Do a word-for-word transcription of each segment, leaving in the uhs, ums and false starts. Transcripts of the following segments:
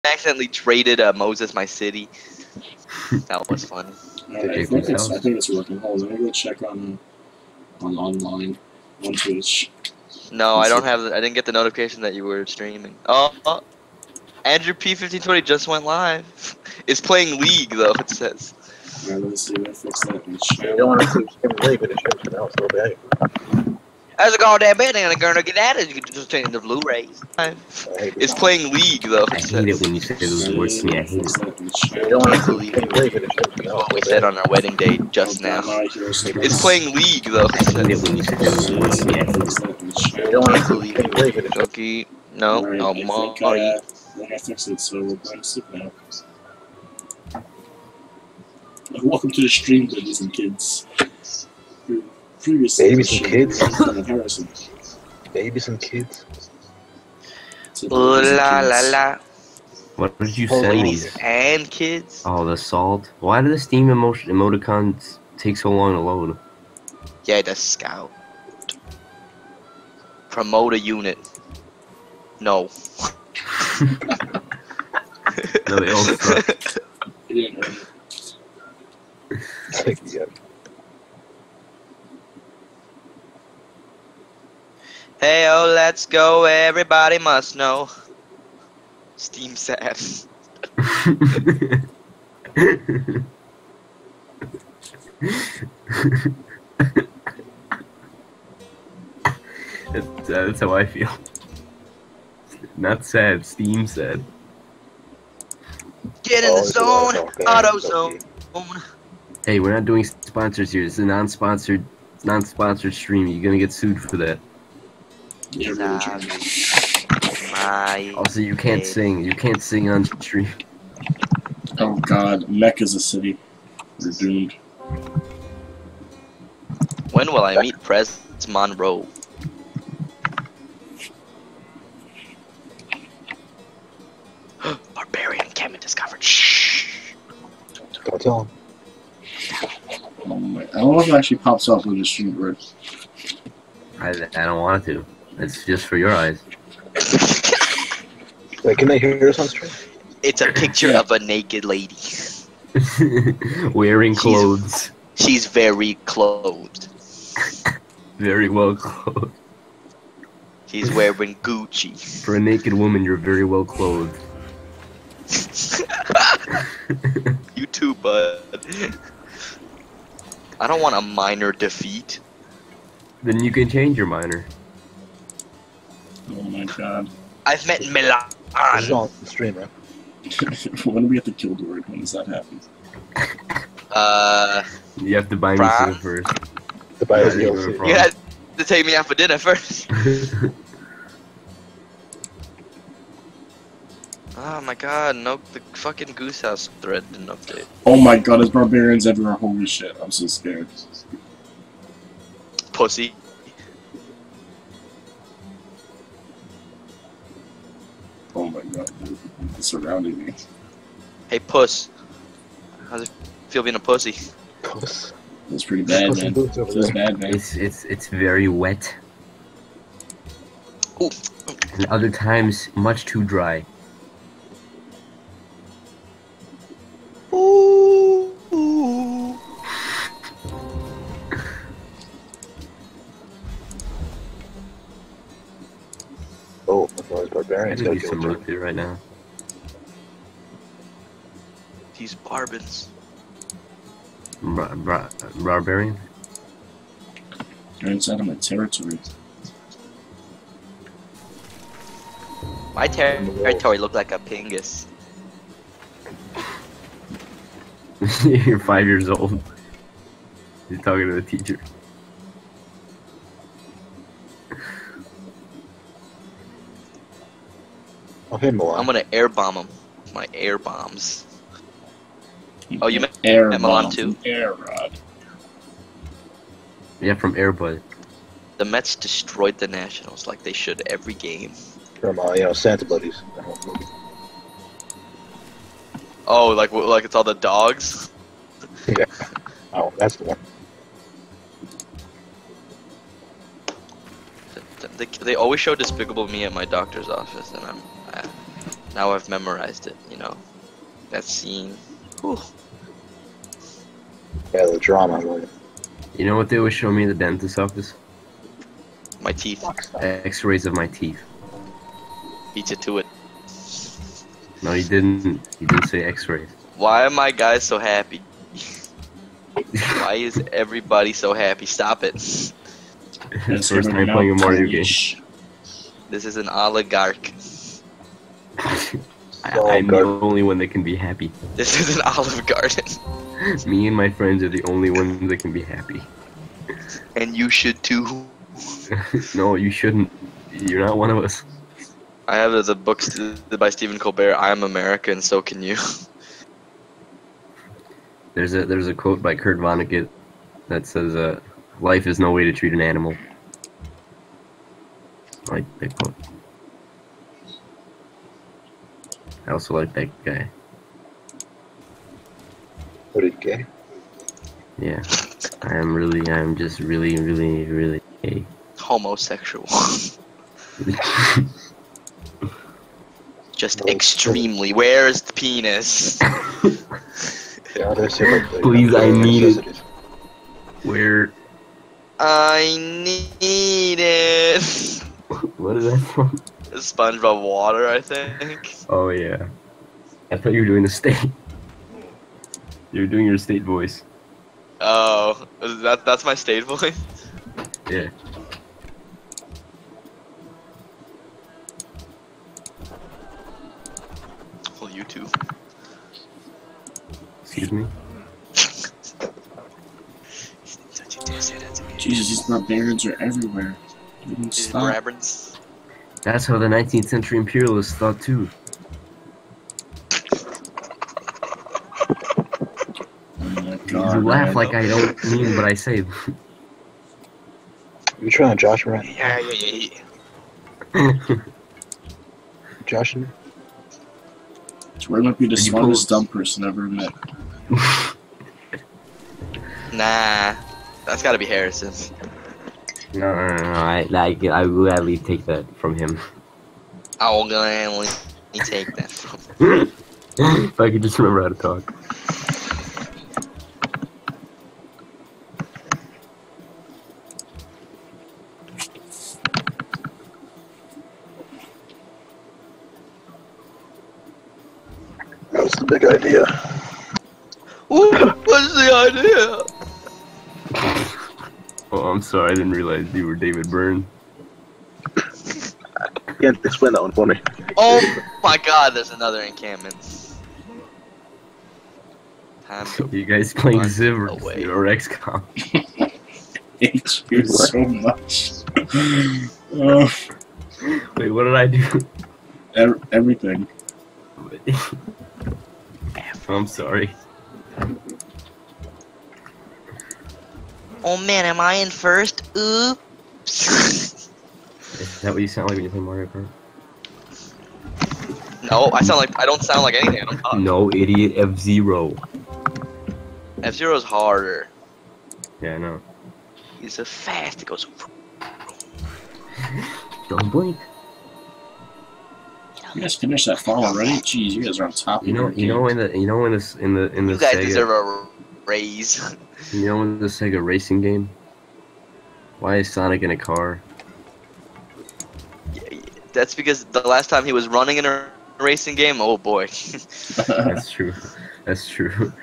accidentally traded uh, Moses my city. That was fun. Alright, I think it's I think it's working. Hold on, let me go check on on online on Twitch. No, I don't have. I didn't get the notification that you were streaming. Oh, oh. Andrew P fifteen twenty just went live. It's playing League though. It says. Alright, let's see. Let's fix that in the chat. You don't want to stream League, but it's streaming else. It'll be out. How's it going, damn bad? I'm gonna get at it. You can just change the Blu-rays. It's playing League though. I hate it when you say those words to me. I hate it. You don't want to stream League, but it's streaming else. What we said on our wedding day just now. It's playing League though. I hate it when you say those words to me. I hate it. You don't want to stream League, but it's streaming Cookie. No, Alright, no I more. think, uh, I think I fixed it, so we're going to sleep now. Welcome to the stream, ladies and kids. Previously, Babies and kids. Harrison. Babies and kids. Ooh la la la. What did you send me? Ladies and kids. Oh, the salt. Why do the Steam emotion emoticons take so long to load? Yeah, the scout. Promote a unit. No. No, they all suck. Yeah. Yeah. Hey, oh, let's go. Everybody must know. Steam sad. that's, uh, that's how I feel. Not sad, Steam sad. Get in the zone, auto zone. Hey, we're not doing sponsors here. It's a non-sponsored, non-sponsored stream. You're gonna get sued for that. Yeah, really true. My Also, you can't sing. You can't sing on stream. Oh god, Mecca's a city. We're doomed. When will I meet Pres Monroe? Barbarian encampment discovered. Shh. Don't tell him. Oh my, I don't know if it actually pops up with the stream word. I, I don't want it to. It's just for your eyes. Wait, can they hear us on stream? It's a picture of a naked lady. Wearing She's- clothes. She's very clothed. Very well clothed. She's wearing Gucci. For a naked woman, you're very well clothed. You too, bud. I don't want a minor defeat. Then you can change your minor. Oh my god. I've met Milan. This is on stream, right? When do we have to kill Dward? When does that happen? Uh, You have to buy me Bron? some first. The buy us Yeah, D L C. Bron. you had to take me out for dinner first. Oh my god, no, the fucking Goose House thread didn't update. Oh my god, there's barbarians everywhere. Holy shit, I'm so scared. Pussy. Oh my god, it's surrounding me. Hey, puss. How's it feel being a pussy? Puss. It's pretty bad, Puss man. and boots over Feels there. bad, man. It's it's it's very wet. Ooh. And other times, much too dry. Ooh. Ooh. Oh, those I barbarians could gotta use kill some each other. root beer right now. These barbans. Bar bar barbarian? You're inside of my territory. My ter territory looked like a pingus. You're five years old. You're talking to the teacher. Oh, hey, Milan. I'm gonna air bomb them. My air bombs. Oh, you meant Air at Milan bomb, too? Air rod. Yeah, from Airbud. The Mets destroyed the Nationals like they should every game. From, uh, you know, Santa Buddies. Oh, like like it's all the dogs. Yeah. Oh, that's the one. They, they always show Despicable Me at my doctor's office, and I'm. I, Now I've memorized it. You know, that scene. Whew. Yeah, the drama. Like, You know what they always show me in the dentist office? My teeth. X-rays of my teeth. Beat you to it. No, you didn't. You didn't say X-rays. Why are my guys so happy? Why is everybody so happy? Stop it. It's Let's first give time it an playing a out Mario to game. each. This is an oligarch. I, Oh, I'm God. the only one that can be happy. This is an Olive Garden. Me and my friends are the only ones that can be happy. And you should too. No, you shouldn't. You're not one of us. I have the book st- by Stephen Colbert. I am America, and so can you. There's a there's a quote by Kurt Vonnegut that says, uh, "Life is no way to treat an animal." I like that quote. I also like that guy. what did gay? Yeah, I am really, I'm just really, really, really gay. Homosexual. Just extremely. Where is the penis? Yeah, they say like, like, Please, I uh, need it. necessities. Where? I need it. What is that from? SpongeBob water, I think. Oh yeah. I thought you were doing the state. You were doing your state voice. Oh, is that that's my state voice. Yeah. Well, you too. Excuse me. Jesus, these barbarians are everywhere. You can These stop. Brabrins. That's how the nineteenth century imperialists thought too. Oh my You God, laugh man. like I don't mean what I say. You trying to Josh around? Yeah, yeah, yeah, yeah. Josh and me? Dward might be the Did you smartest pull- dumb person ever met. Nah, that's gotta be Harrison. No, no, no, no. I like. I will gladly take that from him. I will gladly take that from. If I could just remember how to talk. That was the big idea. Ooh, what's the idea? Oh, I'm sorry. I didn't realize you were David Byrne. You can't explain that one for me. Oh my God, there's another encampment. Time to You guys playing run Civ or, away. or X COM? Hate you so much. Oh, Wait, what did I do? ev- everything. I'm sorry. Oh man, am I in first? Oops. Is that what you sound like when you play Mario Kart? No, I sound like I don't sound like anything. I don't talk. No, idiot. F Zero. F Zero's harder. Yeah, I know. He's so fast. It goes. Don't blink. You guys finished that fall already? Jeez, you guys are on top of You know, your you know game. in the, you know in this, in the, in the You guys Sega, deserve a raise. you know in the Sega racing game. Why is Sonic in a car? That's because the last time he was running in a racing game, oh boy. That's true. That's true.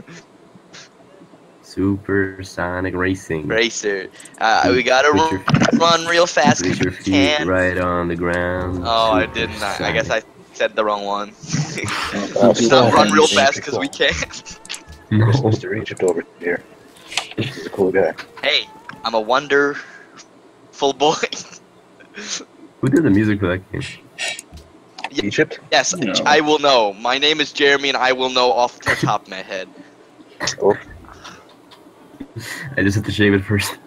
Super Sonic Racing. Racer. Uh, we gotta Put your- run, run real fast Put because your we feet can. right on the ground. Oh, I Super didn't. I, I guess I Sonic. said the wrong one. Uh, Just not run real Yeah. fast because we can. No. There's Mister Egypt over here. He's a cool guy. Hey, I'm a wonderful boy. Who did the music for that game? Egypt? Yes, No. I will know. My name is Jeremy, and I will know off the top of my head. Oh, I just have to shave it first.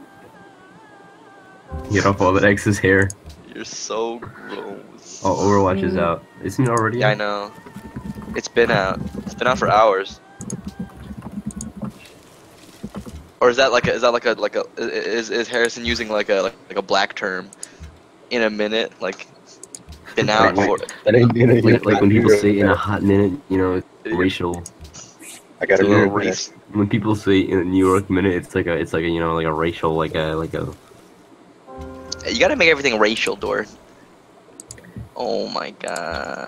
Get off all that excess hair. You're so gross. Oh, Overwatch is out. Isn't it already Yeah, I out? know. It's been out. It's been out for hours. Or is that like a, is that like a like a is is Harrison using like a like, like a black term in a minute? Like Been out Wait, for. That ain't, you know, you Like, like when people say in a minute. hot minute, you know, it's racial. I got It's a a little new minute. race. When people say in a New York minute, it's like a, it's like a, you know, like a racial, like a, like a. You gotta make everything racial, Dward. Oh my god.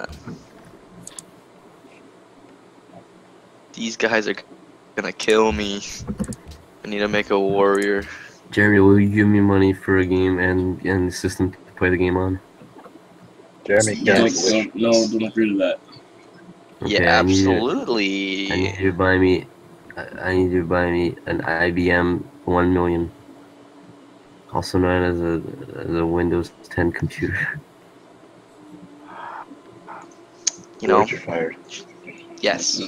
These guys are gonna kill me. I need to make a warrior. Jeremy, will you give me money for a game and and the system to play the game on? Jeremy, Yes. can I Don't, switch? don't, no, don't agree to that. Okay, Yeah, I need you- absolutely. I need you to buy me. I I need you to buy me an I B M one million, also known as a as a Windows ten computer. You know, Words are fired. yes.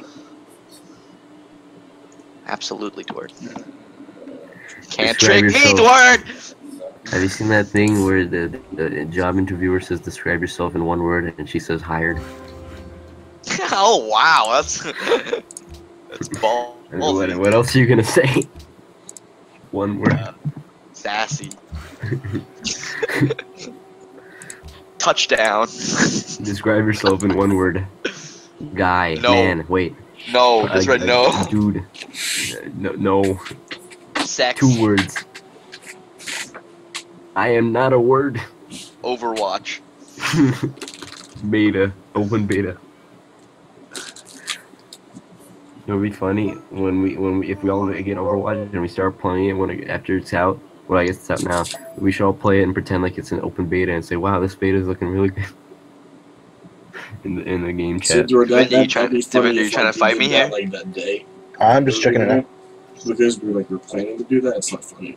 Absolutely, Dward. Can't Describe trick me, yourself. Dward! Have you seen that thing where the, the job interviewer says describe yourself in one word and she says hired? Oh wow, that's that's ball. I mean, what, what else are you gonna say? One word. Uh, sassy. Touchdown. Describe yourself in one word. Guy, No. man, wait. No, Uh, just right uh, no. Dude. Uh, no, no. Sex. Two words. I am not a word. Overwatch. Beta. Open beta. It would be funny when we when we if we all get Overwatch and we start playing it when it, after it's out. Well, I guess it's out now. We should all play it and pretend like it's an open beta and say, "Wow, this beta is looking really good." in the in the game So, chat. Dward, that, Vinny, you that, trying- that'd be funny Vinny, you if, trying like, to we fight did me that, here? Like that day. I'm just checking it out. Because we like we're planning to do that. It's not funny.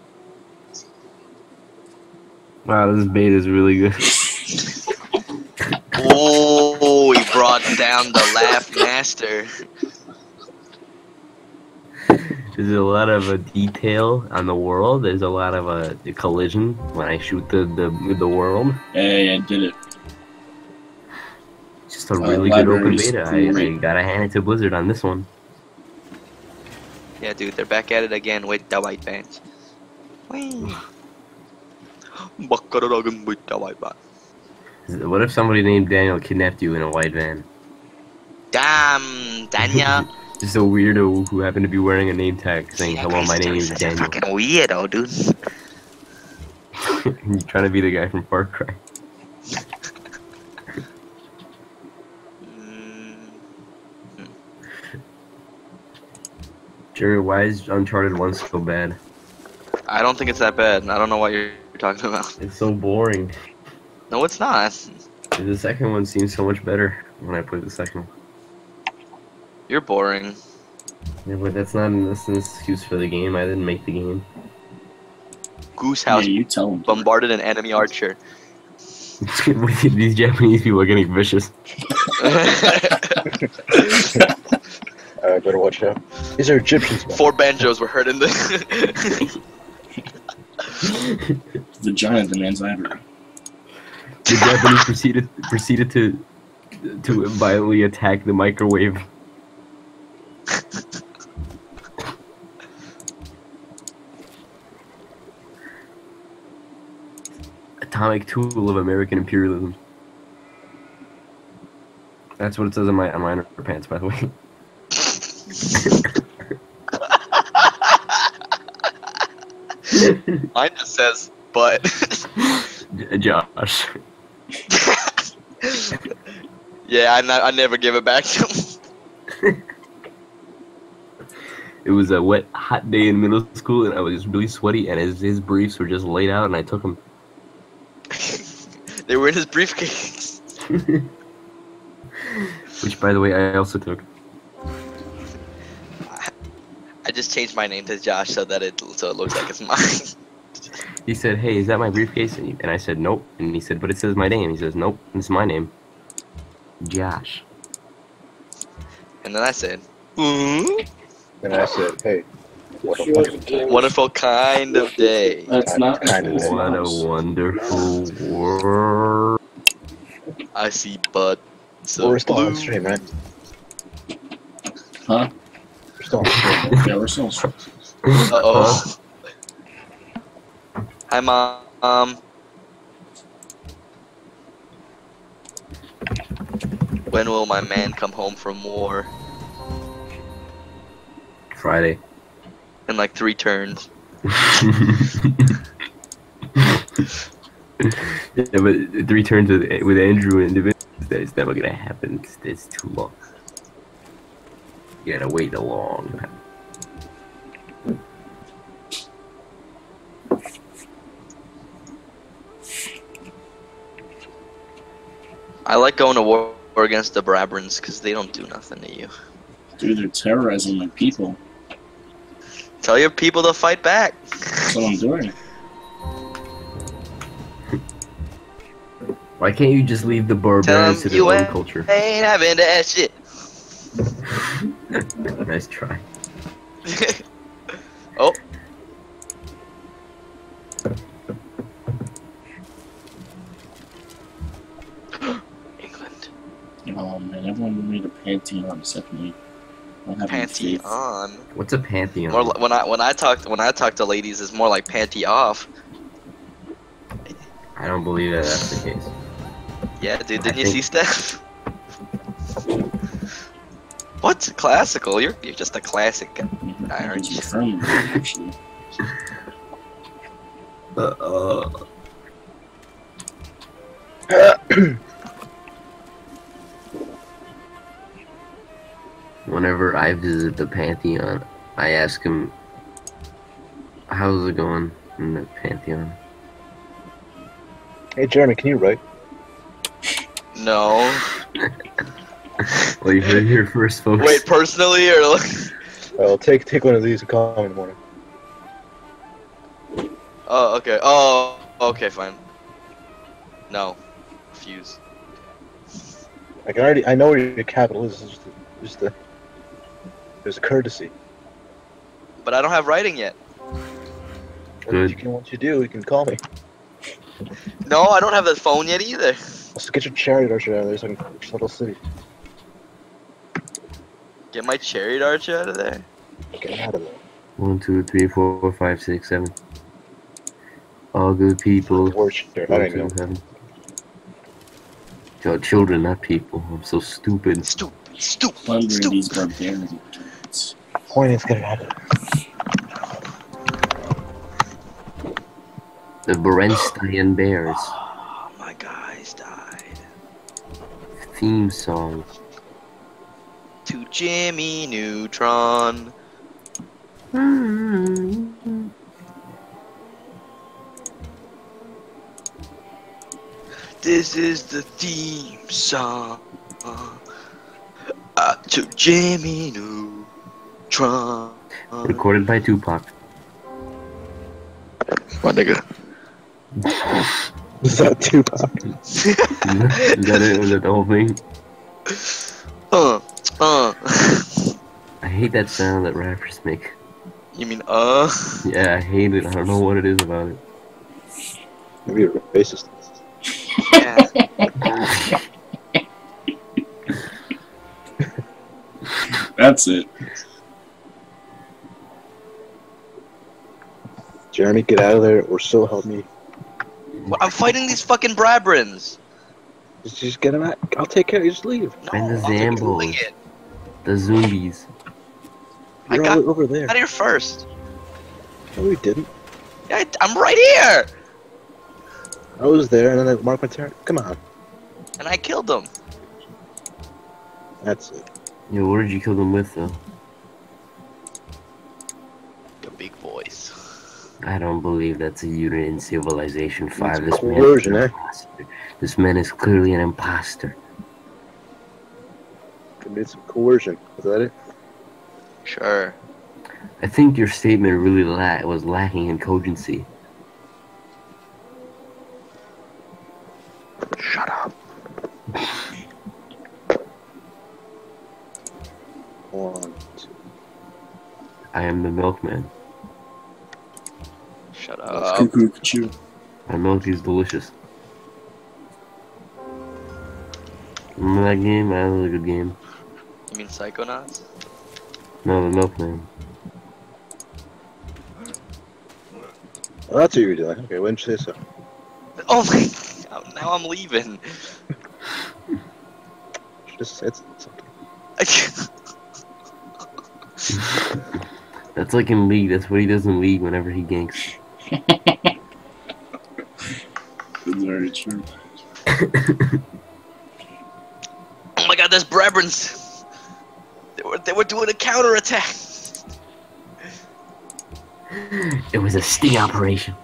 Wow, this beta is really good. Oh, he brought down the laugh master. There's a lot of uh, detail on the world. There's a lot of uh, collision when I shoot the the the world. Hey, I did it. It's just a Uh, really good open library's beta. I, I great. gotta hand it to Blizzard on this one. Yeah, dude, they're back at it again with the white pants. Whee. Bakkararagan with the white pants. What if somebody named Daniel kidnapped you in a white van? Damn, Daniel. Just a weirdo who happened to be wearing a name tag saying, That "Hello, guy's my still name is such a Daniel." fucking weirdo, dude. You're trying to be the guy from Far Cry. Mm, Jerry, why is Uncharted one so bad? I don't think it's that bad. I don't know what you're talking about. It's so boring. No, it's not. The second one seems so much better when I played the second one. You're boring. Yeah, but that's not an, that's an excuse for the game. I didn't make the game. Goose Yeah, house you tell him. bombarded an enemy archer. These Japanese people are getting vicious. Uh, better watch out. These are Egyptians. man. Four banjos were hurt in the. The giant demands ivory. The Japanese proceeded proceeded to to violently attack the microwave. Atomic tool of American imperialism. That's what it says on my on my underpants, by the way. Mine just says, but. J- Josh. Yeah, I, n- I never give it back to him. It was a wet, hot day in middle school, and I was really sweaty, and his his briefs were just laid out, and I took them. They were in his briefcase. Which, by the way, I also took. I just changed my name to Josh so that it so it looks like it's mine. He said, "Hey, is that my briefcase?" And, he, and I said, "Nope." And he said, "But it says my name." He says, "Nope, it's my name, Josh." And then I said, "Hmm? And I said, hey, what a wonderful time. Wonderful kind of day." That's not Kind of What a wonderful world. I see bud. So Well, we're still blue. on stream, right? Huh? We're still on stream. Yeah, we're still. Uh oh. Hi, mom. When will my man come home from war? Friday. In like three turns. Yeah, but three turns with with Andrew and Divinity, that's never gonna happen. It's, it's too long. You gotta wait a long time. I like going to war against the Brabrans because they don't do nothing to you. Dude, they're terrorizing my people. Tell your people to fight back. That's what I'm doing. Why can't you just leave the barbarians to their you own ain't, culture? ain't having that shit. Nice try. Oh. England. Oh man, everyone made a pantheon except me. I'm having faith. Pantheon. What's a pantheon? More li- when I when I talk when I talk to ladies, it's more like panty off. I don't believe that that's the case. Yeah, dude. Didn't I you think- see Steph? What's classical? You're you're just a classic guy, aren't you? Confirmed, actually. Uh, uh. Whenever I visit the Pantheon, I ask him, how's it going in the Pantheon? Hey, Jeremy, can you write? No. Well, you heard it here first, folks. Wait, personally or like? Well, take take one of these and call me in the morning. Oh, okay. Oh, okay, fine. No. Refuse. I can already. I know where your capital is. It's just, a, just a, there's a courtesy. But I don't have writing yet. Good. You can, once you do, you can call me. No, I don't have the phone yet either. Let's get your chariot archer out of there so I can push the little city. Get my chariot archer out of there. Get him out of there. One, two, three, four, five, six, seven. All good people. Torch there. I go don't to know. heaven. Yo, children, not people. I'm so stupid. Stupid. Stupid. Plundering Stupid. these barbarians. Point is, get it out of there. The Berenstein Bears. Oh, my guys died. Theme song. To Jimmy Neutron. This is the theme song. Uh, to Jimmy Neutron. Recorded by Tupac. My nigga. Is that Tupac? Is that it? Was that the whole thing? Uh, uh. I hate that sound that rappers make. You mean uh? Yeah, I hate it. I don't know what it is about it. Maybe you're racist. Yeah. That's it. Jeremy, get out of there, or so help me. Well, I'm fighting these fucking Brabrans. Just, just get him out. I'll take care. You just leave. No, And the I'm doing Zambos. it. The zombies. I You're got all over there. out of here first. No, we didn't. Yeah, I, I'm right here, I was there, and then I marked my turn. Come on. and I killed them. That's it. Yo, what did you kill them with, though? The big boys. I don't believe that's a unit in Civilization five. This man, coercion, is an eh? imposter. This man is clearly an imposter. Committed some coercion. Is that it? Sure. I think your statement really la- was lacking in cogency. Shut up. One, two. I am the milkman. Shut That's up. cuckoo cuckoo. My milk is delicious. Remember that game? That was a good game. You mean Psychonauts? No, the milkman. Oh, that's what you were doing. Okay, why didn't you say so? Oh my! God, now I'm leaving. Should Just said something. That's like in League. That's what he does in League whenever he ganks. That's very true. Oh my god, there's Brebrins! They were, they were doing a counterattack! It was a sting operation.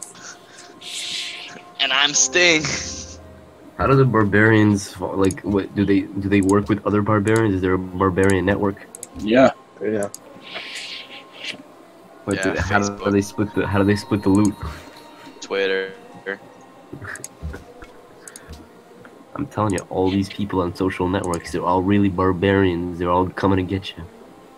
And I'm Sting. How do the barbarians like? What do they do? They work with other barbarians? Is there a barbarian network? Yeah. Yeah. What Yeah, do, how do Facebook. they split the? How do they split the loot? Twitter. I'm telling you, all these people on social networks, they're all really barbarians. They're all coming to get you.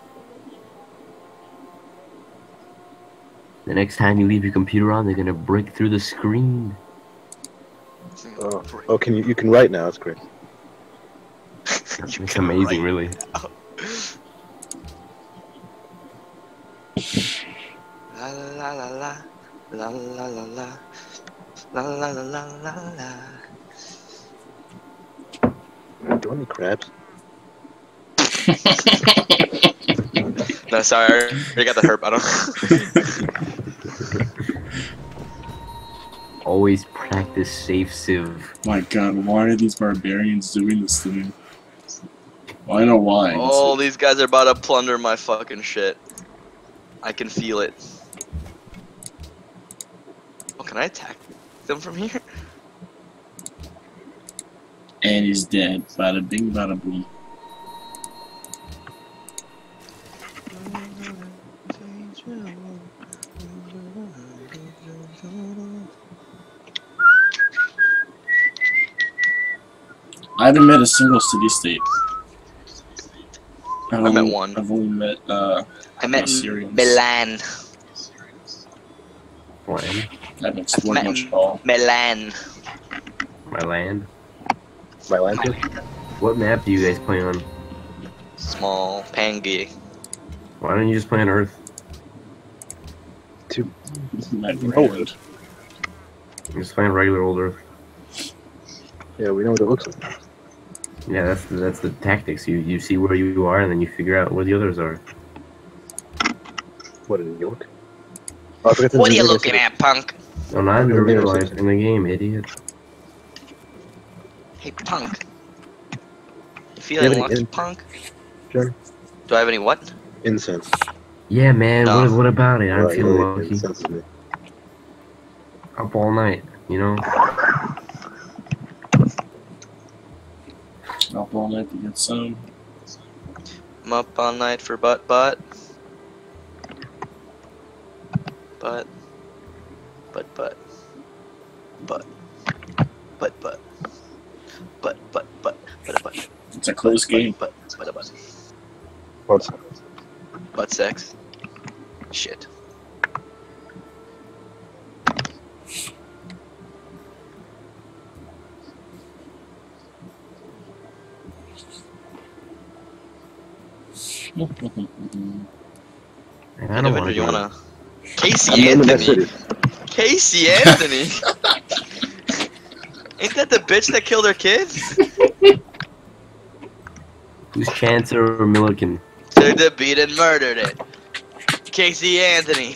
The next time you leave your computer on, they're gonna break through the screen. Oh, oh, can you you can write now? That's great. You It's can amazing, write. really. La la la la la la la la la la la la la la la. Do you want any crabs? No, sorry, I already got the herp. I don't. Always practice safe civ. My god, why are these barbarians doing this to me? Well, I know why. Oh, these guys are about to plunder my fucking shit. I can feel it. Oh, can I attack them from here? And he's dead. Bada bing, bada boom. I haven't met a single city-state. I've I met only- one. I've only met, uh, I met Assyrians. Milan. Land, I haven't I've explored met much at all. Milan. my land. My land. My What map do you guys play on? small Pangaea. Why don't you just play on Earth? My Oh. brand. Just play on regular old Earth. Yeah, we know what it looks like. Yeah, that's the, that's the tactics. You you see where you are, and then you figure out where the others are. What in New York? Oh, I forgot to What are you name it. looking at, punk? No, not in Okay, the real yeah, life, in the game, idiot. Hey, punk. You You feeling have any lucky, in- punk? Jeremy? Do I have any what? Incense. Yeah, man. No. What what about it? I'm Right, feeling yeah, lucky. incense is me. Up all night, you know. Up all night to get some. I'm up all night for butt butt. Butt. Butt butt. Butt. Butt butt. Butt butt butt. Butt butt. It's a close game. Butt butt butt. What's Butt sex. Shit. And I don't want Avenger, to you go. wanna? Casey I'm naming that Anthony. city. Casey Anthony. Ain't that the bitch that killed her kids? Who's Chancer or Milliken? Took the beat and murdered it. Casey Anthony.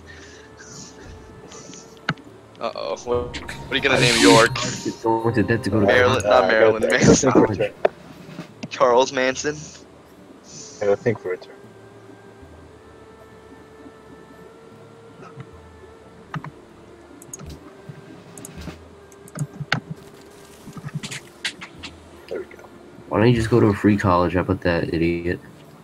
Uh oh. What, what are you gonna name York? It's going to death to go to Maryland, Uh, not I Marilyn gotta- I gotta Manson. think for a turn. Charles Manson. I gotta think for a turn. There we go. Why don't you just go to a free college? How about that, idiot?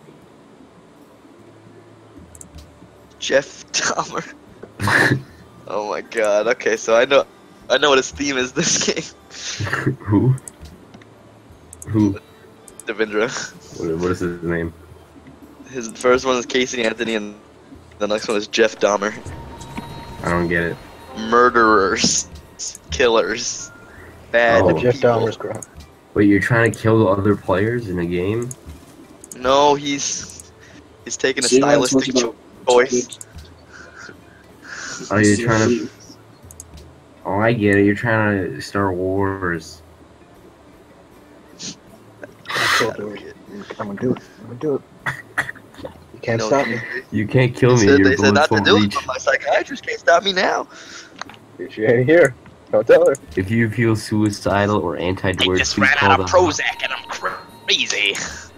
Jeff Dahmer. Oh my god. Okay, so I know I know what his theme is this game. Who? Who? Devendra. What, what is his name? His first one is Casey Anthony and the next one is Jeff Dahmer. I don't get it. Murderers. Killers. Bad Oh. Jeff people. Dahmer's crowd. Wait, you're trying to kill the other players in a game? No, he's he's taking a See, man, it's stylistic worth about choice. Oh, you're trying to. Oh, I get it. You're trying to start wars. told you I'm gonna do it. I'm gonna do it. You can't No, stop me. You can't kill They me. said, Your they said not bullets to won't do it, reach. but my psychiatrist can't stop me now. She ain't here. Don't tell her. If you feel suicidal or I anti-Dward, just please ran call out the of Prozac and I'm crazy.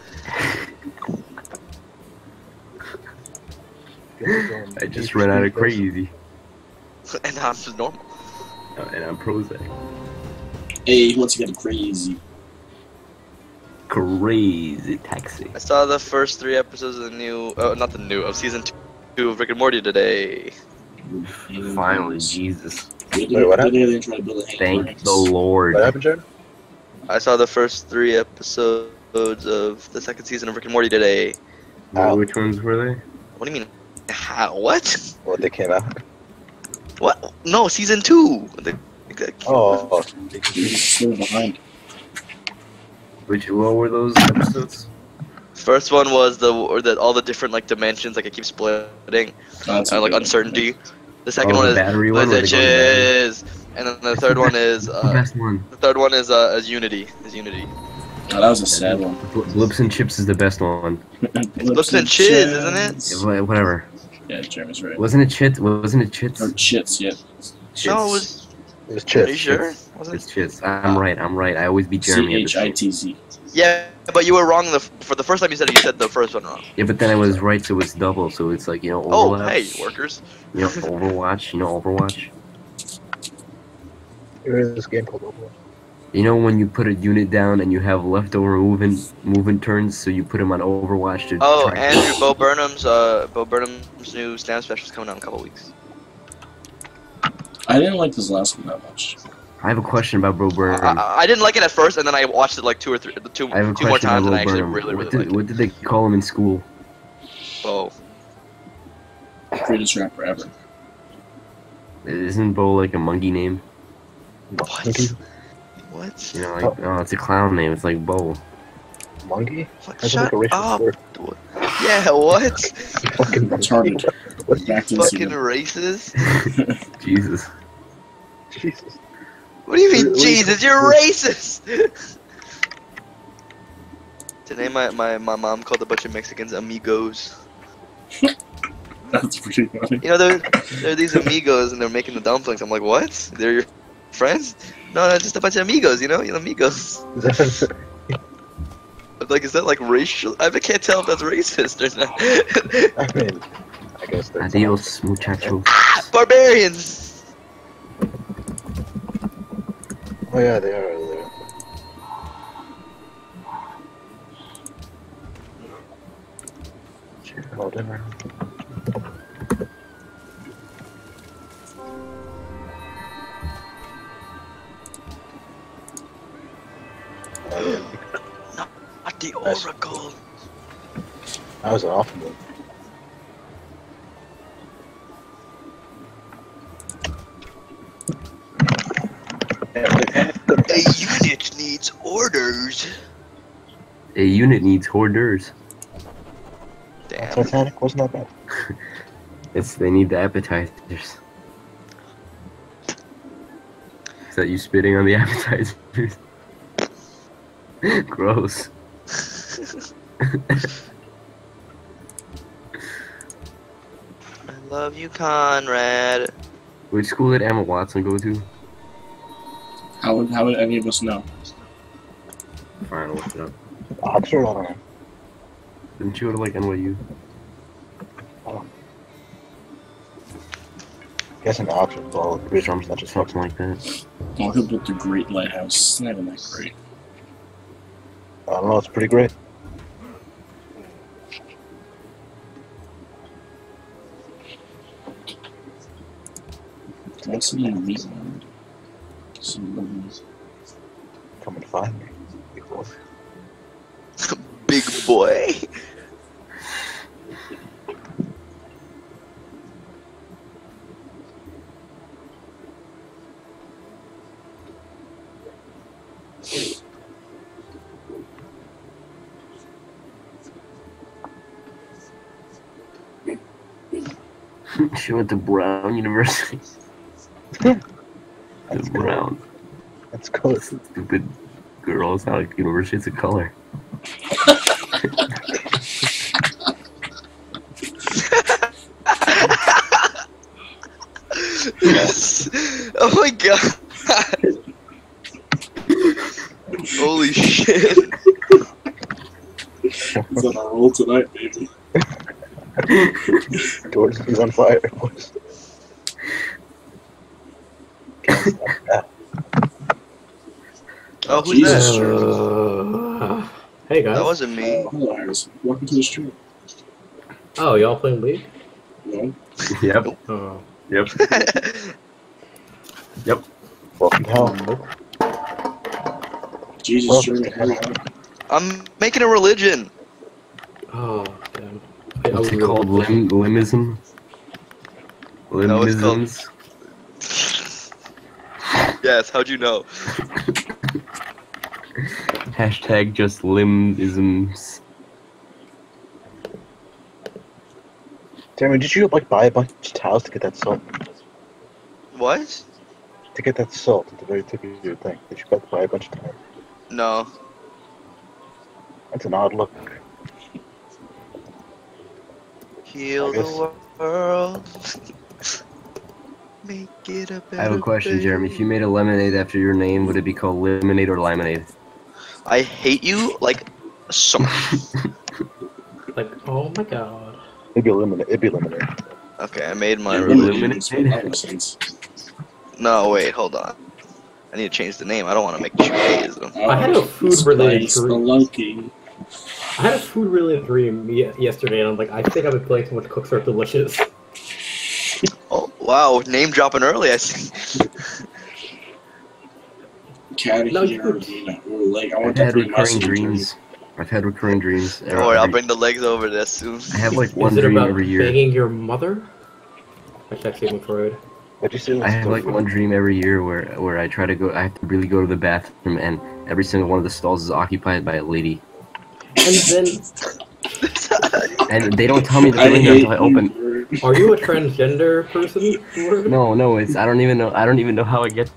I just ran out of crazy. And now I'm just normal. Uh, and I'm Prozac. Hey, he wants to get crazy. Crazy taxi. I saw the first three episodes of the new, oh, not the new, of season two of Rick and Morty today. Finally, Jesus. Wait, Wait, what happened? They didn't try to build a hang Thank ranks. the Lord. What happened, Jared? I saw the first three episodes of the second season of Rick and Morty today. Ow. Which ones were they? What do you mean? How? What? What, they came out? What? No, season two. The, the, Oh, You're still behind. Which what were those episodes? First one was the or the all the different like dimensions, like it keeps splitting, Oh, that's a and like good one. uncertainty. The second Oh, one the is battery one, where they go in the battery? glitches, and then the third one is the uh, best one. the third one is uh, is Unity. Is Unity. Oh, that was a sad one. Bl- Blips and Chips is the best one. It's Blips and Chiz, isn't it? Yeah, wha- whatever. Yeah, Jeremy's right. Wasn't it Chits? Wasn't it Chits? Or Chits, yeah. Chits. No, it was. it was Are chips. you sure? Wasn't It's Chits. I'm right. I'm right. I always beat C Jeremy. at H this I game. T Z. Yeah, but you were wrong the for the first time you said it. You said the first one wrong. Yeah, but then I was right, so it's double. So it's like, you know, Oh, overlap. hey, workers. You know, Overwatch. You know, Overwatch. There is this game called Overwatch. You know when you put a unit down and you have leftover movement movement turns, so you put them on Overwatch to. Oh, try- Andrew, Bo Burnham's uh, Bo Burnham's new Snap special is coming out in a couple weeks. I didn't like this last one that much. I have a question about Bro Burnham. I, I, I didn't like it at first, and then I watched it like two or three, two, I have a two more question times, about and I Bo actually Burnham. really, really what, did, liked what did they call him in school? it. Bo. Greatest rapper ever. Isn't Bo like a monkey name? What? Monkey? What? You know, like, oh, it's a clown name. It's like Bo. Monkey? What? That's Shut like a racial up. slur. Yeah, what? Fucking Retarded. What? Back to the Fucking scene. racist? Jesus. Jesus. What do you mean, Wait, wait, Jesus? You're wait. racist! Today, my, my, my mom called a bunch of Mexicans amigos. That's pretty funny. You know, they're, they're these amigos, and they're making the dumplings. I'm like, what? They're your friends? No, no, just a bunch of amigos, you know? You know, amigos. I'm like, is that like racial? I can't tell if that's racist or not. I mean, I guess that's Adios, muchachos. Ah, barbarians! Oh yeah, they are over there. Shit, hold in there. Oh, yeah. Not the That's- Oracle. That was an awful one. A unit needs orders. A unit needs hors Damn. Titanic wasn't that bad. It's they need the appetizers. Is that you spitting on the appetizers? Gross. I love you, Conrad. Which school did Emma Watson go to? How would how would any of us know? Fine, I'll look it up. Oxford, I don't know. Didn't you go to like N Y U? Guessing Oxford, well, Or rich something, not just something like that. Oh, who built the Great Lighthouse? It's not even that great. I don't know, it's pretty great. What's the meat one? Some Come and find me. Big boy. Big boy. She went to Brown University. That's Brown. That's cool. Stupid girl. It's not like university. It's a color. Yes. Oh my god. Holy shit. He's on a roll tonight, baby. Dward is on fire. Oh, who's Jesus. that? Uh, hey guys. That wasn't me. Hello, Iris. Welcome to the stream. Oh, y'all playing League? No? Yep. Oh. Yep. Yep. Welcome to hell. Jesus, Well, stream. Hurry up. I'm making a religion. Oh, damn. I- I What's was it really- called? Lim limism? No, it's called- Limisms? Yes, how'd you know? Hashtag just limisms. Tammy, did you like buy a bunch of towels to get that salt? What? To get that salt at the very tip of your thing. Did you buy a bunch of towels? No. That's an odd look. Heal I guess- the world. Make it a better I have a question, place. Jeremy. If you made a lemonade after your name, would it be called lemonade or limonade? I hate you like so much. Like, oh my god. It'd be eliminated. It'd be eliminated. Okay, I made my Yeah, religion. makes no sense. No, wait, hold on. I need to change the name. I don't want to make Judaism. I had a food-related Spice dream. Spelunky. I had a food-related dream ye yesterday, and I'm like, I think I've been playing too much Cooks Are Delicious. Oh, wow, name dropping early, I see. Cat No, here, you- you know, or like, I I've want had that to be recurring message. dreams. I've had recurring dreams. Don't worry, I'll every- bring the legs over there soon. I have like one Is it dream about every year. banging your mother? Hashtag saving Freud. What'd you say? I have like one dream every year where where I try to go. I have to really go to the bathroom, and every single one of the stalls is occupied by a lady, And then, and they don't tell me the I thing hate until I open. you. are you a transgender person? Dward? No, no, it's I don't even know. I don't even know how I get.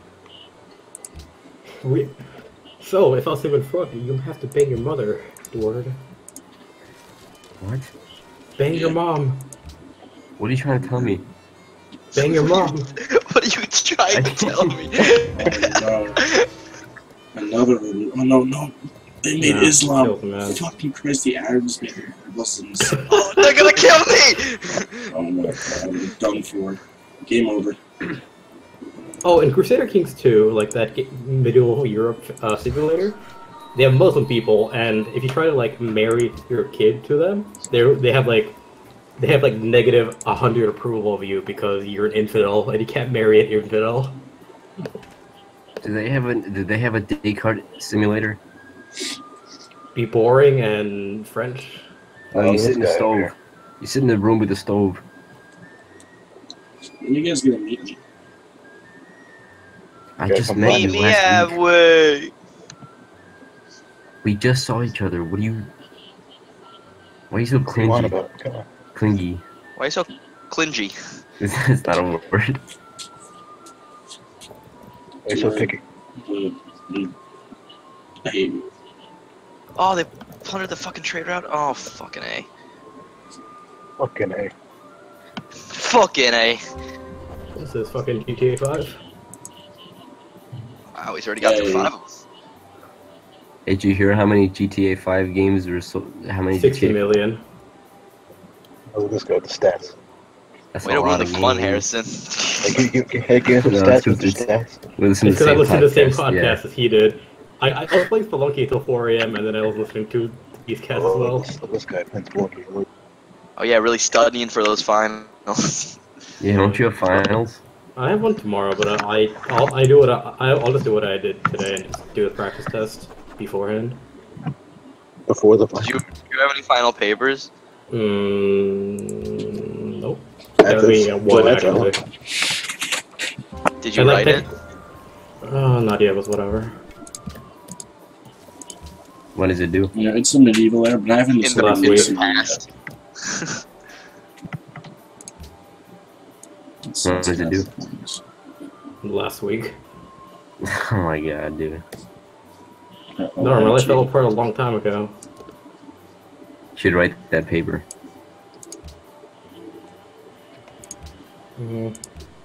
We, so, if I was saving Freud, you have to bang your mother, Dward. What? Bang your mom. What are you trying to tell me? Bang your mom. What are you trying to tell me? Oh, no. Another religion. Oh, no, no. They made Nah, Islam. kills, man. Fucking Christ, the Arabs made Muslims. Oh, they're gonna kill me! Oh my god, I'm done for. Game over. Oh, in Crusader Kings two, like that ga- medieval Europe uh, simulator, they have Muslim people, and if you try to like marry your kid to them, they they have like they have like negative a hundred approval of you because you're an infidel and you can't marry an infidel. Do they have a Do they have a Descartes simulator? Be boring and French. Oh, Oh, you sit this in the guy stove. here. You sit in the room with the stove. When you guys gonna meet me? I Yeah, just come met on. you Meet me last week. halfway. We just saw each other. What are you? Why are you so What do you want clingy? about it? Come on. Clingy. Why are you so clingy? It's not a word. Why are you so picky? Mm, mm. I hate you. Oh, they plundered the fucking trade route? Oh, fucking A. Fucking A. Fucking A. This is fucking G T A five. Wow, he's already got through Hey. five of them. Hey, did you hear how many G T A five games were so? How many? Sixty G T A million. Look at this guy with the stats. That's Way a to ruin lot the of fun, games. Harrison. Hey, you, you, hey, give him No, the it's stats with just- your stats. We listen to Because the I same listened to the same podcast, podcast yeah. as he did. I, I, I was playing Spelunky till four A M and then I was listening to these cats as Oh, well. this, this guy plays Blunky. Oh yeah, really studying for those finals. Yeah, don't you have finals? I have one tomorrow, but I I'll, I do what I I'll just do what I did today and just do a practice test beforehand. Before the Did you, do you have any final papers? Mm, nope. After I mean, this- uh, one July actually. Did you And, write like, it? Oh, not yet, but whatever. What does it do? Yeah, it's a medieval era, but I haven't In the, last in week. the past. What does it do? Last week. Oh my god, dude. No, I really fell apart a long time ago. Should write that paper. Mhm.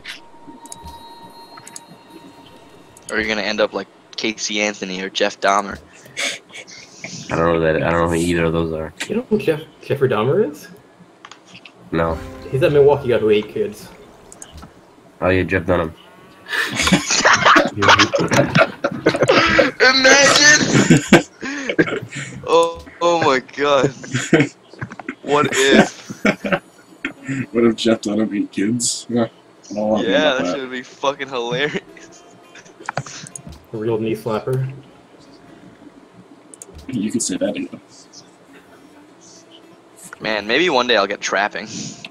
Or you're gonna end up like Casey Anthony or Jeff Dahmer. I don't know that. I don't know who either of those are. You know who Jeff Jeffrey Dahmer is? No. He's that Milwaukee guy who ate kids. Oh yeah, Jeff Dunham. Imagine! oh, oh my god. What if? What if Jeff Dunham ate kids? Yeah, I don't wanna think Yeah, about that that. should be fucking hilarious. A real knee slapper. You could say that again. Man, maybe one day I'll get trapping.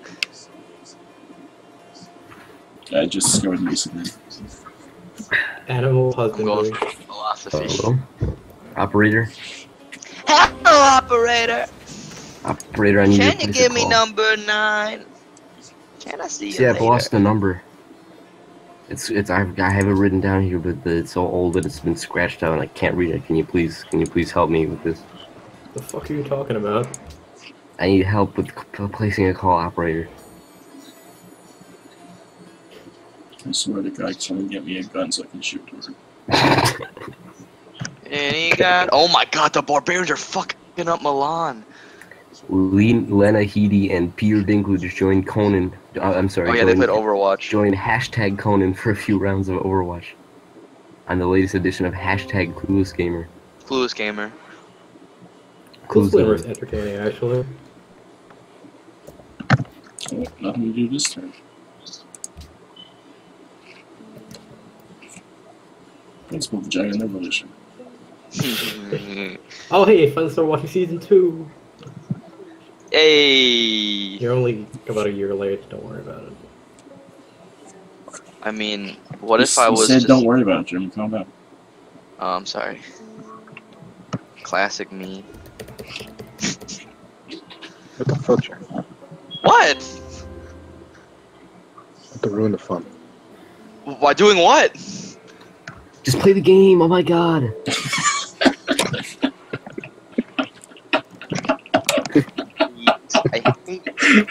I just go with recently. Animal I'm going husbandry. for philosophy. Hello? Operator. Hello, operator. Operator, I need Can your you place give to me call. number nine? Can I see you See, I've later? lost the number. It's it's I've, I have it written down here, but the, it's so old that it's been scratched out and I can't read it. Can you please can you please help me with this? What the fuck are you talking about? I need help with c- placing a call, operator. I swear to God, someone get me a gun so I can shoot Dward. Any guy? Oh my god, the barbarians are fucking up Milan. Len- Lena Headey and Peter Dinklage joined Conan. Uh, I'm sorry. Oh yeah, they joined, played Overwatch. joined hashtag Conan for a few rounds of Overwatch. On the latest edition of hashtag Clueless Gamer. Clueless Gamer. Cool Clueless Sliver is Gamer. entertaining, actually. Oh, nothing to do this turn. Let's pull the Giant Revolution. Oh hey, fun to start watching season two. Hey. You're only about a year late, don't worry about it. I mean, what You if I s- you was said just... don't worry about it, Jim. Calm down. Oh, I'm sorry. Classic me. What the fuck, Jack? What? To ruin the fun. By doing what? Just play the game. Oh my god. I hate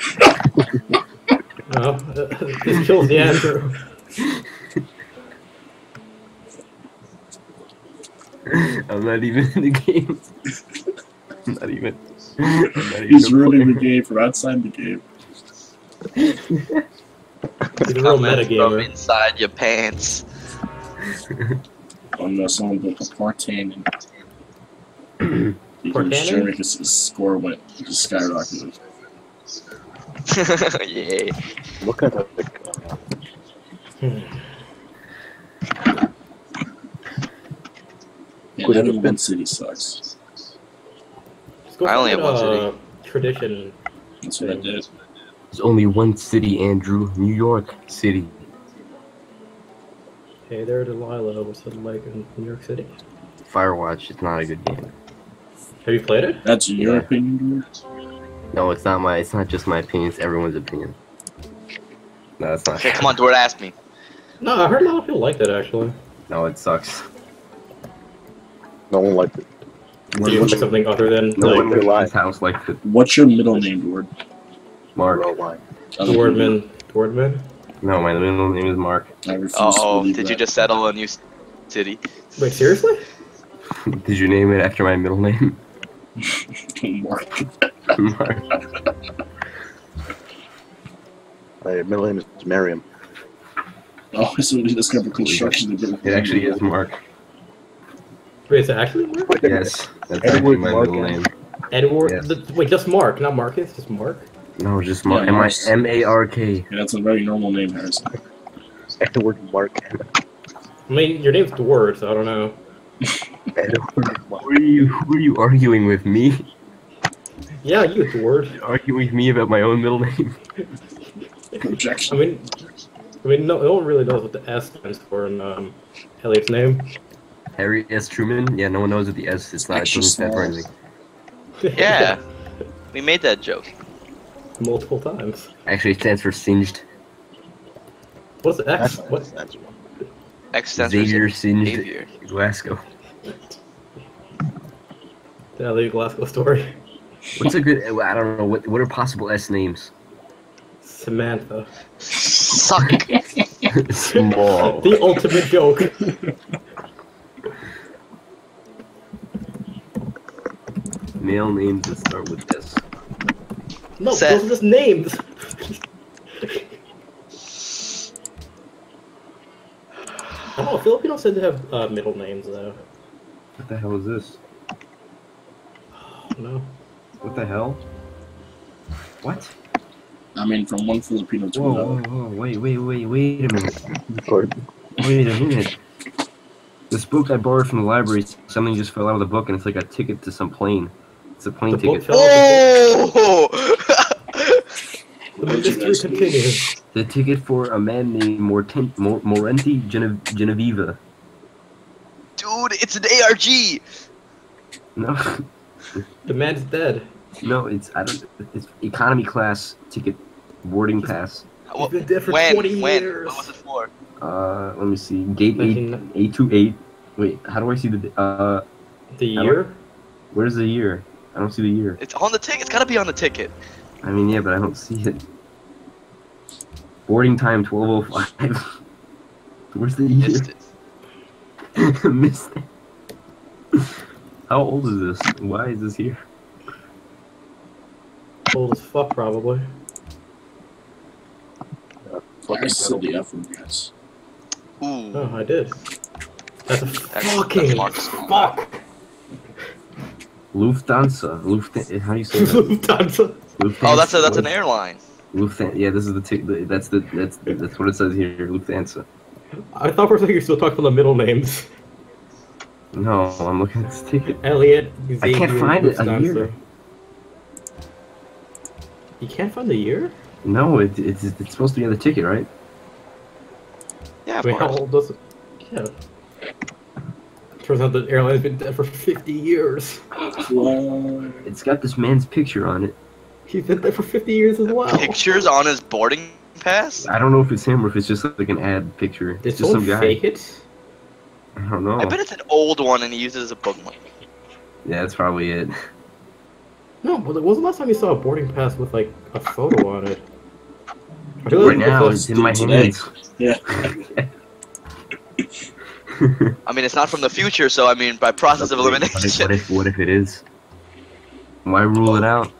No, this kills the Andrew. I'm not even in the game. I'm not even. I'm not even He's a ruining the player. game from outside the game. He's a real coming from metagamer. inside your pants. Oh no, someone built a Partain and he was Partanen? sure because his score went just skyrocketed. Yeah. What kind of like, uh, Yeah, Could have having been. one city sucks. Just go I only find, have one uh, tradition. That's what I did. There's only one city, Andrew. New York City. Hey there, Delilah. What's it like in New York City? Firewatch. It's not a good game. Have you played it? That's your Yeah. opinion, No, it's not my. It's not just my opinion. It's everyone's opinion. No, it's not. Okay, come on, Dward, ask me. No, I heard a lot of people liked it actually. No, it sucks. no one liked it. Do you like something other than No like one you're in lying. this house likes it. What's your middle name, Dward? Mark. We're all lying. Dwardman? Dwardman? No, my middle name is Mark. I refuse Uh to oh, believe did you that. just settle a new s- city? Wait, seriously? Did you name it after my middle name? Mark. Mark. My middle name is Miriam. Oh, so we discovered construction. It actually is Mark. Wait, is it actually Mark? Yes, that's Edward actually my Mark middle and- name. Edward? Yes. The, wait, just Mark, not Marcus, just Mark? No, just Mark. Yeah, M I Mars. M A R K. Yeah, that's a very normal name, Harrison. Edward Mark. I mean, your name's Dward, so I don't know. Edward Mark. Who are you? Who are you arguing with me? Yeah, you, Dward. Arguing with me about my own middle name? I Projection. mean, I mean, no, no one really knows what the S stands for in um, Elliot's name. Harry S. Truman? Yeah, no one knows what the S is. Not. It Extra doesn't stand for small. anything. Yeah, we made that joke. Multiple times. Actually, it stands for singed. What's the X? That's What? that's one. X stands for Xavier Singed Xavier. Glasgow. The Elliot Glasgow story. What's a good? I don't know. What what are possible S names? Samantha. Suck. Small. The ultimate joke. Male names that start with S. No, Seth. those are just names. Oh, Filipinos tend to have uh, middle names though. What the hell is this? Oh, no. What the hell? What? I mean, from one Filipino to Whoa, another. whoa, whoa! Wait, wait, wait, wait a minute! Recording. Wait a minute! This book I borrowed from the library, something just fell out of the book, and it's like a ticket to some plane. It's a plane The book ticket. fell off Oh! the book. The mystery continues. The ticket for a man named Morten- Mor- Morenti Gene- Genevieve. Dude, it's an A R G. No, The man's dead. no, it's I don't. It's economy class ticket, boarding pass. He's been dead for when? twenty when? years. What was it for? Uh, let me see. Gate eight, nineteen eight two eight. Wait, how do I see the? Uh, The I year? where's the year? I don't see the year. It's on the ticket. It's gotta be on the ticket. I mean, yeah, but I don't see it. Boarding time twelve oh five. Where's the year? Missed it. Missed it. How old is this? Why is this here? Old as fuck, probably. I said the F word, guys. Ooh. Oh, I did. That's a That's- fucking that's Mark's. fuck. Lufthansa. Lufthansa. How do you say that? Lufthansa. Lufthansa. Oh, that's a that's an airline. Lufthansa. Yeah, this is the tick. That's the that's that's what it says here. Lufthansa. I thought for a second you were still talking about the middle names. No, I'm looking at this ticket. Elliot. I can't Xavier, find it, a Lufthansa. year. You can't find the year? No, it, it's it's supposed to be on the ticket, right? Yeah, of Wait, how course. old does it? Yeah. Turns out the airline's been dead for fifty years. What? It's got this man's picture on it. He's been dead for fifty years as well. Pictures on his boarding pass? I don't know if it's him or if it's just like an ad picture. Did It's just some someone guy. fake it? I don't know. I bet it's an old one and he uses it as a bookmark. Yeah, that's probably it. No, but when was the last time you saw a boarding pass with like a photo on it? I feel Right like now, the- it's in my Today. hands. Yeah. I mean, it's not from the future, so I mean, by process of What if, elimination. what if what if it is? Why rule it out?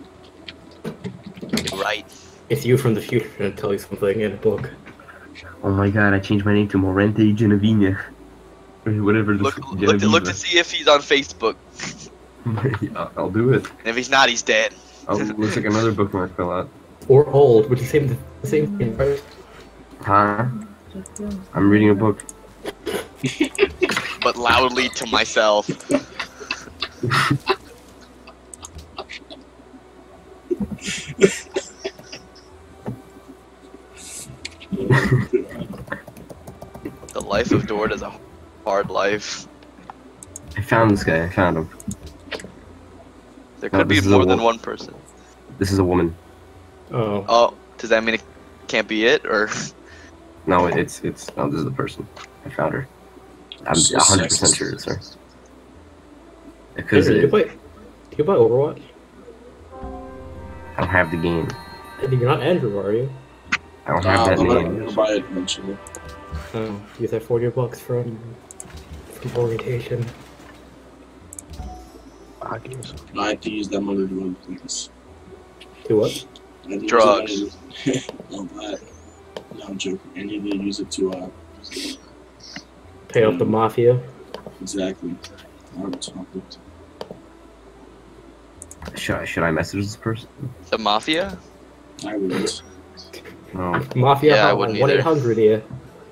Right. It's you from the future and tell you something in a book. Oh my god, I changed my name to Morente Genevieve. Or whatever this Look, look, to, look to see if he's on Facebook. I'll, I'll do it. And if he's not, he's dead. Oh, looks like another bookmark fell out. Or old, which is the same, the same thing, right? Huh? I'm reading a book. But loudly to myself. The life of Dward is a hard life. I found this guy. I found him. There No, could be this is a more than wo- one person. This is a woman. Oh. Oh, does that mean it can't be it, or? No, it's it's. No, this is the person. I found her. I'm So one hundred percent sexist. sure it's her. Hey, Because do you it, play? Do you play Overwatch? I don't have the game. You're not Andrew, are you? I don't have Uh, that I'll, name. I'll buy it eventually. Oh, you get forty bucks from from orientation. I guess. I have to use that money to do other things. Do what? I need to use Drugs. that money to- no, that. No, I'm joking. I need to use it to, uh, Pay off the mafia. exactly. I'm talking. Should I, should I message this person? The Mafia? I wouldn't. No, Mafia Yeah, I hotline, wouldn't one either. eight hundred here.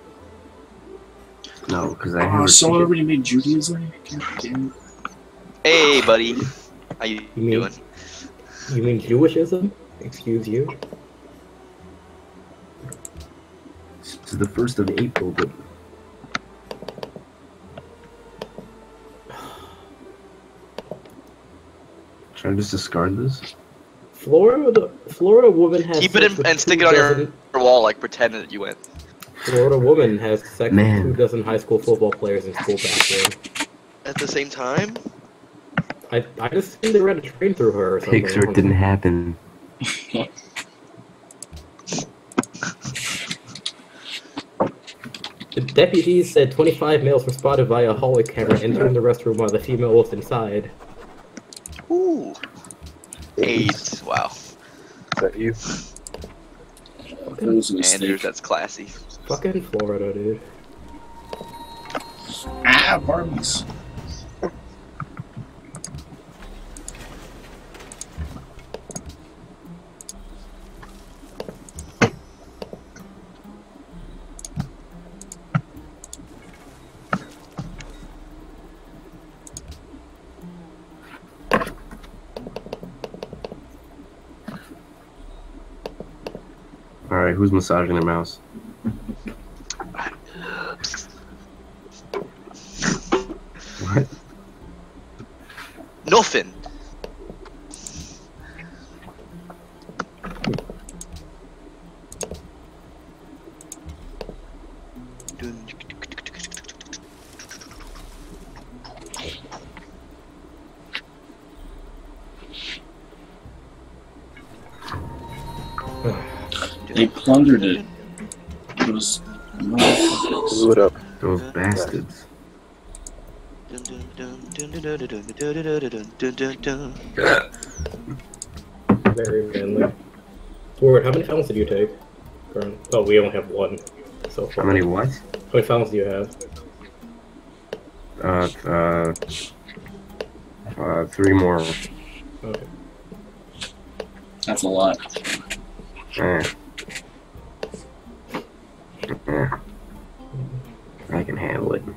no, because I Oh, have. someone already made Judaism? God damn it. Hey, buddy. How you You mean- doing? You mean Jewishism? Excuse you. This is the first of April, but should I just discard this? Florida, Florida woman has Keep it sex in, with and stick two it on your, dozen- your wall, like pretend that you went. Florida woman has sex Man. with two dozen high school football players in school bathroom. At the same time? I, I just think they ran a train through her or something. Pixar didn't happen. The deputies said twenty-five males were spotted via a hallway camera entering the restroom while the female was inside. Ooh. Eight. Wow. Is that you? That was a mistake. Andrews, that's classy. Fucking Florida, dude. Ah, Barbies. Alright, who's massaging their mouse? What? Nothing. They plundered it. Those motherfuckers. Blew it up. Those bastards. Very manly. Dward, how many fountains did you take? Current- Oh, we only have one so far. How many what? How many fountains do you have? Uh, uh, uh, three more. Okay. That's a lot. Eh. Eh. I can handle it.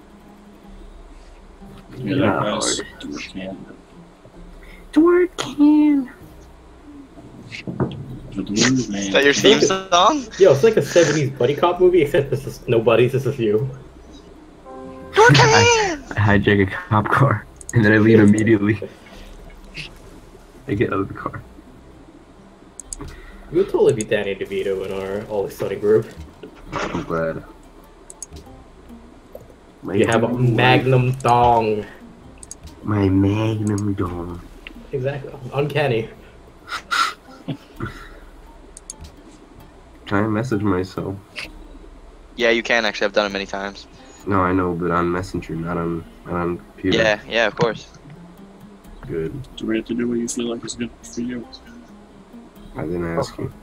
Yeah, that guy's doing can. Dward can. The Dward man. Is that your theme song? Yo, it's like a seventies buddy cop movie, except this is no buddies, this is you. I, I hijack a cop car and then I leave immediately. I get out of the car. You'll totally be Danny DeVito in our Always Sunny group. I'm glad. My You have a magnum thong. My magnum dong. Exactly. Uncanny. Can I message myself? Yeah, you can actually. I've done it many times. No, I know, but on Messenger, not on not on computer. Yeah, yeah, of course. Good. Do we have to do what you feel like is good for you? I didn't ask you.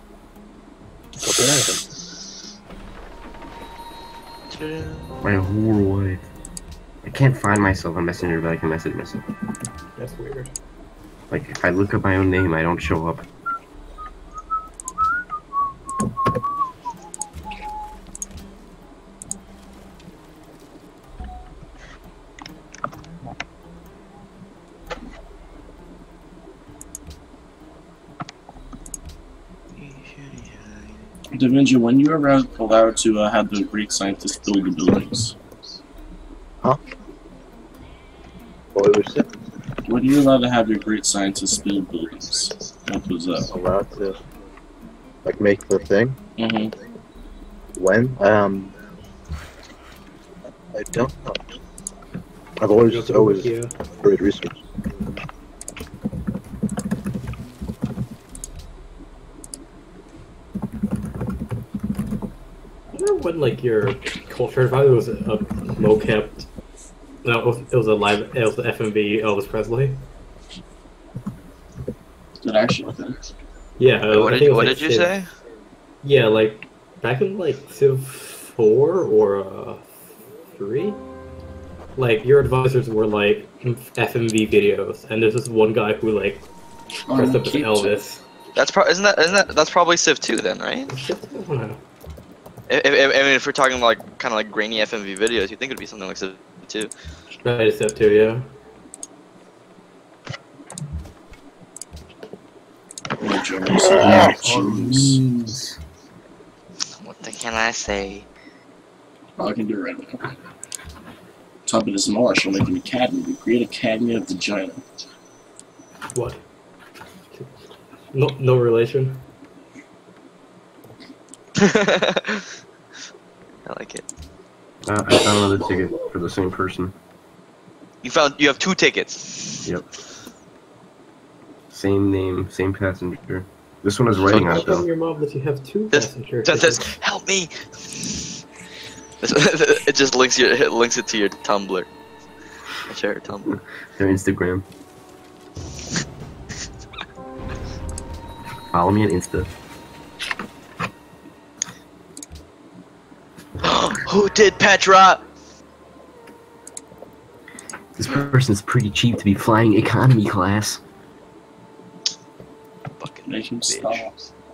My whole life. I can't find myself on Messenger, but I can message myself. That's weird. Like, if I look up my own name, I don't show up. Davinja, when you were allowed to uh, have the Greek scientists build the buildings? Huh? What was it? When you were allowed to have your great scientists build buildings? What was that? Allowed to, like, make the thing? Mm-hmm. When? Um, I don't know. I've always, Go to always Nokia. heard research. Remember when, like, your culture advisor was a, a low-kept... No, it was, it was a live... It was the F M V Elvis Presley. Did I actually think? Yeah. uh, What I did, think it was, what like, did you Civ- say? Yeah, like, back in, like, Civ four or, uh, three? Like, your advisors were, like, F M V videos, and there's this one guy who, like, dressed up as keep- Elvis. That's pro- isn't that isn't that that's probably Civ two then, right? If, if, I mean, if we're talking like kind of like grainy F M V videos, you think it'd be something like Civ two? Right, it's Civ two, yeah. Oh, Jones. Yeah, Jones. What the can I say? I can do it right now. Top of this tomorrow, I shall make an academy, the Great Academy of Vagina. What? No, no relation. I like it. Uh, I found another ticket for the same person. You found you have two tickets. Yep. Same name, same passenger. This one is writing How out come though. your mom lets you have two This passenger that says, tickets? "Help me." It just links your it links it to your Tumblr. I share your Tumblr. Their Instagram. Follow me on Insta. Who did Petra? This person's pretty cheap to be flying economy class. Fucking Make him bitch. stop.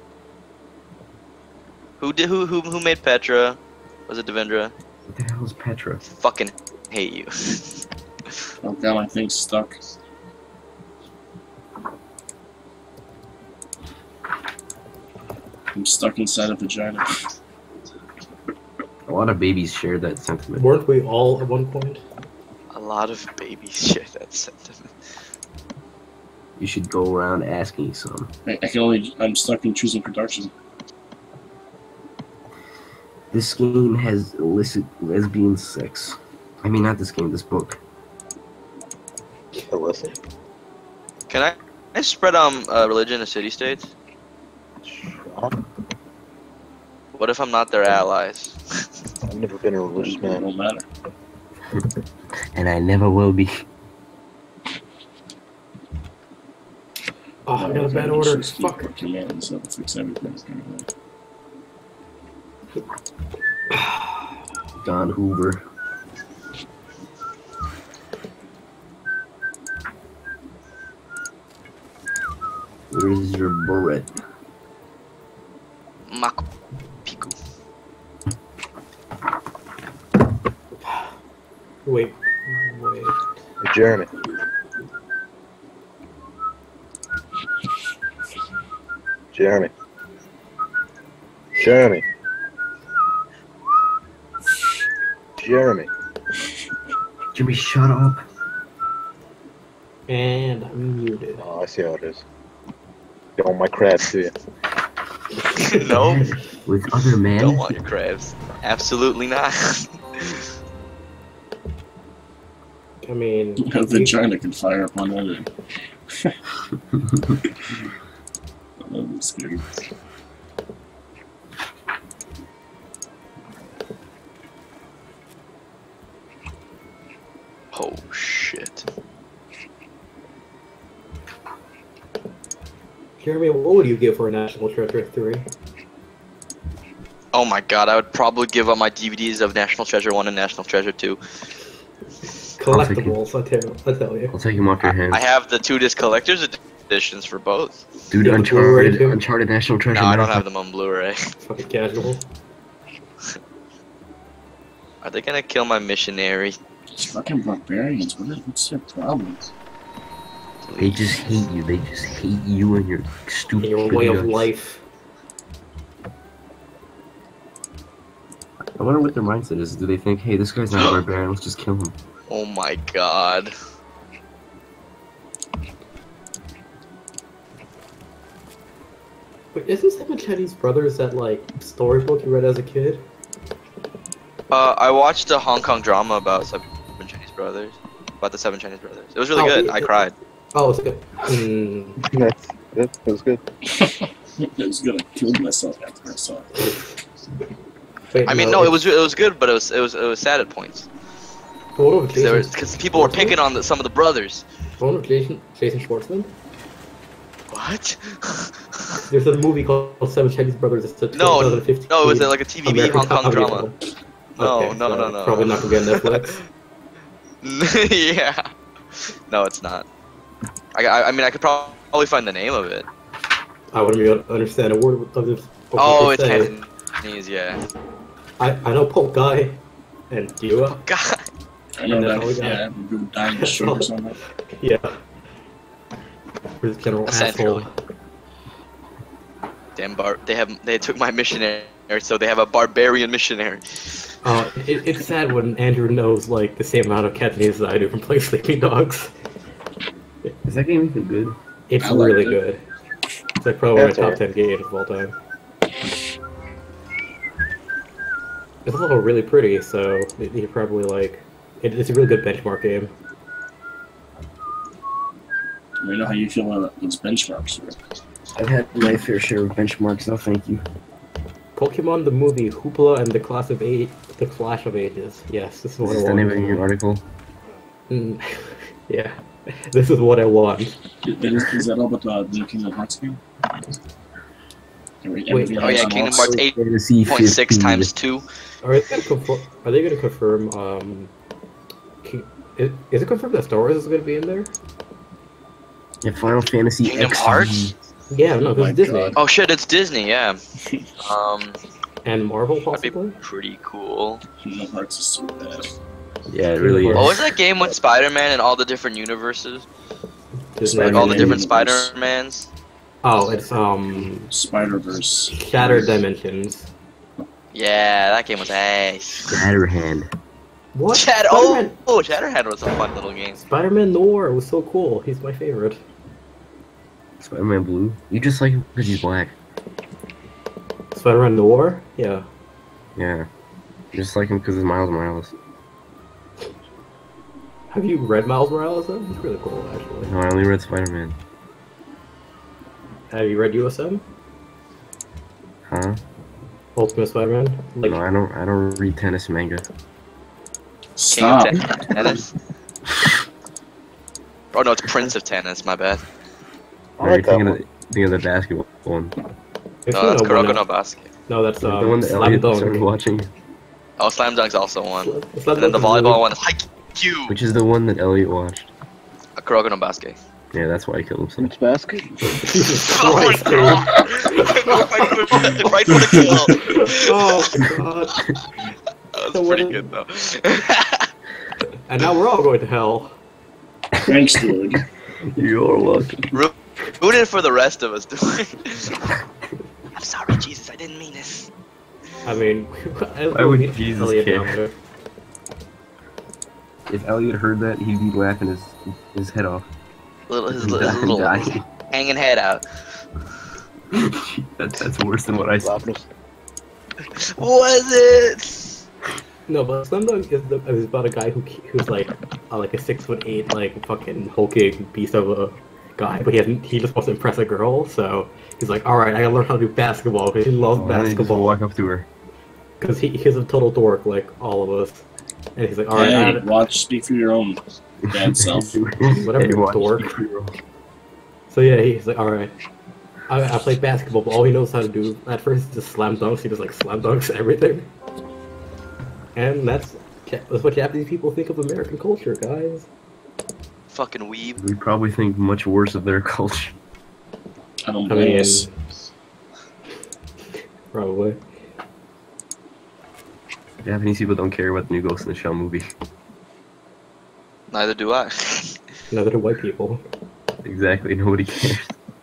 Who did who who who made Petra? Was it Devendra? What the hell is Petra? Fucking hate you. Oh god, my thing's stuck. I'm stuck inside a vagina. A lot of babies share that sentiment. Weren't we all at one point? A lot of baby shit. That sentiment. You should go around asking some. I, I can only. I'm stuck in choosing production. This game has illicit lesbian sex. I mean, not this game, this book. Listen. Can I, I spread um uh, religion to city states? What if I'm not their allies? I've never been a religious It man. won't matter. And I never will be. Oh, I got a bad order. Fuck. Fuck commands that'll fix everything. Don Hoover. Where's your bullet? Mako Piku. Wait, wait. Hey, Jeremy. Jeremy. Jeremy. Jeremy. Jimmy, shut up. And I'm muted. Oh, I see how it is. You want my crabs, do you? No, With other men. don't want your crabs. Absolutely not. I mean, A vagina can fire upon other. I'm scared. Oh shit. Jeremy, what would you give for a National Treasure three? Oh my god, I would probably give up my D V Ds of National Treasure one and National Treasure two. Collectibles, I tell, I tell you. I'll take him off your hands. I have the two disc collector's editions for both. Dude, You have the Blu-ray Uncharted, too? Uncharted National Treasure. No, I don't Marathon. have them on Blu-ray. Fucking casual. Are they gonna kill my missionary? These fucking barbarians. What is, what's their problem? They just hate you. They just hate you and your stupid Your way of guts. life. I wonder what their mindset is. Do they think, hey, this guy's not a barbarian, let's just kill him? Oh my god. Wait, isn't Seven Chinese Brothers that, like, storybook you read as a kid? Uh, I watched a Hong Kong drama about Seven Chinese Brothers. About the Seven Chinese Brothers. It was really Oh, good. it- I cried. Oh, it's good. Mm, That's, that, that was good. I was gonna kill myself after I saw it. wait, I mean, no, it was it was good, but it was it was it was sad at points. One of Jason, Because people were picking on the, some of the brothers. one of Jason, Jason Schwartzman. What? There's a movie called Seven Chinese Brothers. It's a No, twenty fifteen no, it was like a T V B American Hong Kong comedy drama. film. No, Okay, no, so no, no. Probably not gonna be on Netflix. Yeah. No, it's not. I, I, I mean, I could prob- probably find the name of it. I wouldn't be able to understand a word of this. of what Oh, they it's say. Cantonese, yeah. I, I know Polk Guy and Dua. God. I know Yeah, that. we got Yeah, we go dying to short or something. Yeah. For this general Essentially. asshole. Damn bar. They have. They took my missionary, so they have a barbarian missionary. Uh, it, it's sad when Andrew knows like the same amount of Cantonese as I do from playing Sleeping Dogs. Is that game even good? It's I liked really it. good. It's like probably one of my That's top ten games of all time. It's also really pretty, so you probably like. It, it's a really good benchmark game. Let me know how you feel about those benchmarks. I've had my fair share of benchmarks, no thank you. Pokemon the movie, Hoopla and the Clash of Eight, the Clash of Ages. Yes, this is what Is this I the name of want. your article? Mm, yeah, this is what I want. Is, is that all but uh, the Kingdom Hearts game? Wait, Everything Oh yeah, else on Kingdom all- Hearts eight Fantasy point six fifteen. times two. Are they gonna confirm? Are they gonna confirm? Um, King, is, is it confirmed that Star Wars is gonna be in there? Yeah, Final Fantasy Kingdom X D. Hearts? Yeah, no, Oh because my it's Disney God. Oh shit, it's Disney, yeah. Um, and Marvel that'd be possibly. pretty cool. Kingdom Hearts is so bad. Yeah, it really Kingdom What is. was that game with Spider-Man and all the different universes? Disney. Like all the Spider-Man different universe. Spider-Mans? Oh, it's um Spider-Verse. Shattered Dimensions. Yeah, that game was ace. Shatterhand. What? Chat oh, Spider-Man, oh, Shatterhand was a fun little game. Spider-Man Noir was so cool. He's my favorite. Spider-Man Blue. You just like him because he's black. Spider-Man Noir? Yeah. Yeah. You just like him because he's Miles Morales. Have you read Miles Morales though? He's really cool actually. No, I only read Spider-Man. Have you read U S M? Huh? Ultimate Spider-Man? Like, No, I don't. I don't read tennis manga. King Stop. of Ten- Tennis. Oh no, it's Prince of Tennis, my bad. I Are you like that thinking one. of, thinking of the basketball one? if No, you that's know Kuroko one, no uh, Basket. No, that's um, the one that Slam Elliot Dunk. started watching, Oh, Slam Dunk's also one. Slam And then the Dunk is volleyball really- one is Haikyuu. which is the one that Elliot watched. A Kuroko no Basket. Yeah, that's why he killed himself. Fruits basket? Jesus Oh my Christ, dude. god! Right for the kill. Oh god. That So was what pretty is- good though. And now we're all going to hell. Thanks, dude. You're welcome. Ru- Ruin it for the rest of us, dude. I'm sorry, Jesus, I didn't mean it. I mean, I Why would meet Jesus Elliot care? down there. If Elliot heard that, he'd be laughing his his head off. Little, his, He'd his die- little die. hanging head out. that, that's worse than what I said. Laughing. Was it? No, but Slam Dunk is, the, is about a guy who who's like uh, like a six foot eight like fucking hulking beast of a guy, but he hasn't, he just wants to impress a girl, so he's like, all right, I gotta learn how to do basketball because he loves Oh, and then he just basketball walk up to her. because he, he's a total dork like all of us, and he's like, all right, I Hey, gotta- watch, speak for your own bad self. Whatever, Hey, watch, dork. keep your roll. so yeah, he's like, all right. I, I play basketball, but all he knows how to do at first is just slam dunks. He does like slam dunks everything, and that's that's what Japanese people think of American culture, guys. Fucking weeb. We probably think much worse of their culture. I don't I blame mean, us. probably. Japanese people don't care about the new Ghost in the Shell movie. Neither do I. Neither do white people. Exactly, nobody cares.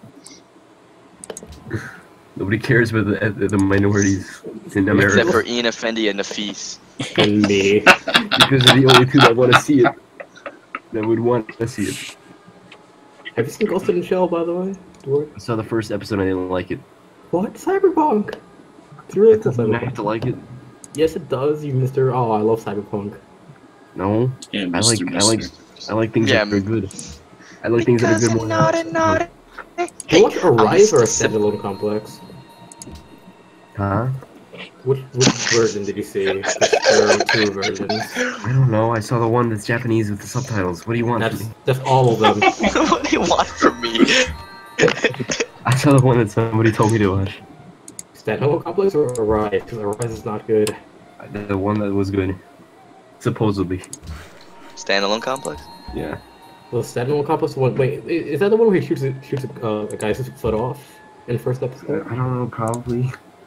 Nobody cares about the, the, the minorities in America. Except for Ian Effendi and Nafis. And me. Because they're the only two that want to see it. That would want to see it. Have you seen Ghost in the Shell, by the way? Dward? I saw the first episode and I didn't like it. What? Cyberpunk! It's really cool, Doesn't have Cyberpunk. to like it. Yes, it does, you mister. Oh, I love Cyberpunk. No, Yeah, I like Mister I like I like things Yeah, that are good. I like things that are good more than naughty. Do you watch Arise or a Mister standalone complex? Huh? Which, which version did you see? 'Cause there are two versions. I don't know. I saw the one that's Japanese with the subtitles. What do you want That's from me? that's all of them. What do you want from me? I saw the one that somebody told me to watch. Standalone complex or Arise? Because Arise is not good. The, the one that was good. Supposedly. Standalone complex? Yeah. The standalone complex one. Wait, i- is that the one where he shoots a, shoots a, uh, a guy's foot off in the first I episode? I don't know, probably.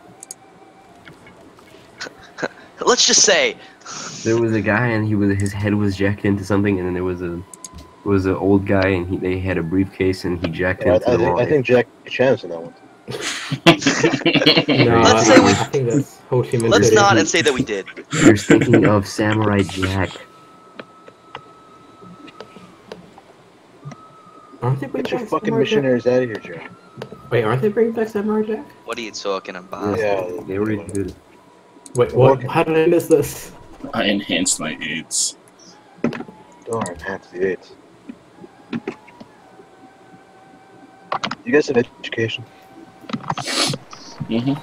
Let's just say. There was a guy and he was his head was jacked into something, and then there was a was an old guy and he they had a briefcase and he jacked Yeah, I, into I the think wall. I think Jack Chan's in that one. No, Let's I, say we- I think that's Ho Chi Minh Let's City. not and say that we did. You're thinking of Samurai Jack. Aren't they bringing Get your back fucking Samurai Jack? missionaries out of here, Jack. Wait, aren't they bringing back Samurai Jack? What are you talking about? Yeah. They already did it. Wait, what? How did I miss this? I enhanced my aids. Darn, half the eights. You guys have education. Mm-hmm.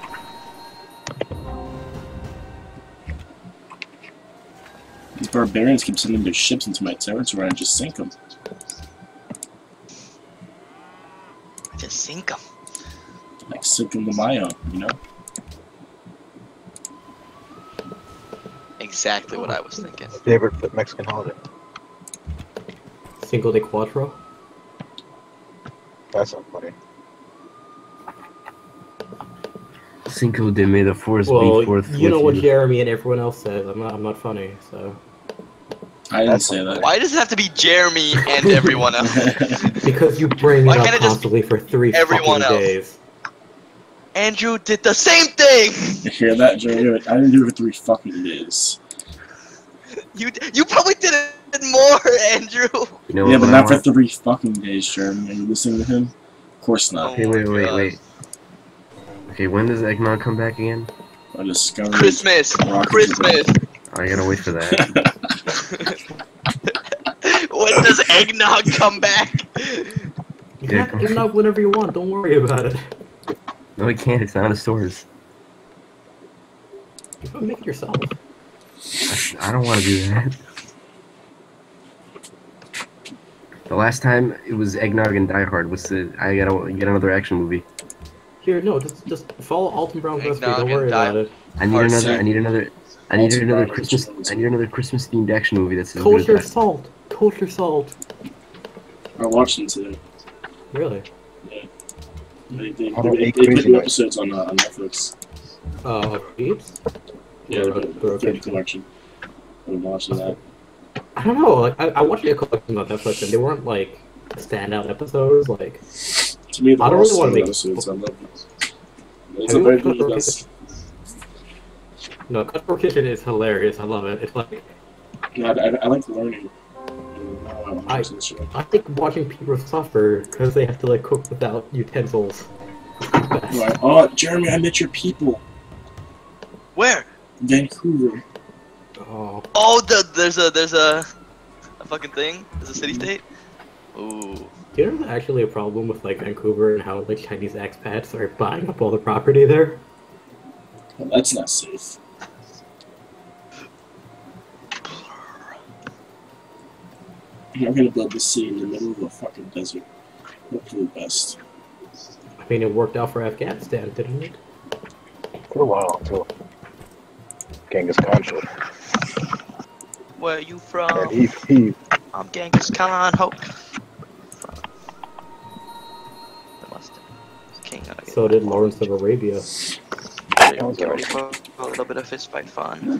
These barbarians keep sending their ships into my territory and just sink them. Just sink them. Like sinking the Mayo, you know? Exactly what I was thinking. Favorite Mexican holiday? Cinco de Cuatro. That's not funny. Cinco de May the Fourth Well, be forth you know with what you. Jeremy and everyone else says. I'm not. I'm not funny. So I didn't That's say that. Why does it have to be Jeremy and everyone else? because you bring Why it up can't it just constantly for three everyone fucking else? days. Andrew did the same thing. You hear that, Joey? I didn't do it for three fucking days. You you probably did it more, Andrew. You know Yeah, what but I not for want? three fucking days, Jeremy. Are you listening to him? Of course not. Okay, Oh wait, my wait, God. wait. Okay, when does eggnog come back again? I discovered Christmas, rockets Christmas. I gotta wait for that. When does eggnog come back? You Yeah, can come have it up whenever you want. Don't worry about it. No, I can't. It's not in the stores. You can make it yourself. I, I don't want to do that. The last time it was eggnog and Die Hard. What's the? I gotta get another action movie. Here, no, just just follow Alton Brown's recipe. Eggnog Don't and worry die- about it. I need Hard another. set. I need another. I need Also another Brown Christmas. Christmas. I need another Christmas themed action movie that's as good as Kosher that. salt. Kosher salt. I watched them today. Really? They, they, I they, don't they, eat they put crazy new nights. episodes on, uh, on Netflix. Uh, Peeps? Yeah, Or- the, the or- third collection. I've been watching that. I don't know. Like, I, I watched a collection on Netflix, and they weren't like standout episodes. Like, To me, the I don't most really wanna solid make- episodes. I love them. It's Have a you very watched good Cutthroat best. no, Cutthroat Kitchen is hilarious. I love it. It's like God, I, I like learning. And now I'm I- watching the show. I think watching people suffer because they have to like cook without utensils. Like, oh, Jeremy, I met your people. Where? Vancouver. Oh, Oh, the there's a there's a a fucking thing. There's a city state. Ooh. do you know there's actually a problem with like Vancouver and how like Chinese expats are buying up all the property there? Well, that's not safe. I'm gonna build this city in the middle of a fucking desert. Hope for the best. I mean, it worked out for Afghanistan, didn't it? For a while until Genghis Khan showed. Where you And from? he, he I'm Genghis Khan. Ho. King. uh, So did Lawrence of Arabia. Get ready for a little bit of fist fight fun.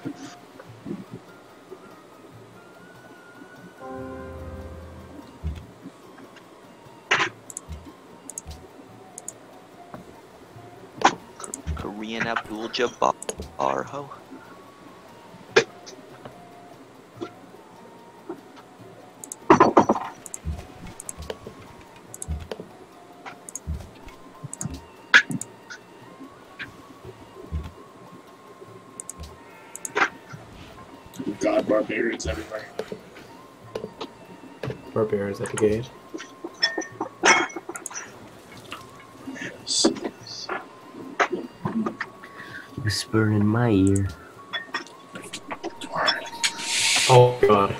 Korean Abdul-Jabbar, ho. God, barbarians everywhere. Barbarians at the gate. Yes. Whisper in my ear. Oh god.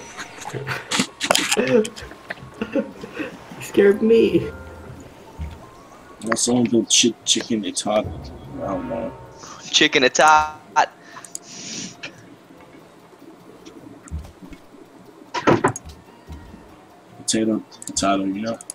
You scared me. Well, someone built chi chicken etat. I don't know. Chicken attack. Potato, potato, you know?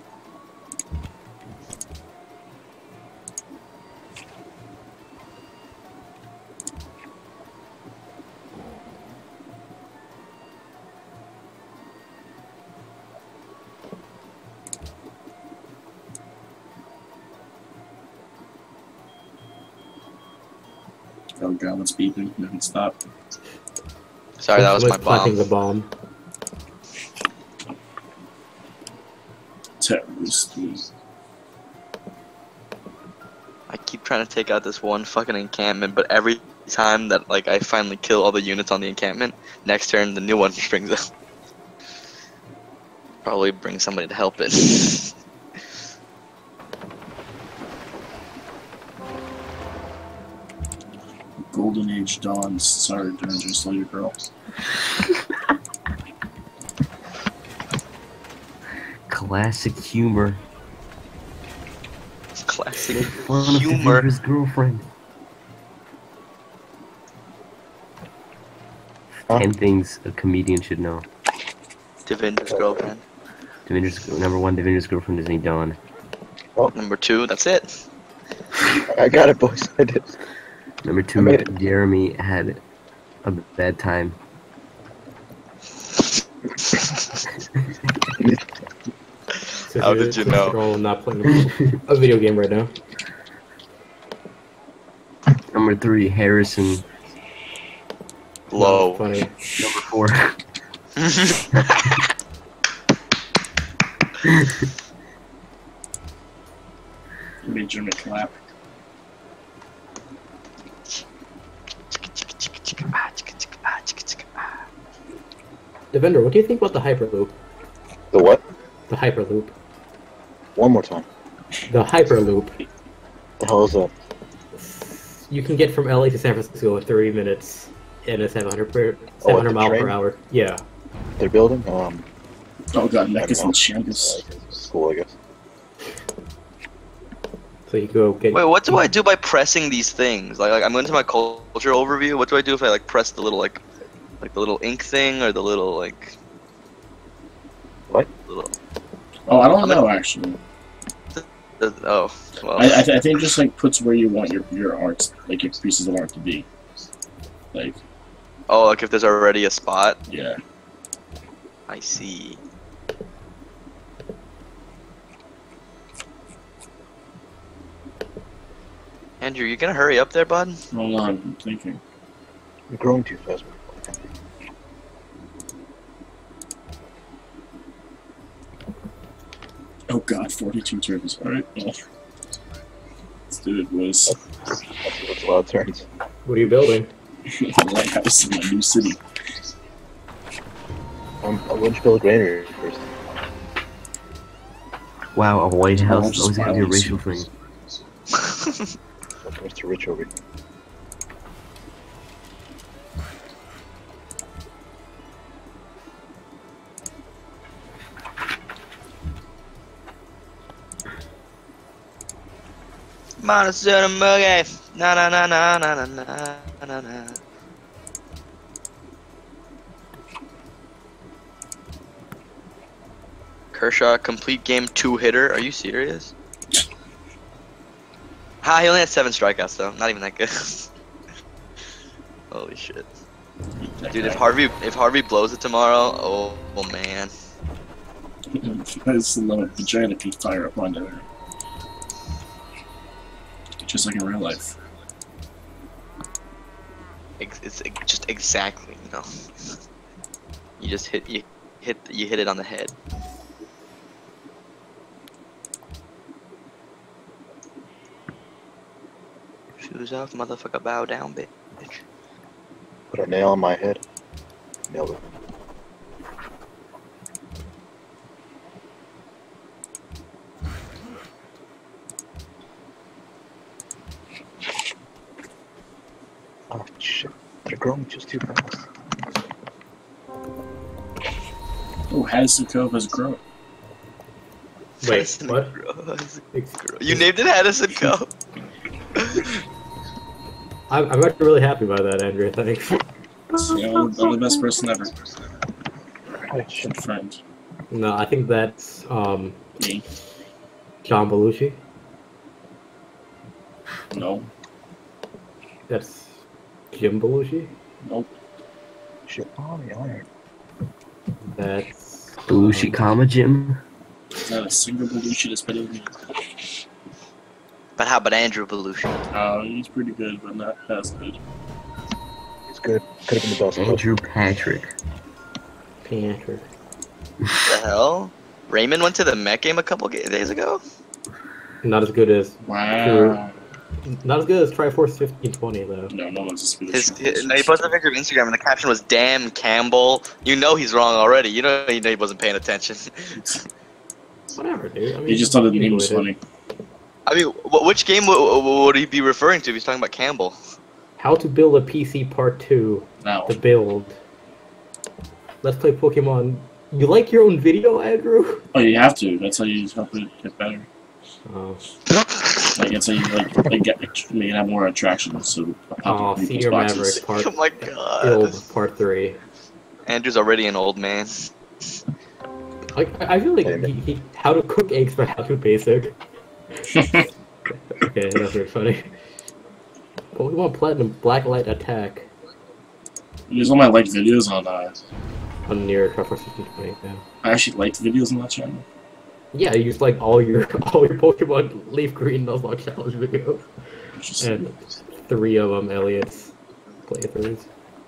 Oh god, what's beeping? Nothing stop. Sorry, that was my planting bomb. the bomb. Terrorist. I keep trying to take out this one fucking encampment, but every time that like I finally kill all the units on the encampment, next turn the new one springs up. Probably bring somebody to help it. Golden Age dawns. Sorry, Dungeon Slayer girl. Classic humor. Classic Make fun humor. of his girlfriend. Huh? Ten things a comedian should know. Devinder's girlfriend. Devinder's number one. Devinder's girlfriend is named Dawn. Number two, that's it. I got it, boys. I did. Number I two, made it. Jeremy had a bad time. How did you know? We're all not playing a video game right now. Number three, Harrison. Low. Funny. Number four. Made German clap. Devender, what do you think about the Hyperloop? The what? The Hyperloop. One more time. The Hyperloop. The hell is that? You can get from L A to San Francisco in thirty minutes in a seven hundred per Oh, seven hundred the mile per train? hour. Yeah. They're building? Um, Oh god, I Neck is don't in know. shambles. School, I guess. So you go get. Wait, what do I do by pressing these things? Like, like I'm going to my culture overview. What do I do if I like press the little like, like the little ink thing or the little like? What? Little. Oh, I don't know actually. The, oh, well. I, I, th I think just like puts where you want your your arts, like your pieces of art to be. Like, Oh, like if there's already a spot. yeah. I see. Andrew, you gonna hurry up there, bud? Hold on, I'm thinking. You're growing too fast. Oh god, forty-two turns. Alright, well. Let's do it, boys. That's, that's a lot of turns. What are you building? Lighthouse in my new city. Um, why don't you build a granary first? Wow, a White Oh, House. just Always gonna be a violence. racial thing. That's Mister Rich over here. Monster Muggy. Na na na na na na na na na. Kershaw, complete game two hitter. Are you serious? Ha, he only had seven strikeouts though. Not even that good. Holy shit. Dude, if Harvey if Harvey blows it tomorrow, oh, oh man. I just love it. The giant can fire up on there. Just like in real life. It's, it's just exactly, you know. You just hit you hit you hit it on the head. Shoes off, motherfucker, bow down, bitch. Put a nail on my head. Nailed it. Oh shit. They're growing just too fast. Oh, Hazukova's grow. Wait, Madison what? Gross. Ex- You named it Addison Cove. I'm, I'm actually really happy about that, Andrew. Thanks. You know, I'm the best person ever. Oh shit. Good friend. No, I think that's um Me? John Belushi. No. That's Jim Belushi. Nope. Shit on the iron. That's Belushi, comma Jim. Is that a single Belushi that's better than me? But how about Andrew Belushi? Oh, he's pretty good, but not as good. He's good. Could have been the best. but- Andrew Patrick. Panther. What the hell? Raymond went to the Met game a couple ga- days ago? Not as good as Wow. not as good as Triforce fifteen twenty though. No, no one's as good His, as his, no, he posted a picture of Instagram and the caption was "Damn Campbell." You know he's wrong already. You know you know he wasn't paying attention. Whatever, dude. I mean, He just thought the name was enjoyed funny. it. I mean, wh- which game w- w- would he be referring to if he's talking about Campbell? How to build a P C part two. Now. The build. Let's play Pokemon. You like your own video, Andrew? Oh, you have to. That's how you help it get better. Oh. Like, it's how you, like, like get, make it have more attraction, so... Oh, Senior Maverick part... Oh my god. Build part three. Andrew's already an old man. Like, I feel like he, he, how to cook eggs for how to basic. Okay, that's very funny. Pokemon Platinum Blacklight Attack. There's all my liked videos on, uh... On near Trapper fifteen twenty, yeah. I actually liked videos on that channel. Yeah, you use like all your all your Pokemon Leaf Green Nuzlocke challenge videos. And three of them Elliot's playthroughs.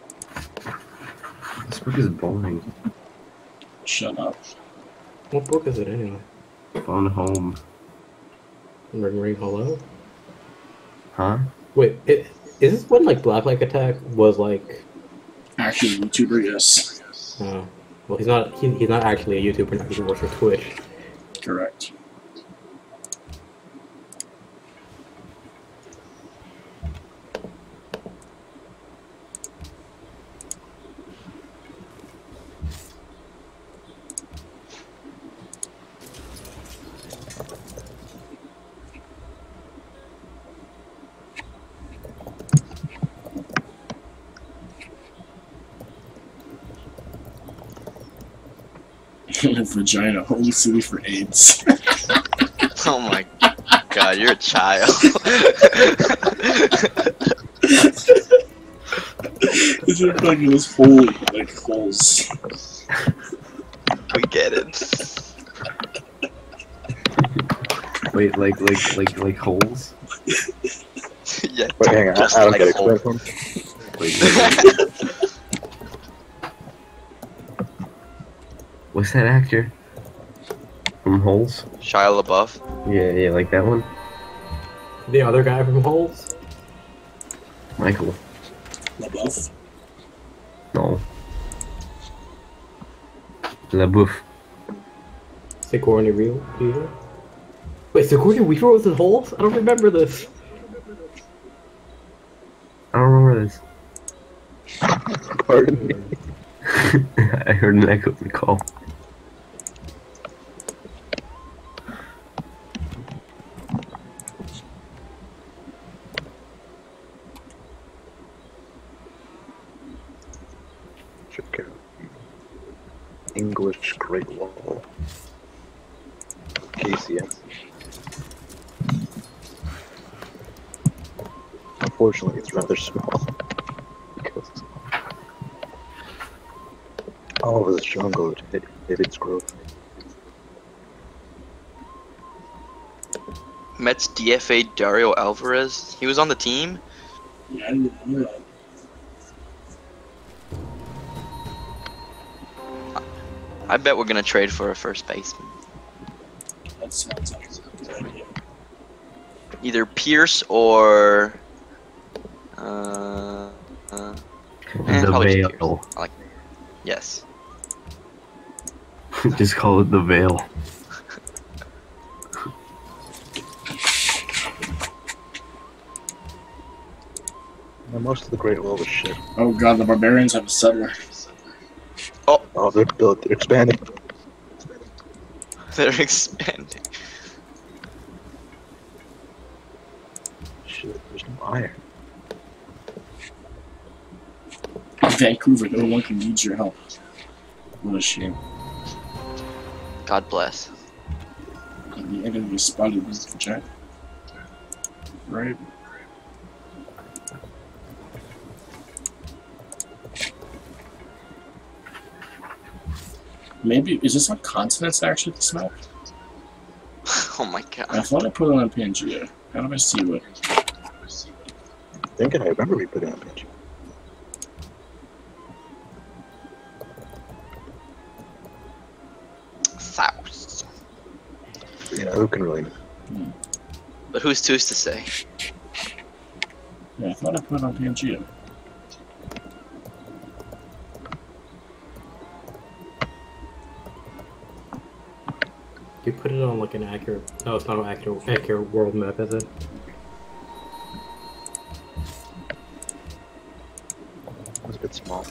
This book is boring. Shut up. What book is it anyway? Phone home. Ring Ring Hollow? Huh? Wait, it, is this when like Blacklight Attack was like... Actually, YouTuber, yes. Oh. Well, he's not, he, he's not actually a YouTuber now, he works for Twitch. Correct. Vagina, holy city for AIDS. Oh my god, you're a child. Is it fucking this hole, like holes? We get it. Wait, like, like, like, like holes? Yeah, Wait, hang on, I, just I don't like get it. holes. Explain for me. Wait, wait, wait. What's that actor? From Holes? Shia LaBeouf. Yeah, yeah, like that one? The other guy from Holes? Michael. LaBeouf? No. LaBeouf. Sigourney Weaver? Wait, Sigourney Weaver was in Holes? I don't remember this. I don't remember this. Pardon me. I heard an echo in the call. Check out English Great Wall. K C S. Unfortunately, it's rather small. Because all over this jungle, it hit, hit its growth. Mets D F A Dario Alvarez. He was on the team. Yeah, I didn't know that. I bet we're gonna trade for a first baseman. That sounds like a good idea. Either Pierce or uh, uh eh, The probably just Veil. Pierce. I like yes. Just call it the Veil. Now, most of the Great Wall was shit. Oh god, the barbarians have a settler. Oh, they're built. They're expanding. They're expanding. Shit, there's no iron. Vancouver, no one can use your help. What a shame. God bless. I'm gonna be spotted with the chat. Right? Maybe, is this on continents actually, this map? Oh my I god. thought I put it on Pangea. How do I see what? I'm thinking I remember we put it on page. South. You know, who can really... But who's who's to say? Yeah, I thought I put it on Pangea. You put it on like an accurate... No, it's not an accurate, accurate world map, is it? bit small.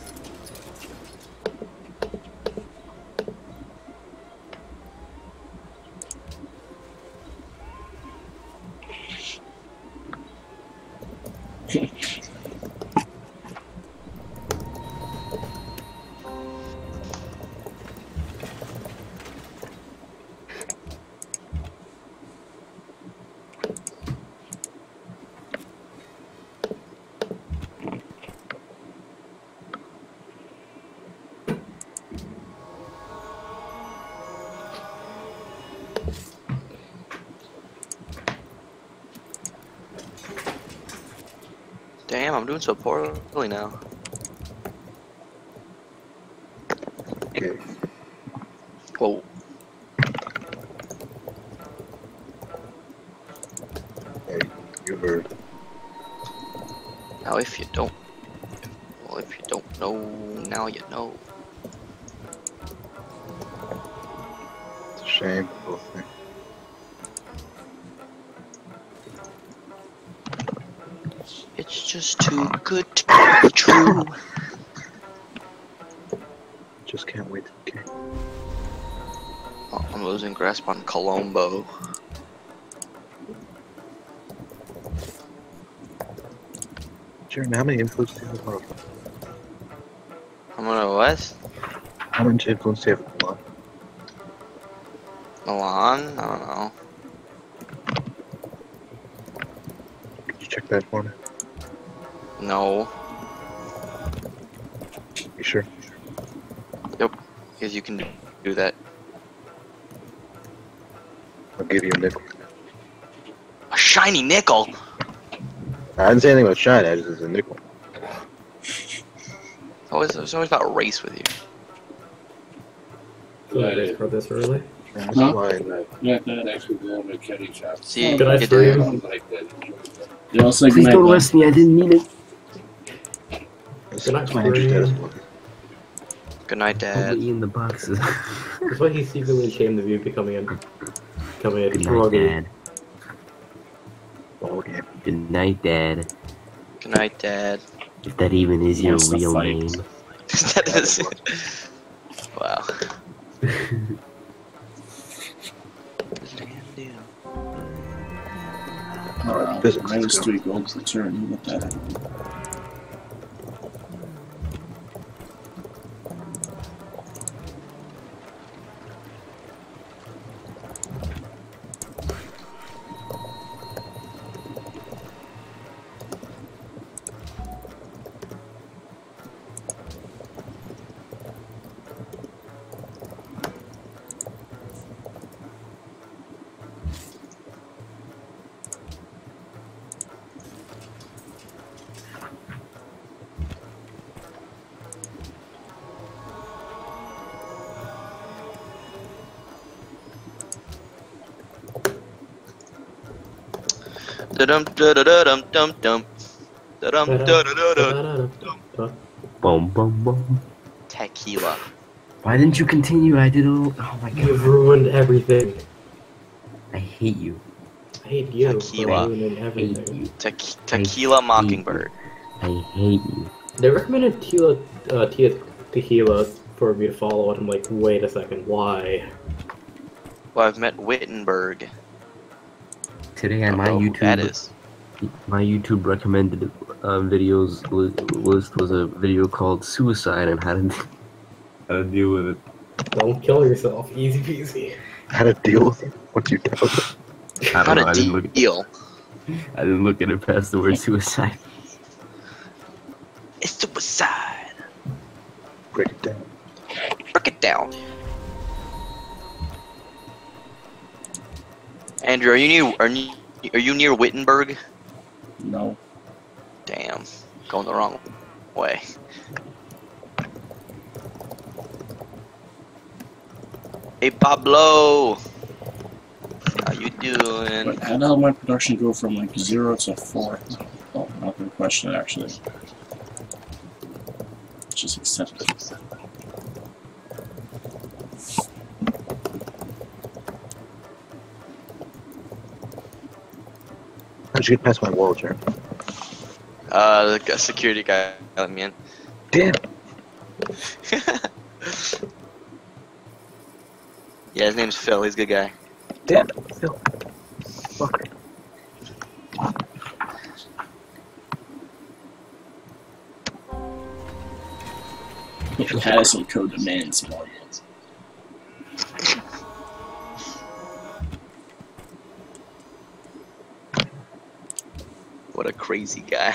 Damn, I'm doing so poorly now. Okay. Whoa. Hey, you heard. Now if you don't, well, if you don't know, now you know. It's a shame. Both things. It's just too good to be true. Just can't wait to okay. Oh, I'm losing grasp on Colombo. Jeremy, how many influence do you have on? I'm gonna what? How much influence do you have on? Milan? I don't know. Could you check that for me? No. You sure? Yep. Because you can do that. I'll give you a nickel. A shiny nickel? I didn't say anything about shine, I just said a nickel. It's always, it's always about race with you. That is for this early. That's Huh? why. Yeah, that actually go on the Kenny shop. See, Good night, you stream. do. I don't like that. Yeah, I'll say Please goodnight, don't bud. arrest me. I didn't mean it. That's Good night, my Andrew's dad is Stream. looking. Good night, I'll Dad. be in the boxes. That's why he secretly came to view becoming a becoming a Good night, druggie. Dad. Ball game. Good night, Dad. Good night, Dad. If that even is your Wants to real fight. name. That is. Wow. Alright, Physics, minus let's go. three gold per turn. Look at that. Da-dum, da-da-da-dum, dum, dum. Da-dum, da-da-da-da. Boom, boom, boom. Tequila. Why didn't you continue? I did a little. Oh my You've god. ruined everything. I hate you. I hate you Tequila. for ruining I hate everything. you. Te- tequila Mockingbird. I hate you. They recommended tequila, uh, te- tequila for me to follow, and I'm like, wait a second, why? Well, I've met Wittenberg. Today I on don't my know who YouTube, that is. my YouTube recommended um, videos li- list was a video called "Suicide" and how to how to deal with it. Don't kill yourself. Easy peasy. How to deal with it? What do you do? I How don't know. I to didn't look. deal. I didn't look at it past the word suicide. It's suicide. Break it down. Break it down. Andrew, are you near? Are you, are you near Wittenberg? No. Damn, going the wrong way. Hey Pablo, how you doing? But how the hell my production go from like zero to four? Oh, not gonna question it actually. Just accept it. How'd you get past my wall, Jeremy? Uh, the g- security guy let me in. Damn. Yeah, his name's Phil. He's a good guy. Damn it, Phil. Fucker. If it has some code demands more. What a crazy guy.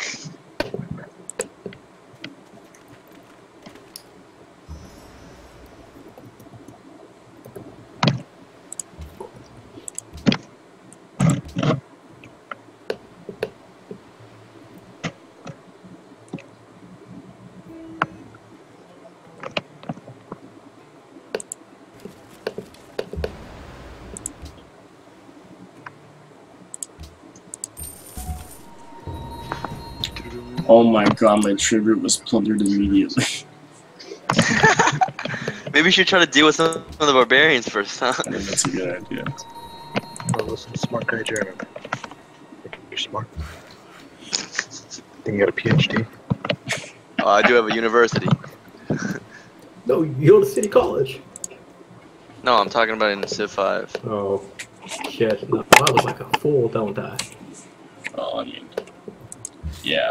Oh my god, my trigger was plundered immediately. Maybe you should try to deal with some of the barbarians first, huh? I mean, that's a good idea. Oh, listen, smart guy Jeremy. You're smart. Think you got a PhD? Oh, I do have a university. No, you go to City College. No, I'm talking about in Civ five. Oh, shit. No, I was like a fool, don't I? Oh, I mean, yeah.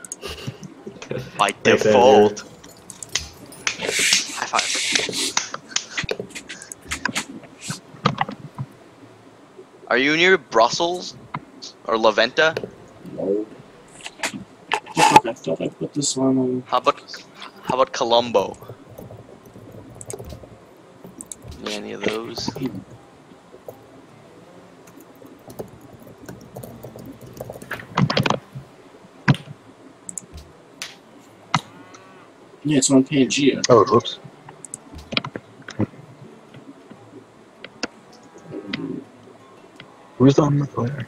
By Thanks, default. High five. Are you near Brussels? Or La Venta? No. Fuck, I thought I put this one on. How about how about Colombo? Yeah, any of those? Yeah, it's on Pangea. Oh, whoops. Who's on the player?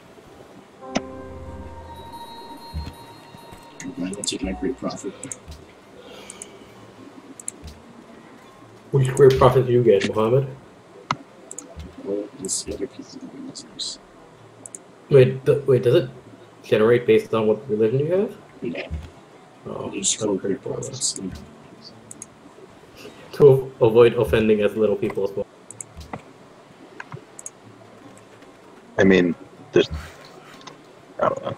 I'm not taking a great profit. Which great profit do you get, Mohammed? Well, this the other piece of the business. Wait, th wait, does it generate based on what religion you have? Yeah. Oh, There's that's still pretty great cool. profits. To avoid offending as little people as well. I mean, there's... I don't know.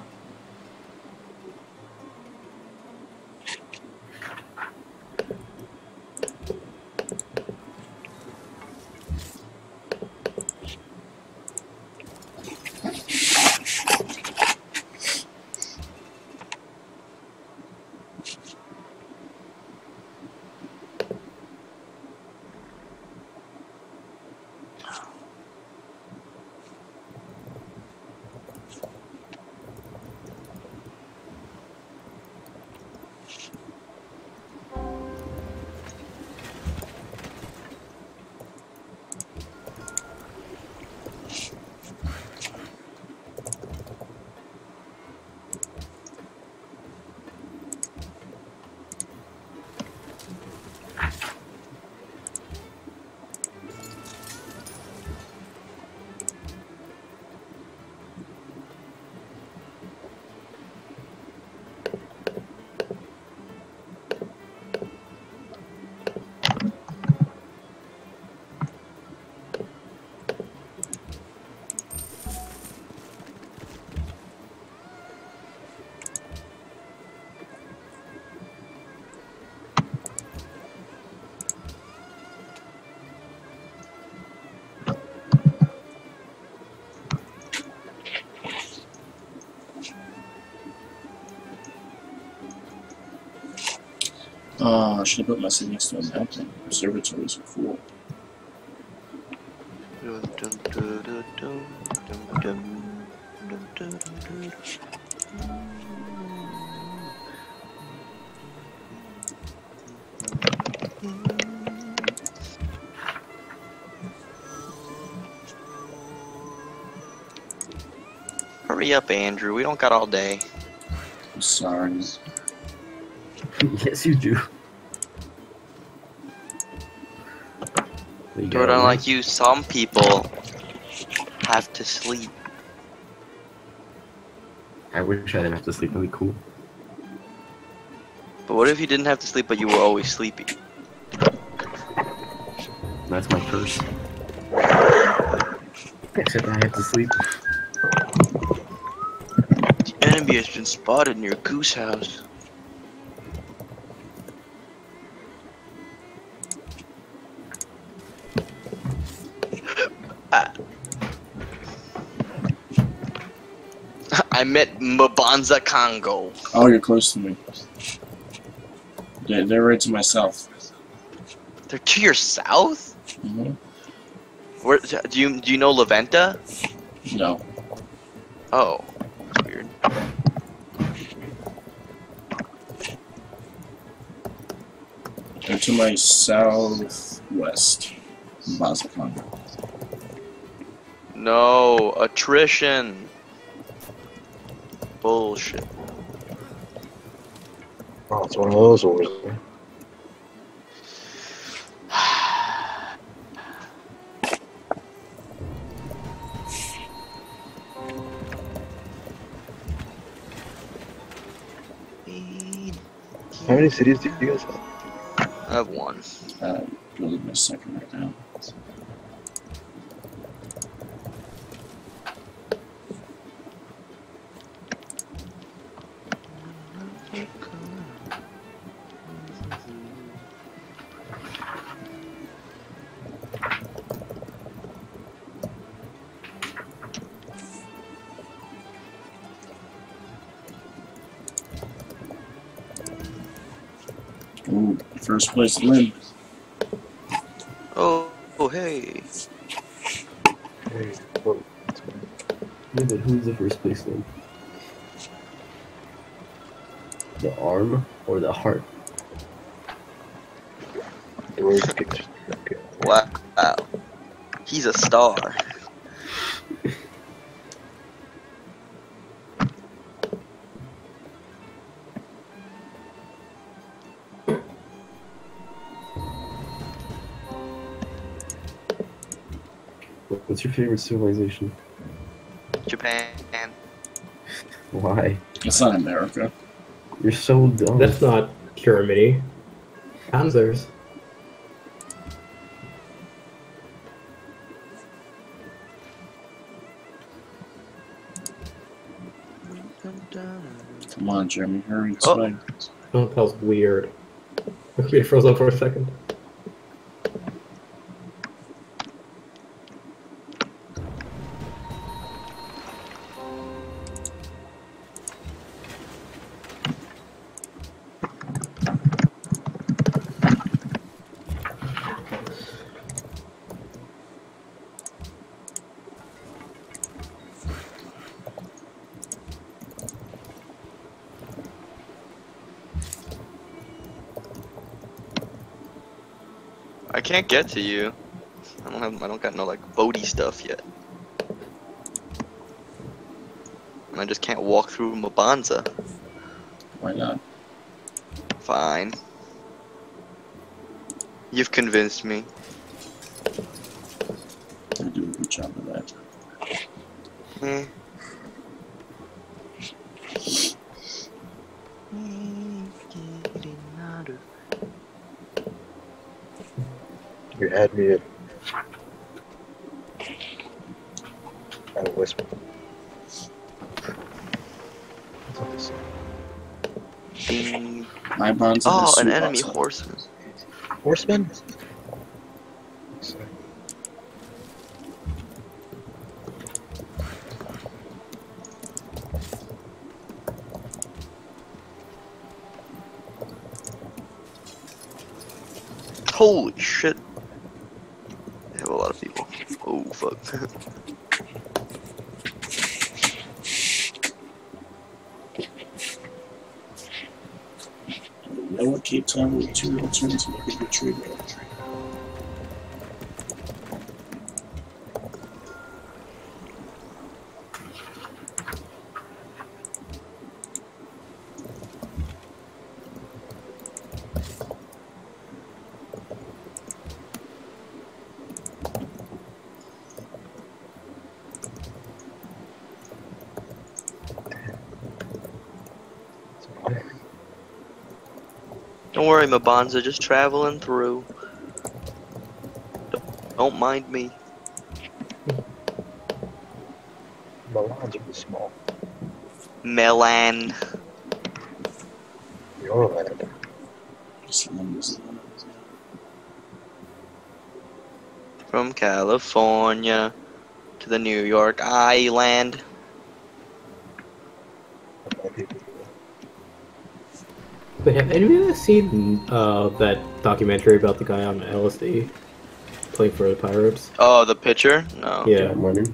Uh, I should have put my city next to a mountain. Observatories are cool. Hurry up, Andrew. We don't got all day. I'm sorry. Yes, you do. You But got unlike you, some people have to sleep. I wish I didn't have to sleep. That'd be cool. But what if you didn't have to sleep, but you were always sleepy? That's my curse. Except I have to sleep. The enemy has been spotted near Goose House. Ah. I met Mbanza Congo. Oh, you're close to me. They're, they're right to my south. They're to your south? Mm-hmm. Where do you do you know Laventa? No. Oh, that's weird. They're to my southwest. Bazaconga. No, attrition. Bullshit. Oh, it's one of those wars. How many cities do you guys have? I have one. Uh, building my second right now. Ooh, first place to win. Oh, oh hey. Hey, well, Yeah, but who's the first place then? The arm or the heart? Dward picked- okay. Wow. He's a star. What's your favorite civilization? Japan. Why? It's not America. You're so dumb. That's not Germany. Panzers. Come on, Jeremy, hurry, Oh. explain. Oh, that was weird. My computer froze up for a second. I can't get to you. I don't have. I don't got no like boaty stuff yet. And I just can't walk through Mbanza. Why not? Fine. You've convinced me. I do a good job of that. Eh. You had me at. Out of Whisper. What's on this? Ding. My bonds Oh, an enemy horseman. Horseman? Holy shit. They have a lot of people. Oh, fuck. You know what Cape Town with two alternative bigger trade routes. Don't worry, Mabanza, just traveling through. Don't mind me. Milan's really small. Milan. Your land. From California to the New York Island. But have any of you guys seen uh, that documentary about the guy on L S D playing for the Pirates? Oh, the pitcher? No. Yeah, John Lennon.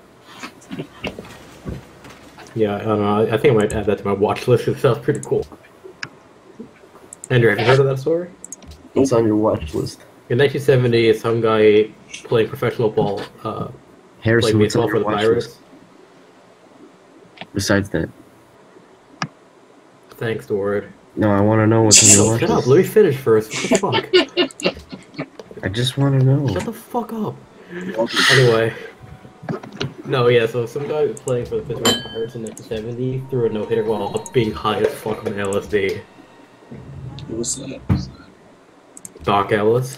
yeah. I don't know. I think I might add that to my watch list. It sounds pretty cool. Andrew, have you heard of that story? What's on your watch list? In nineteen seventy, some guy playing professional ball, uh, Harrison, played what's on baseball for your the watch Pirates. list? Besides that. Thanks, Dward. No, I want to know what's on your watch Shut up. list. Let me finish first. What the fuck? I just want to know. Shut the fuck up. Anyway. No, yeah, so some guy was playing for the Pittsburgh Pirates in nineteen seventy threw a no-hitter while being high as fuck on L S D. Who was that? Doc Ellis.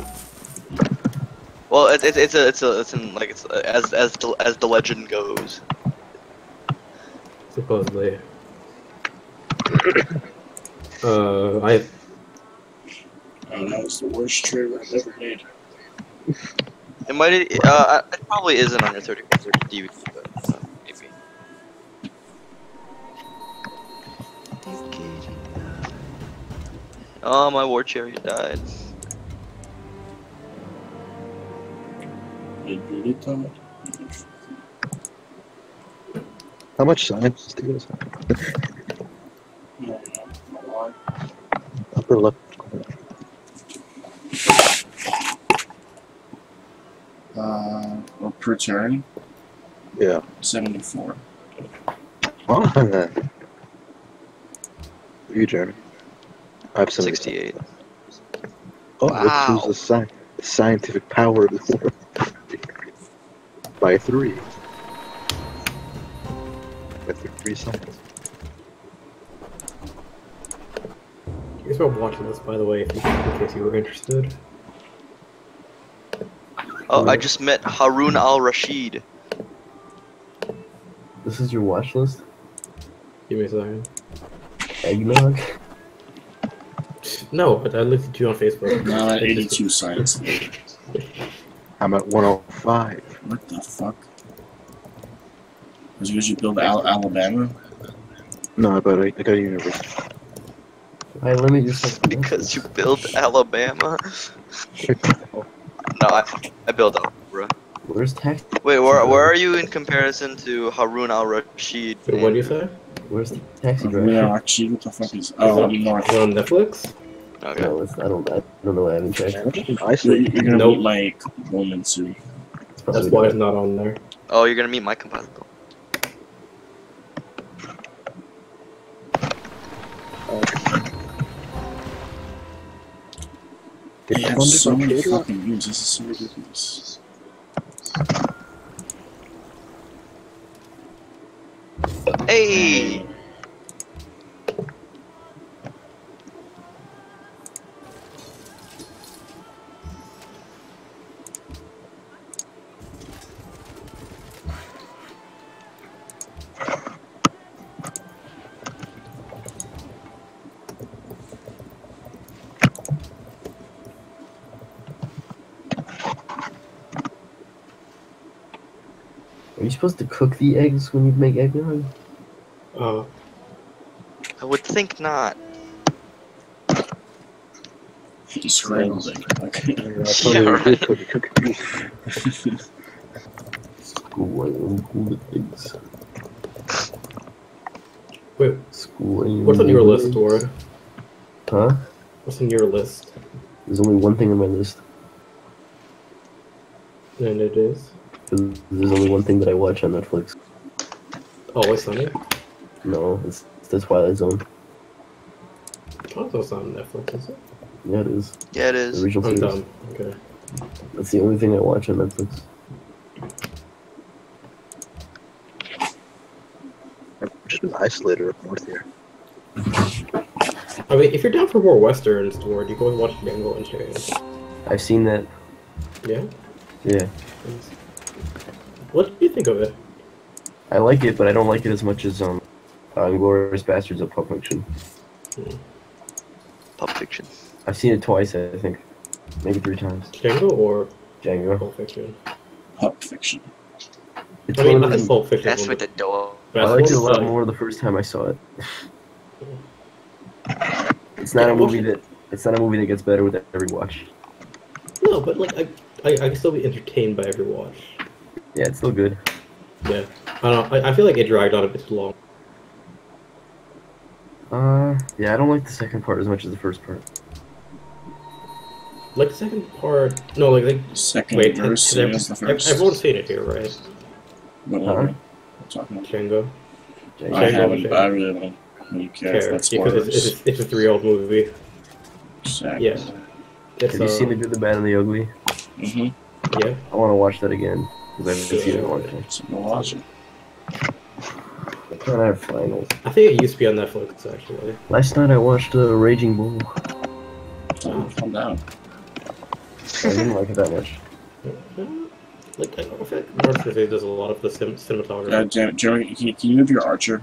Well, it's it's it's a it's a it's in like it's uh, as as the, as the legend goes. Supposedly. uh, I... Oh, that was the worst trailer I've ever made. It might uh it probably isn't on your thirty D V D, but uh, maybe. Oh, my war chariot died. It really died. How much science do you guys have? No, no, why? Upper left corner. Uh, well, per turn, Yeah. seventy-four. Oh, then. You, Jeremy. I have sixty-eight. Oh, Wow. let's choose the, sci the scientific power of the world. By three. By th three science. Here's my watch list, by the way, if you, in case you were interested. Oh, I just met Harun al-Rashid. This is your watch list? Give me a second. Eggnog? No, but I looked at you on Facebook. Now at It's just- eighty-two science. I'm at one oh five. What the fuck? Was because you build Al Alabama? No, but I, I got a university. I limit yourself to Because you built Alabama? No, I, I built Alabama. Where's tax? Wait, where, where are you in comparison to Harun al-Rashid? Wait, what do you say? Where's the taxi driver? Yeah, actually, what the fuck is? Oh, up north. Is it on Netflix? Okay. No, it's, I don't. I don't know. I haven't checked. I You're, see. you're gonna Nope. meet like Roman soon. It's probably That's why not. it's not on there. Oh, you're gonna meet my composite. Did They have Thunder so come many true? fucking views. This is so ridiculous. Hey! Are you supposed to cook the eggs when you make eggnog? Uh, I would think not. He scrambled it. Okay. Yeah, I thought they were good for the cooking. School ain't cool with eggs. wait, School ain't what's on your cool list, with Dward? eggs. Huh? What's on your list? There's only one thing on my list. And it is? Because there's only one thing that I watch on Netflix. Always Sunny? No, it's, it's the Twilight Zone. Oh, so it's not on Netflix, is it? Yeah, it is. Yeah, it The is. original I'm series. dumb. Okay. That's the only thing I watch on Netflix. Just an isolator up north here. I mean, if you're down for more westerns, Dward, you go and watch Django Unchained. I've seen that. Yeah? Yeah. What do you think of it? I like it, but I don't like it as much as um, uh, Inglourious Bastards of Pulp Fiction. Hmm. Pulp Fiction. I've seen it twice, I think. Maybe three times. Django or Django. Pulp Fiction? Pulp Fiction. It's I mean, one I of think those- Pulp Fiction. That's was with the the door. I best liked it a one, lot but- more the first time I saw it. It's not Yeah, a movie well- that it's not a movie that gets better with every watch. No, but like I, I, I can still be entertained by every watch. Yeah, it's still good. Yeah, I don't know. I, I feel like it dragged on a bit too long. Uh, yeah, I don't like the second part as much as the first part. Like the second part, no, like like Second wait, verse has- is the ev- first. everyone's seen it here, right? What Huh? level? We're talking about. Django. I Django haven't, Unchained. but I really don't really care if Care, that's because it's, spoilers. it's, it's a three-year-old movie. Exactly. Yeah. It's, Have you seen The uh, Good, the Bad, and the Ugly? Mm-hmm. Yeah. I want to watch that again because I haven't seen it in a long time. So go watch it. I'm trying to have finals. I think it used to be on Netflix actually. Last night I watched uh, Raging Bull. So calm down. I didn't like it that much. Like I feel like Martin Scorsese does a lot of the sim- cinematography. Uh, Jer- Jeremy, can, can you move your archer?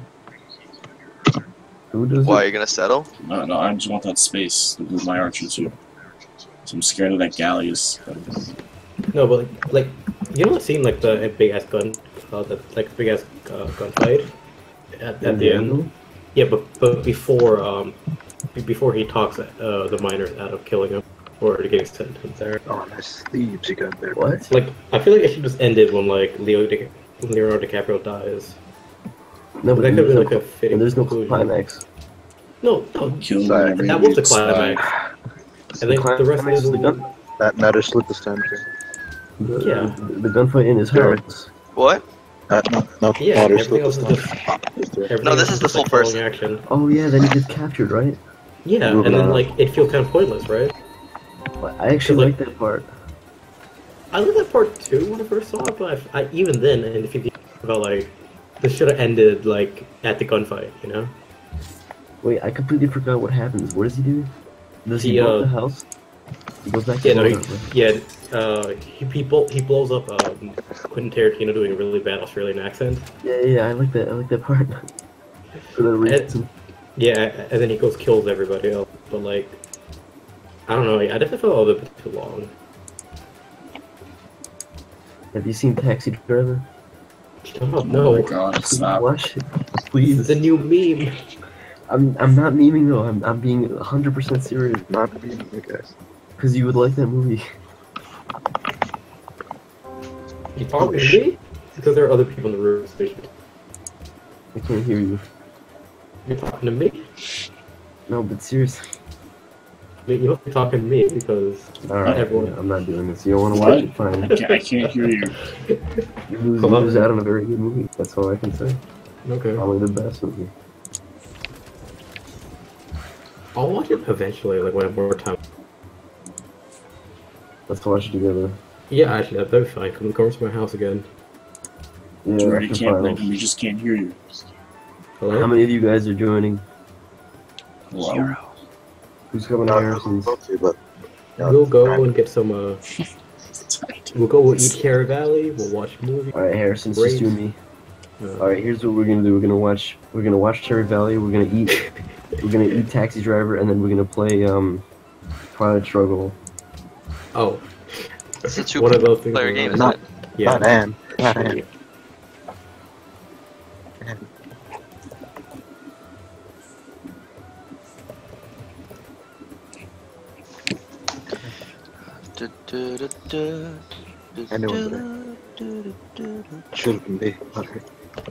Who does Why, it? are you gonna settle? No, no, I just want that space to move my archer too. So I'm scared of that galleys. No, but like, like you know, the scene like the big ass gun, uh, the like big ass uh, gunfight at, at the end. Yeah, but but before um be- before he talks uh, the miners out of killing him or getting sentenced there. Oh, nice thieves you got there. What? Like I feel like it should just ended when like Leo Di- Leonardo DiCaprio dies. No, but That could be there's like no, a fitting and there's no conclusion. climax. No, no, Kill Sorry, whenever that he was the gets, climax. uh, And then the rest of climax the is the movie. gun. That matter slit this time too. The, Yeah. the, the gunfight in his Sure. house. What? Uh, no, no, Yeah, matter everything slit else this is time. just. Just, uh, everything No, this else is the just, full like, following person. action. Oh yeah, then he gets captured, right? Yeah, and Moving then on. like it feels kind of pointless, right? But I actually Like- like that part. I like that part too when I first saw it, but I, I, even then, and if you think about like, this should have ended like at the gunfight, you know? Wait, I completely forgot what happens. What does he do? Does he He, blow up uh, the house? He goes back to Yeah, no, blowing he, up, right? yeah. Uh, he he, blow, he blows up um, Quentin Tarantino doing a really bad Australian accent. Yeah, yeah, I like that. I like that part. For that reason. Yeah, and then he goes kills everybody else. But like, I don't know. I definitely felt a little bit too long. Have you seen Taxi Driver? Shut up, Oh no. my god, Please stop. watch it. This Please. is a new meme. I'm I'm not memeing though. I'm I'm being one hundred percent serious. not being okay. Because you would like that movie. You talking to me? Because there are other people in the room. So you- I can't hear you. you're talking to me? No, but seriously. I mean, you hope you're talking to me because Alright, Everyone. I'm not doing this. You don't want to What? watch it? Fine. I can't, I can't hear you. You lose, you Hello? lose out on a very good movie. That's all I can say. okay. Probably the best movie. I'll watch it eventually, like when I have more time. Let's watch it together. Yeah, actually, that'd be fine. Come over to my house again. Yeah, Jordan, after can't finals. link, we just can't hear you. Hello? How many of you guys are joining? Hello? Who's coming to Not Harrison's? to, but yeah, We'll go and get some. Uh, we'll go. We'll eat Carrot Valley. We'll watch a movie. Alright, Harrison's Great. just you and me. Uh, Alright, here's what we're gonna do. We're gonna watch. We're gonna watch Cherry Valley. We're gonna eat. We're gonna eat Taxi Driver, and then we're gonna play um, Twilight Struggle. Oh, It's a two one of those things. player where- game, isn't Not- it? Yeah. not and not and. Du- du- du- du- du- I know du- better. du- du- du- du. Should have been me. Okay.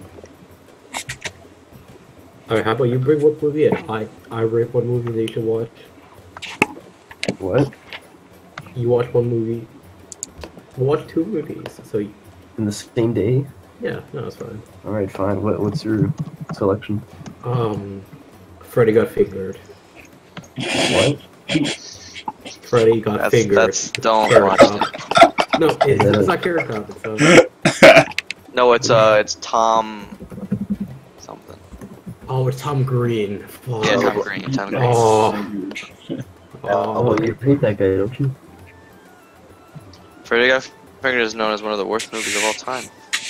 Alright, how about you bring what movie and I I rate one movie that you should watch. What? You watch one movie. We'll watch two movies. So you- In the same day? yeah, no, it's fine. Alright, fine. What, what's your selection? Um, Freddy got fingered. What? Freddy got That's, fingered. that's, don't Carrot watch Top. it. No, it, Yeah. it's not Carrot Top. It's uh, No, it's, uh, it's Tom something. Oh, it's Tom Green. Fuck. Yeah, Tom Green. Tom Green. Oh. Oh, you hate that guy, don't you? Freddy Got Fingered is known as one of the worst movies of all time.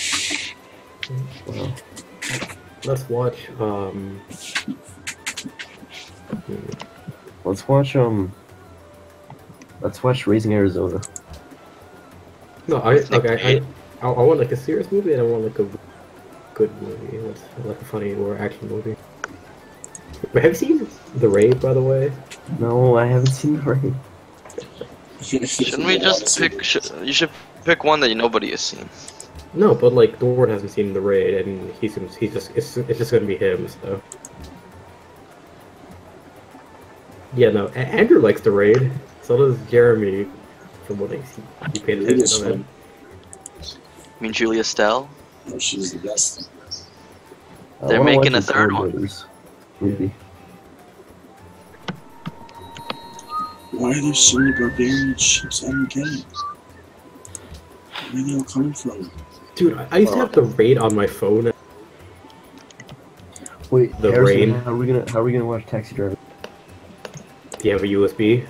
Wow. Let's watch. Um. Let's watch um. Let's watch Raising Arizona. No, I okay. I, I I want like a serious movie, and I want like a good movie, Let's, like a funny or action movie. But have you seen The Raid, by the way? No, I haven't seen The Raid. Shouldn't we just pick? Sh you should pick one that nobody has seen. No, but like Dward hasn't seen The Raid, and he seems he's just it's it's just gonna be him. So yeah, no, A Andrew likes The Raid. So does Jeremy. From what I see, he paid attention to him. You mean Julia Stell? Oh, she's the best. I They're wanna making watch a the third Coen one. Brothers movie. Why are there so many barbarian ships on the game? Where are they all coming from? Dude, I, I used to have The Raid on my phone. Wait, The Harrison, Raid. How are we gonna How are we gonna watch Taxi Driver? Do you have a U S B?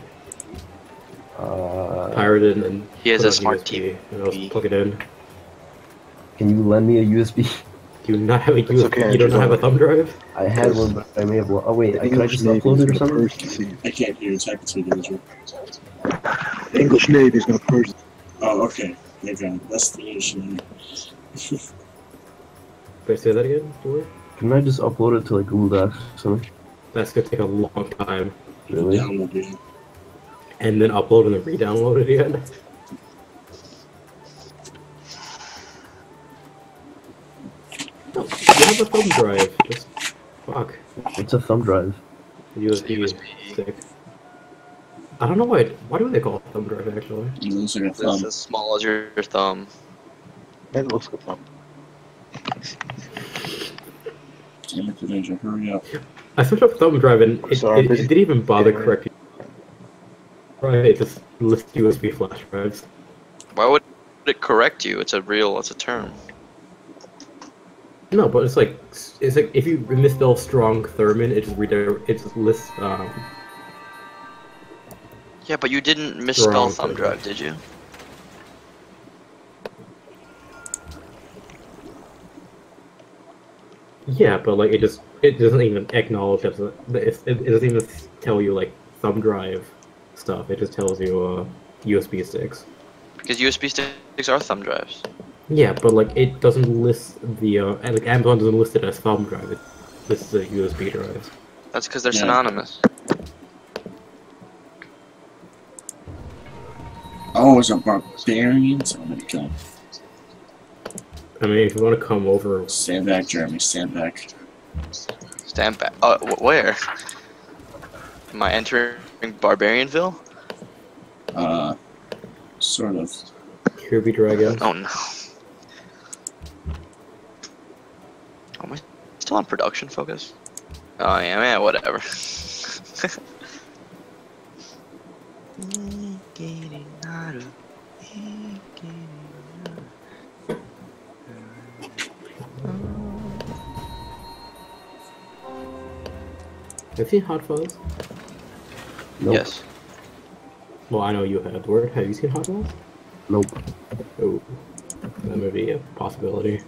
Uh, Pirated and He has put a on smart U S B, T V. and I'll plug it in. can you lend me a U S B? Do you not have a U S B? okay, You don't just have a on- thumb drive? I had one, but I may have. lo- Oh wait, I, could I just upload it or something? I can't hear you. Type it to the individual. English Navy's gonna purge. Oh, okay. There you go. That's the nation. Wait, say that again? Dward? Can I just upload it to like Google Docs or something? That's gonna take a long time. Really? Download it. And then upload and then re-download it again. No, you have a thumb drive. Just fuck. What's a thumb drive? U S B, U S B. stick. I don't know why. Why do they call it thumb drive actually? It looks like a It's thumb. as small as your, your thumb. It looks good. Fun. Damn it, the ninja. Hurry up. I searched up thumb drive and it, Sorry, I'm it, it busy. didn't even bother Yeah. correcting. Right, it just lists U S B flash drives. Why would it correct you? It's a real. It's a term. No, but it's like it's like if you misspell strong Thurman, it just redirect. It just lists. Um, Yeah, but you didn't misspell Wrong. thumb drive, did you? yeah, but like it just it doesn't even acknowledge that it, it doesn't even tell you like thumb drive stuff. It just tells you uh, U S B sticks. Because U S B sticks are thumb drives. Yeah, but like it doesn't list the uh, and, like Amazon doesn't list it as thumb drive. It lists the U S B drives. That's because they're Yeah. synonymous. Oh, it's a barbarian. So I'm gonna kill him. I mean, if you want to come over, Stand back, Jeremy. Stand back. Stand back. Oh, wh- where? Am I entering Barbarianville? Uh, sort of. Kirby Dragon. Oh no. Am I still on production focus? Oh yeah, man, whatever. Have you seen Hot Fuzz? Nope. Yes. Well, I know you have. Dward, have you seen Hot Fuzz? Nope. Oh, that may be a possibility.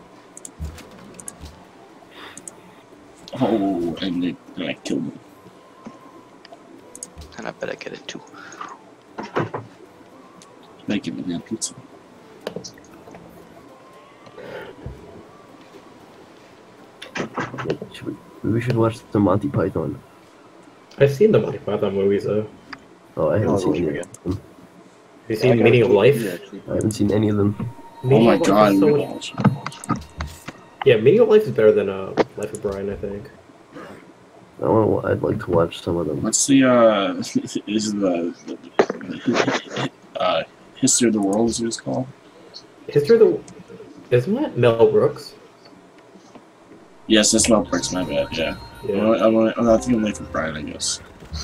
Oh, and they, and I killed him. And I bet I get it too. Making me that pizza. Wait, should we, we should watch the Monty Python. I've seen the Monty Python movies though. Oh, I haven't Oh, seen those any are of them. Have you seen Meaning of Life? I haven't seen any of them. Oh Meaning my of Life god, is so we much- all- Yeah, Meaning of Life is better than uh, Life of Brian, I think. I want to. I'd like to watch some of them. What's the, uh, is the, the, the uh, History of the World, is what it's called? History of the... Isn't that Mel Brooks? Yes, that's Mel Brooks, my bad, yeah. Yeah. I'm, I'm, I'm not thinking Life of Brian, I guess.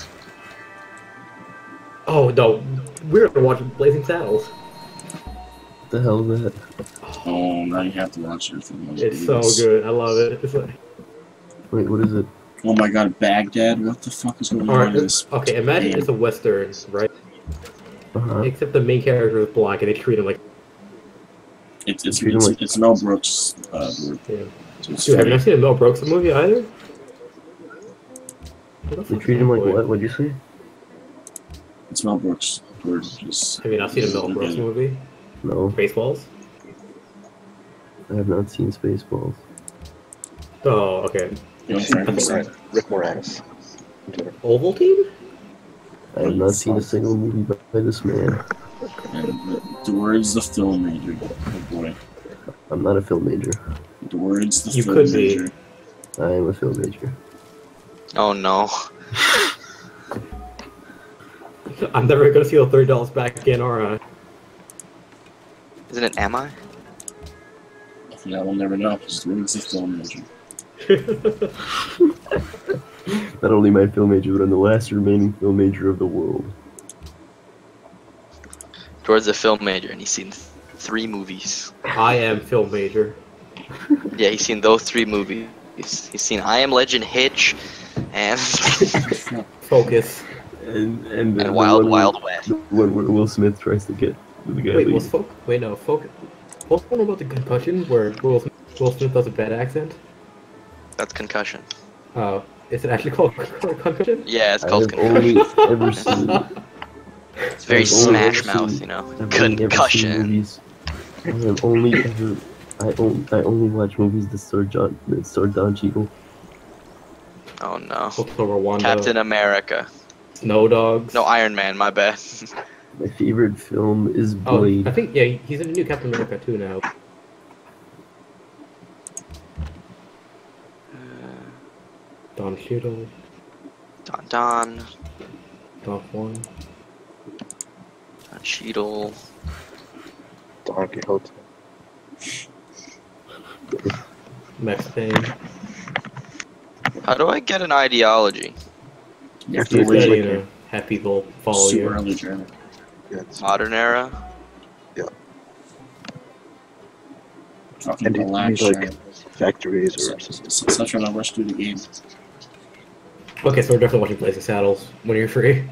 Oh, no. We're watching Blazing Saddles. What the hell is that? Oh, now you have to watch everything. It's so good. I love it. It's like... Wait, what is it? Oh my god, Baghdad? What the fuck is going on Alright, in this? okay, imagine game? it's a western, right? Uh-huh. Except the main character is black and they treat him like. It's it's Treat him it's, like- it's Mel Brooks. Uh, word. Yeah. So it's Dude, have you funny. not seen a Mel Brooks movie either? What the They fuck treat is him that like boy? what? What'd you say? It's Mel Brooks. Word. Just, Have you not seen a Mel Brooks movie? No, Baseballs? I have not seen Spaceballs. Oh, okay. You know, You've seen Frankenstein. Rick Moranis. Ovaltine? I have not seen a single movie by, by this man. And the, the words the film major. Oh boy. I'm not a film major. The words the You film could be. major. I am a film major. Oh no. I'm never gonna see the thirty dollars back again, are I? Isn't it am I? Yeah, we'll never know. Because the words the film major. Not only my film major, but I'm the last remaining film major of the world. Towards a film major, and he's seen th- three movies. I am film major. Yeah, he's seen those three movies. He's, he's seen I Am Legend, Hitch, and Focus. And and, the, and the Wild one Wild where, West. the one where Will Smith tries to get the guy. Wait, leaving. was Focus? Wait, no, Focus. What's the one about the concussion where Will Smith, Will Smith does a bad accent? That's Concussion. Uh, is it actually called concussion? Yeah, it's I called have only Concussion. ever seen. It's very I've only Smash ever Mouth, seen- you know. I've only ever seen Concussion. movies. I have only ever. I only I only watch movies that star John that star Don Cheadle. Oh no. Also Rwanda. Captain America. Snow Dogs. No, Iron Man. My bad. My favorite film is Oh, Blade. I think, yeah, he's in the new Captain America too now. Don Cheadle. Don Don. Don Juan. Don Cheadle. Don Quixote. Max Payne. How do I get an ideology? You have You to gotta, wait you know, have people follow super you. early journey. Yeah, it's- Modern era? Fucking And you relax, need, like, like, factories or something. such a rush through the game. Okay, so we're definitely watching Blazing Saddles when you're free.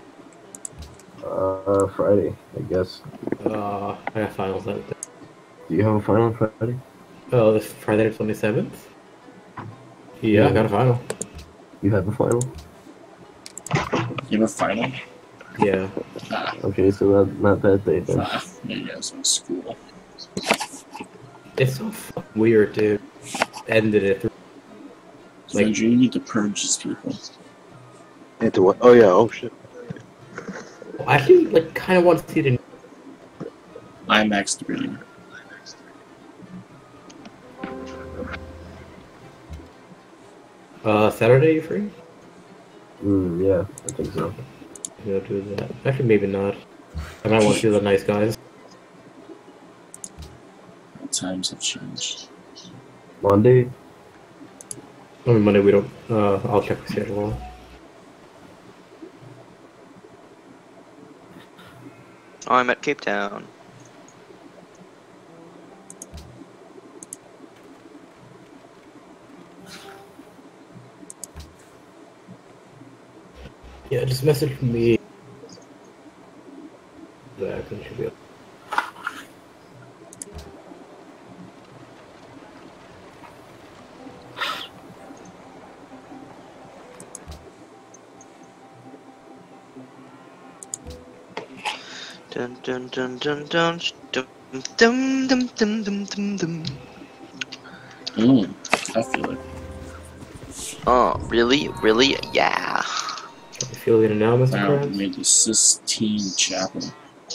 Uh, Friday, I guess. Uh, I got finals that day. Do you have a final on Friday? Oh, this Friday the twenty-seventh? Yeah, I got a final. You have a final? You have a final? Yeah. Ah, Okay, so not not that day then. ah, there you go, so school. It's so fucking weird, dude. Ended it. So Like- Andrew, you need to purge these people. Into what? Oh yeah. Oh shit. I actually, like, kind of want to see it in. IMAX three. Uh, Saturday, you free? Mm, yeah, I think so. Go do that. Actually, maybe not. I might want to see the nice guys. Times have changed. Monday? I mean, Monday we don't. Uh, I'll check the schedule. Oh, I'm at Cape Town. Yeah, just message me. That and should be. Dun dun dun dun dun dum dum dum dum dum dum dum. Mmm, I feel it. Oh, really? Really? Yeah. Affiliate now, Mister Now we Krabs? made the Sistine Chapel.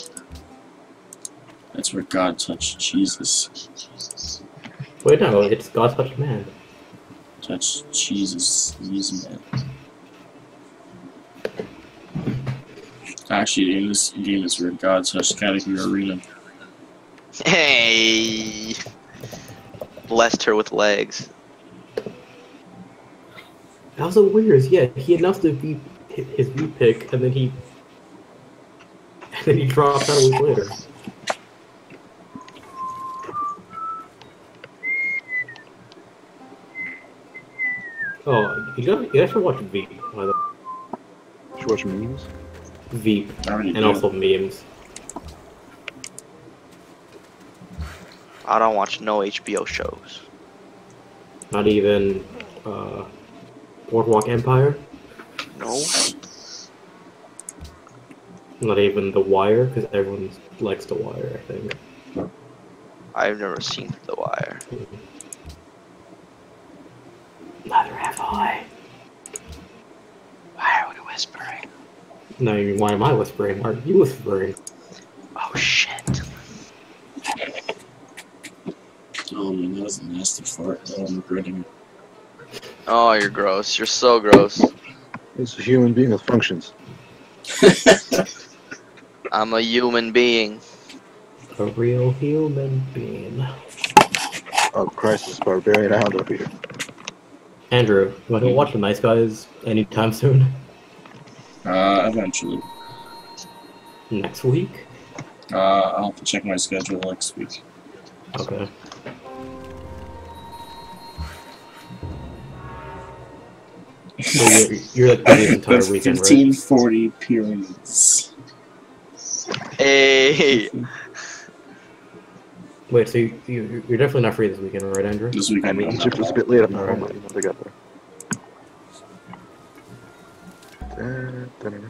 That's where God touched Jesus. Wait, no, it's God touched man. Touched Jesus. He's a man. Actually, in this game, it's where God touched Category Arena. Hey. Blessed her with legs. That was so weird. Yeah, he announced the V, his V pick, and then he, and then he dropped out a week later. Oh, you guys, you guys should watch Veep. by the way. Should watch memes. Veep, I already and do. also memes. I don't watch no H B O shows. Not even uh, Boardwalk Empire. No. Not even The Wire, because everyone likes The Wire, I think. I've never seen The Wire. Neither have I. Why are we whispering? No, you mean, why am I whispering? Why are you whispering? Oh shit. Oh man, that was a nasty fart. Oh, I'm regretting Oh, you're gross. You're so gross. It's a human being with functions. it. I'm a human being. A real human being. Oh, crisis, barbarian hound over here. Andrew, you want to watch The Nice Guys anytime soon? Uh, eventually. Next week? Uh, I'll have to check my schedule next week. Okay. So you're, you're like the entire The weekend, fifteen right? forty pyramids. Hey. Wait, so you, you, you're definitely not free this weekend, right, Andrew? This I weekend. mean, I'm Egypt not- was a bit late on the homework. They got there. Da, da, da, da.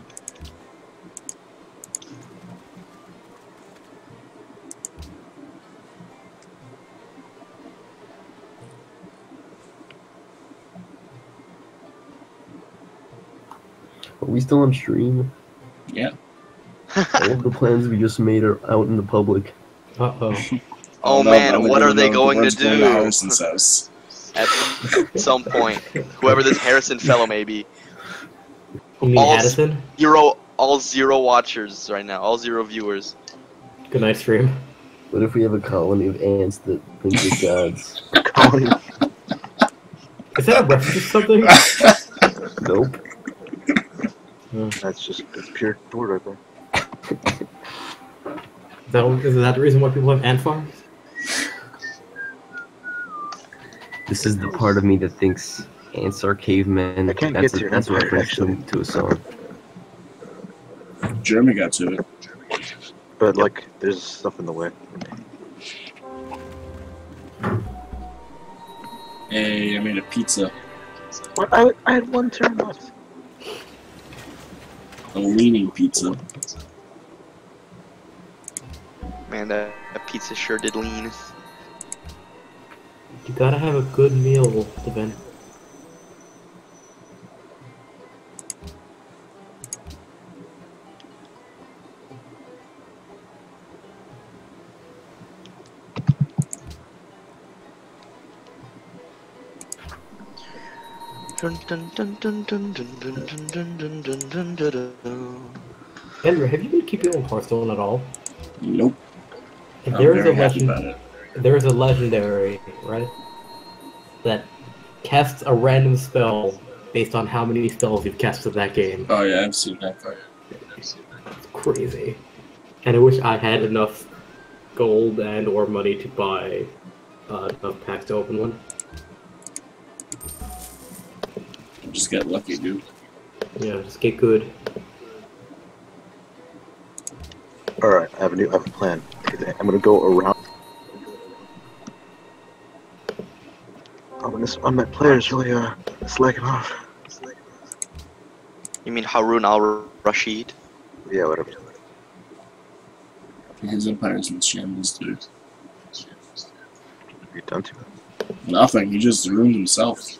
Are we still on stream? Yeah. All of the plans we just made are out in the public. Uh-oh. Oh no, man, but we what don't are they know. going to Dward's going do? Harrison's house. At some point, whoever this Harrison fellow may be. You mean All- Addison? Zero, all zero watchers right now. All zero viewers. Good night, stream. What if we have a colony of ants that think they're gods? Colony. Is that a reference to something? Nope. That's just it's pure Dward right there. Is that, is that the reason why people have ant farms? This is the part of me that thinks ants are cavemen. I can't that's get to a, your that's a empire, reference to, actually. to a song. Jeremy got to it. But like, there's stuff in the way. Hey, I made a pizza. What? I, I had one turn left. A leaning pizza. Man, that, that pizza sure did lean. You gotta have a good meal, Devin. Dun, dun, dun, dun, dun, dun, dun, dun, dun, dun, dun, dun, dun, dun. Andrew, have you been keeping on Hearthstone at all? Nope. And I'm there is very a happy legend. about it. There is a legendary, right? That casts a random spell based on how many spells you've casted that game. Oh yeah, I've seen that part. It's crazy. And I wish I had enough gold and or money to buy uh, enough packs to open one. Just get lucky, dude. Yeah, just get good. Alright, I have a new I have a plan. I'm gonna go around. Oh, and this on my player's really uh slacking off. You mean Harun al Rashid? Yeah, whatever. His empire's in shambles, dude. What have you done to him? Nothing. He just ruined himself.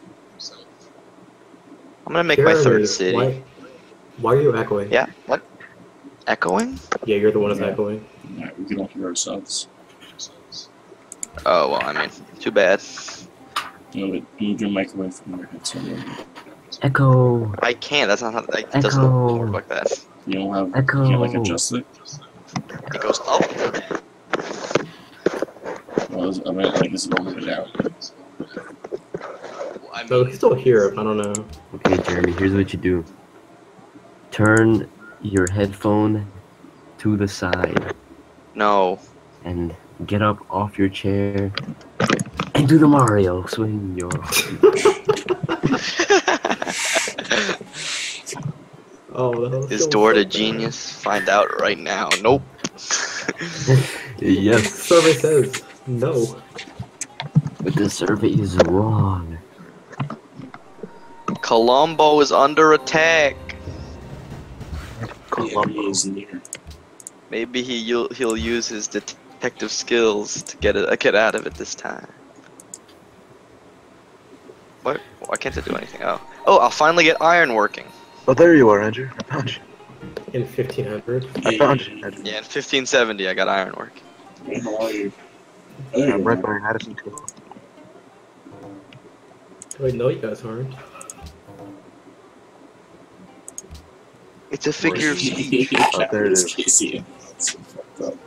I'm gonna make my Jeremy, third city. Why, why are you echoing? Yeah, what? Echoing? Yeah, you're the one that's Yeah. echoing. Alright, we can all hear ourselves. Oh, well, I mean, too bad. Move it. Move your mic away from your headset. Echo. I can't, that's not how, like, it doesn't Echo. work like that. You don't have. Echo. You can't like adjust it. It goes up. Well, is- I mean, like, is it all the way down? I So mean, he's still here, I don't know. Okay, Jeremy, here's what you do. Turn your headphone to the side no. and get up off your chair and do the Mario swing your Oh, that was Is so Dward a bad. genius? Find out right now. Nope. Yes, Survey says no. but the survey is wrong. Colombo is under attack. The enemy is near. Maybe he he'll, he'll use his detective skills to get it get out of it this time. What? Why can't I do anything? Oh, oh! I'll finally get iron working. Oh, there you are, Andrew. I found you. In fifteen hundred. I found you, Andrew. Yeah, in fifteen seventy, I got iron work. Hey, how are you? There you I'm right are. by Addison too. Wait, no, you guys aren't. It's a figure of speech. Oh, there it is. Casey. That's so fucked up.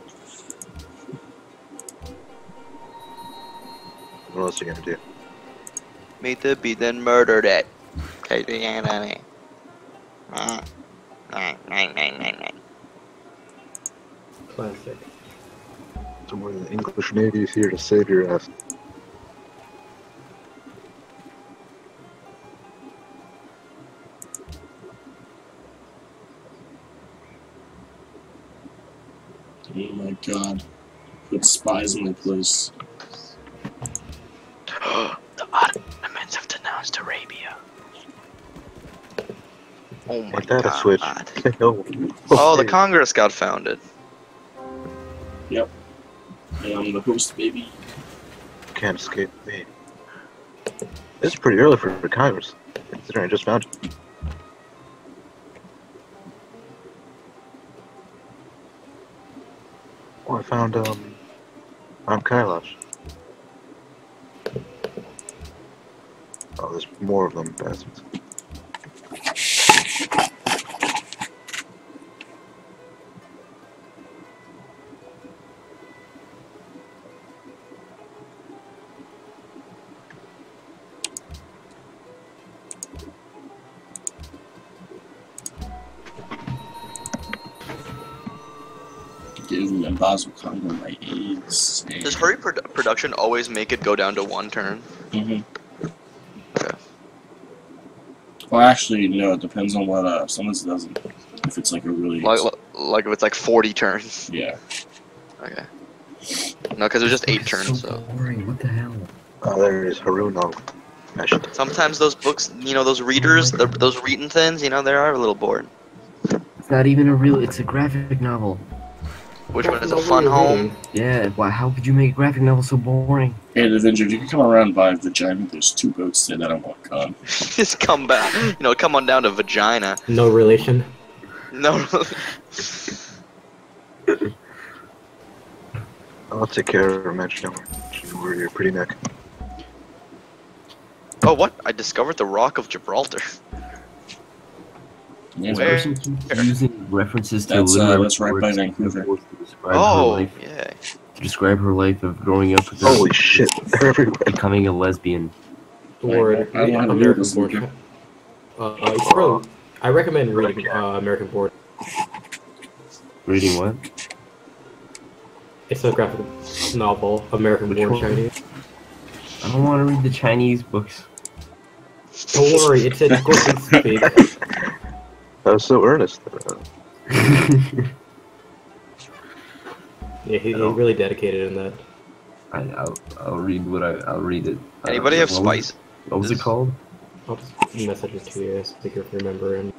What else are you gonna do? Made the beat, then murdered it. Okay, the enemy. Nine, nine, nine, nine, nine. Classic. Somewhere the English Navy is here to save your ass. Oh my god. Put spies in my place. The Ottomans have denounced Arabia. Oh my Ain't that god. a switch? No. Oh, the Okay. Congress got founded. Yep. And I'm the host, baby. Can't escape me. It's pretty early for, for Congress, considering I just found it. Oh, I found, um, I'm Kailash. Oh, there's more of them, bastards. Give them and Basel Congo my aids. Does hurry produ production always make it go down to one turn? Mm-hmm. Okay. Well, actually, no. It depends on what uh, someone doesn't. If it's like a really Like, like if it's like forty turns. yeah. Okay. No, because it was just eight It's turns, so so. boring. What the hell? Oh, there is Haroon on. I should. Sometimes those books, you know, those readers, the, those reading things, you know, they are a little bored. It's not even a real. It's a graphic novel. Which one is a What fun were you home? reading? Yeah. Why? How could you make a graphic novel so boring? Hey, the Avenger, you can come around by Vagina. There's two boats there that I want gone. Just come back, you know, come on down to vagina. No relation. No. I'll take care of her, mention her. She'll wear your pretty neck. Oh, what? I discovered the Rock of Gibraltar. Yeah, This Where? person keeps using references to That's, uh, literary that's right by works Vancouver. to describe her Oh, life. yeah. To describe her life of growing up with her, Holy shit, they're everywhere. becoming a lesbian. Or I don't know how to read American this, Born. Luca. Uh, it's probably, I recommend reading uh, American Born. Reading what? It's a graphic novel, American Which Born one? Chinese. I don't want to read the Chinese books. Don't worry, it's in Scorpion speak. That was so earnest. Uh, Yeah, he, he No. really dedicated in that. I, I'll, I'll read what I. I'll read it. Uh, Anybody have what was- spice? What was it called? I'll just message it to you as if you remember. And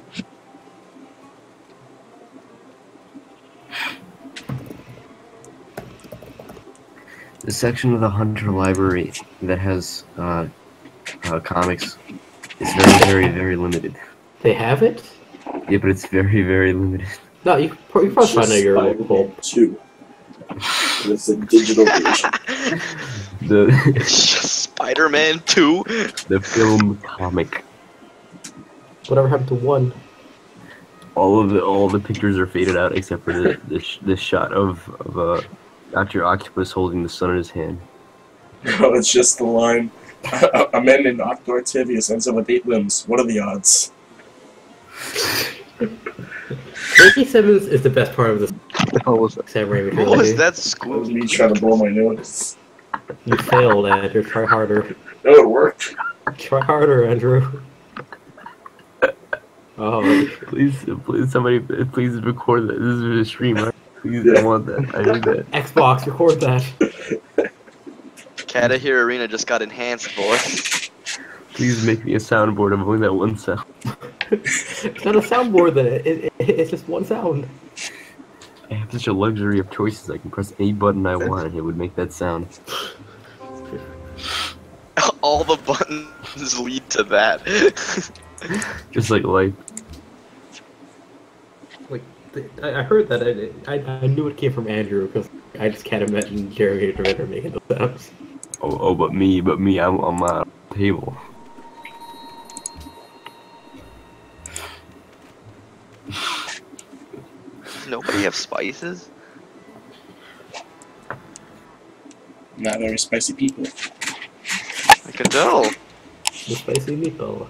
The section of the Hunter Library that has uh, uh, comics is very, very, very limited. they have it? Yeah, but it's very, very limited. No, you, pro- you probably find out your local. two. It's a digital version. The It's just Spider-Man two. the film comic. Whatever happened to one? All of the all the pictures are faded out except for the the, sh- the shot of of uh, Doctor Octopus holding the sun in his hand. Oh, it's just the line. A, a man named Octo Octavius ends up with eight limbs. What are the odds? J K. Simmons is the best part of this what the hell was that? Sam Raimi What was trilogy. that That school? was me trying to blow my nose. You failed at it. Try harder. No, it worked. Try harder, Andrew. Oh, Please, please, somebody, please record that. This is a stream. Right? Please, I want that. I need that. Xbox, record that. Cat here Arena just got enhanced, boy. Please make me a soundboard of only that one sound. It's not a soundboard then. It, it, it's just one sound. I have such a luxury of choices. I can press any button I want and it would make that sound. All the buttons lead to that. Just like life. Like, I I heard that. I, I, I knew it came from Andrew because I just can't imagine Jeremy or Ritter making those sounds. Oh, oh, but me, but me, I'm on my table. Nobody have spices? Not very spicy people. I can tell. The spicy meatball.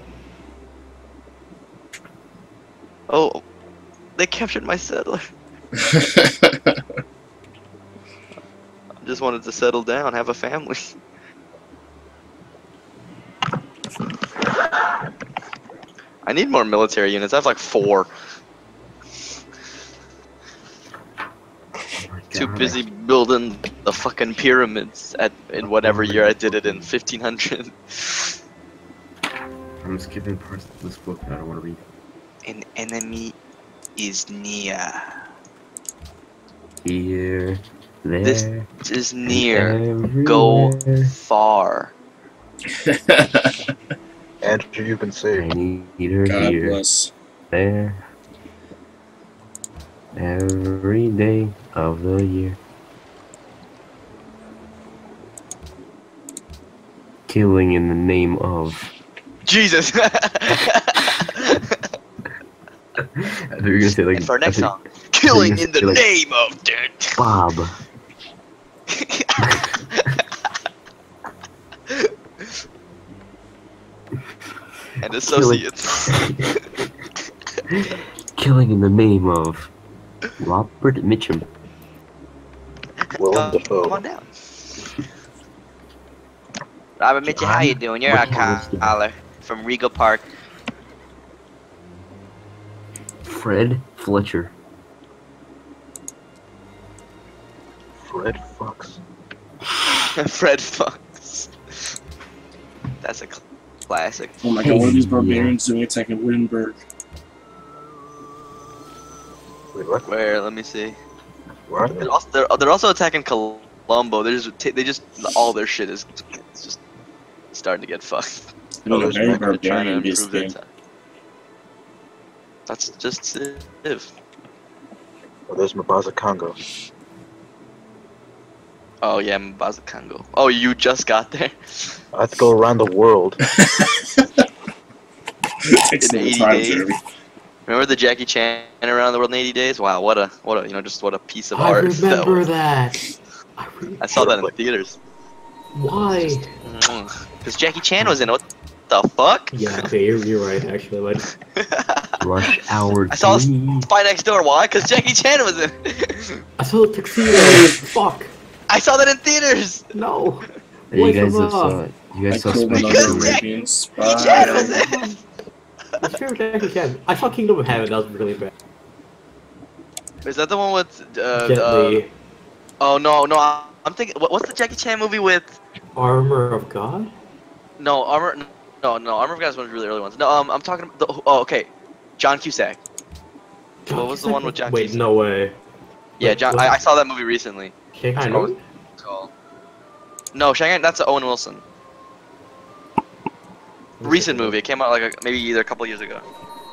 Oh, they captured my settler. I just wanted to settle down, have a family. I need more military units. I have like four. Too busy building the fucking pyramids at in whatever year I did it in fifteen hundred. I'm skipping parts of this book that I don't want to read. An enemy is near. Here, there, This is near. everywhere. Go far. Andrew, you've been I saved. need her God here, bless. there, every day of the year. Killing in the name of. Jesus. I thought you were gonna say like. And for our next I song, think- killing in the Like- name of death. Bob. And associates. Killing in the name of Robert Mitchum. Willem Come, Dafoe. come on down. Robert Mitchell, how you doing? You're our caller from Regal Park. Fred Fletcher. Fred Fox. Fred Fox. That's a cl classic. Oh my god, what are these barbarians doing attacking Wittenberg? Wait, what? Where? Let me see. Where are they? They're also, they're, they're also attacking Colombo. They're just ta- they just all their shit is it's just starting to get fucked. They look Oh, very they're They're trying to barbarian this improve their game. time. That's just Civ. Oh, there's Mabaza Congo. Oh yeah, Mbaza Congo. Oh, you just got there. I have to go around the world. Takes In a little eighty time, days? Jeremy. Remember the Jackie Chan around the world in eighty days? Wow, what a what a you know just what a piece of I art. remember was. that. I, re- I saw that in the theaters. Why? Because Jackie Chan was in it. What the fuck? Yeah, okay, you're, you're right, actually. Like, Rush Hour I saw three. Spy Next Door. Why? Because Jackie Chan was in it. I saw the tuxedo. Fuck. I saw that in theaters. No. Hey, you Wait, guys come have saw, on. you I guys saw killed Space another Because Jam, Arabian Jackie Chan was spy. in it. My favorite Jackie Chan. I saw Kingdom of Heaven. That was really bad. Is that the one with? Uh, Jet uh, Li. oh no, no. I'm thinking. What, what's the Jackie Chan movie with? Armor of God. No, Armor. No, no. Armor of God is one of the really early ones. No, um, I'm talking. The, oh, okay. John Cusack. What was the one with John Wait, Cusack? no way. Yeah, Wait, John. what? I, I saw that movie recently. Shanghai Oh, Noon? Call. No, Shanghai. That's Owen Wilson. Recent movie. It came out like a, maybe either a couple years ago.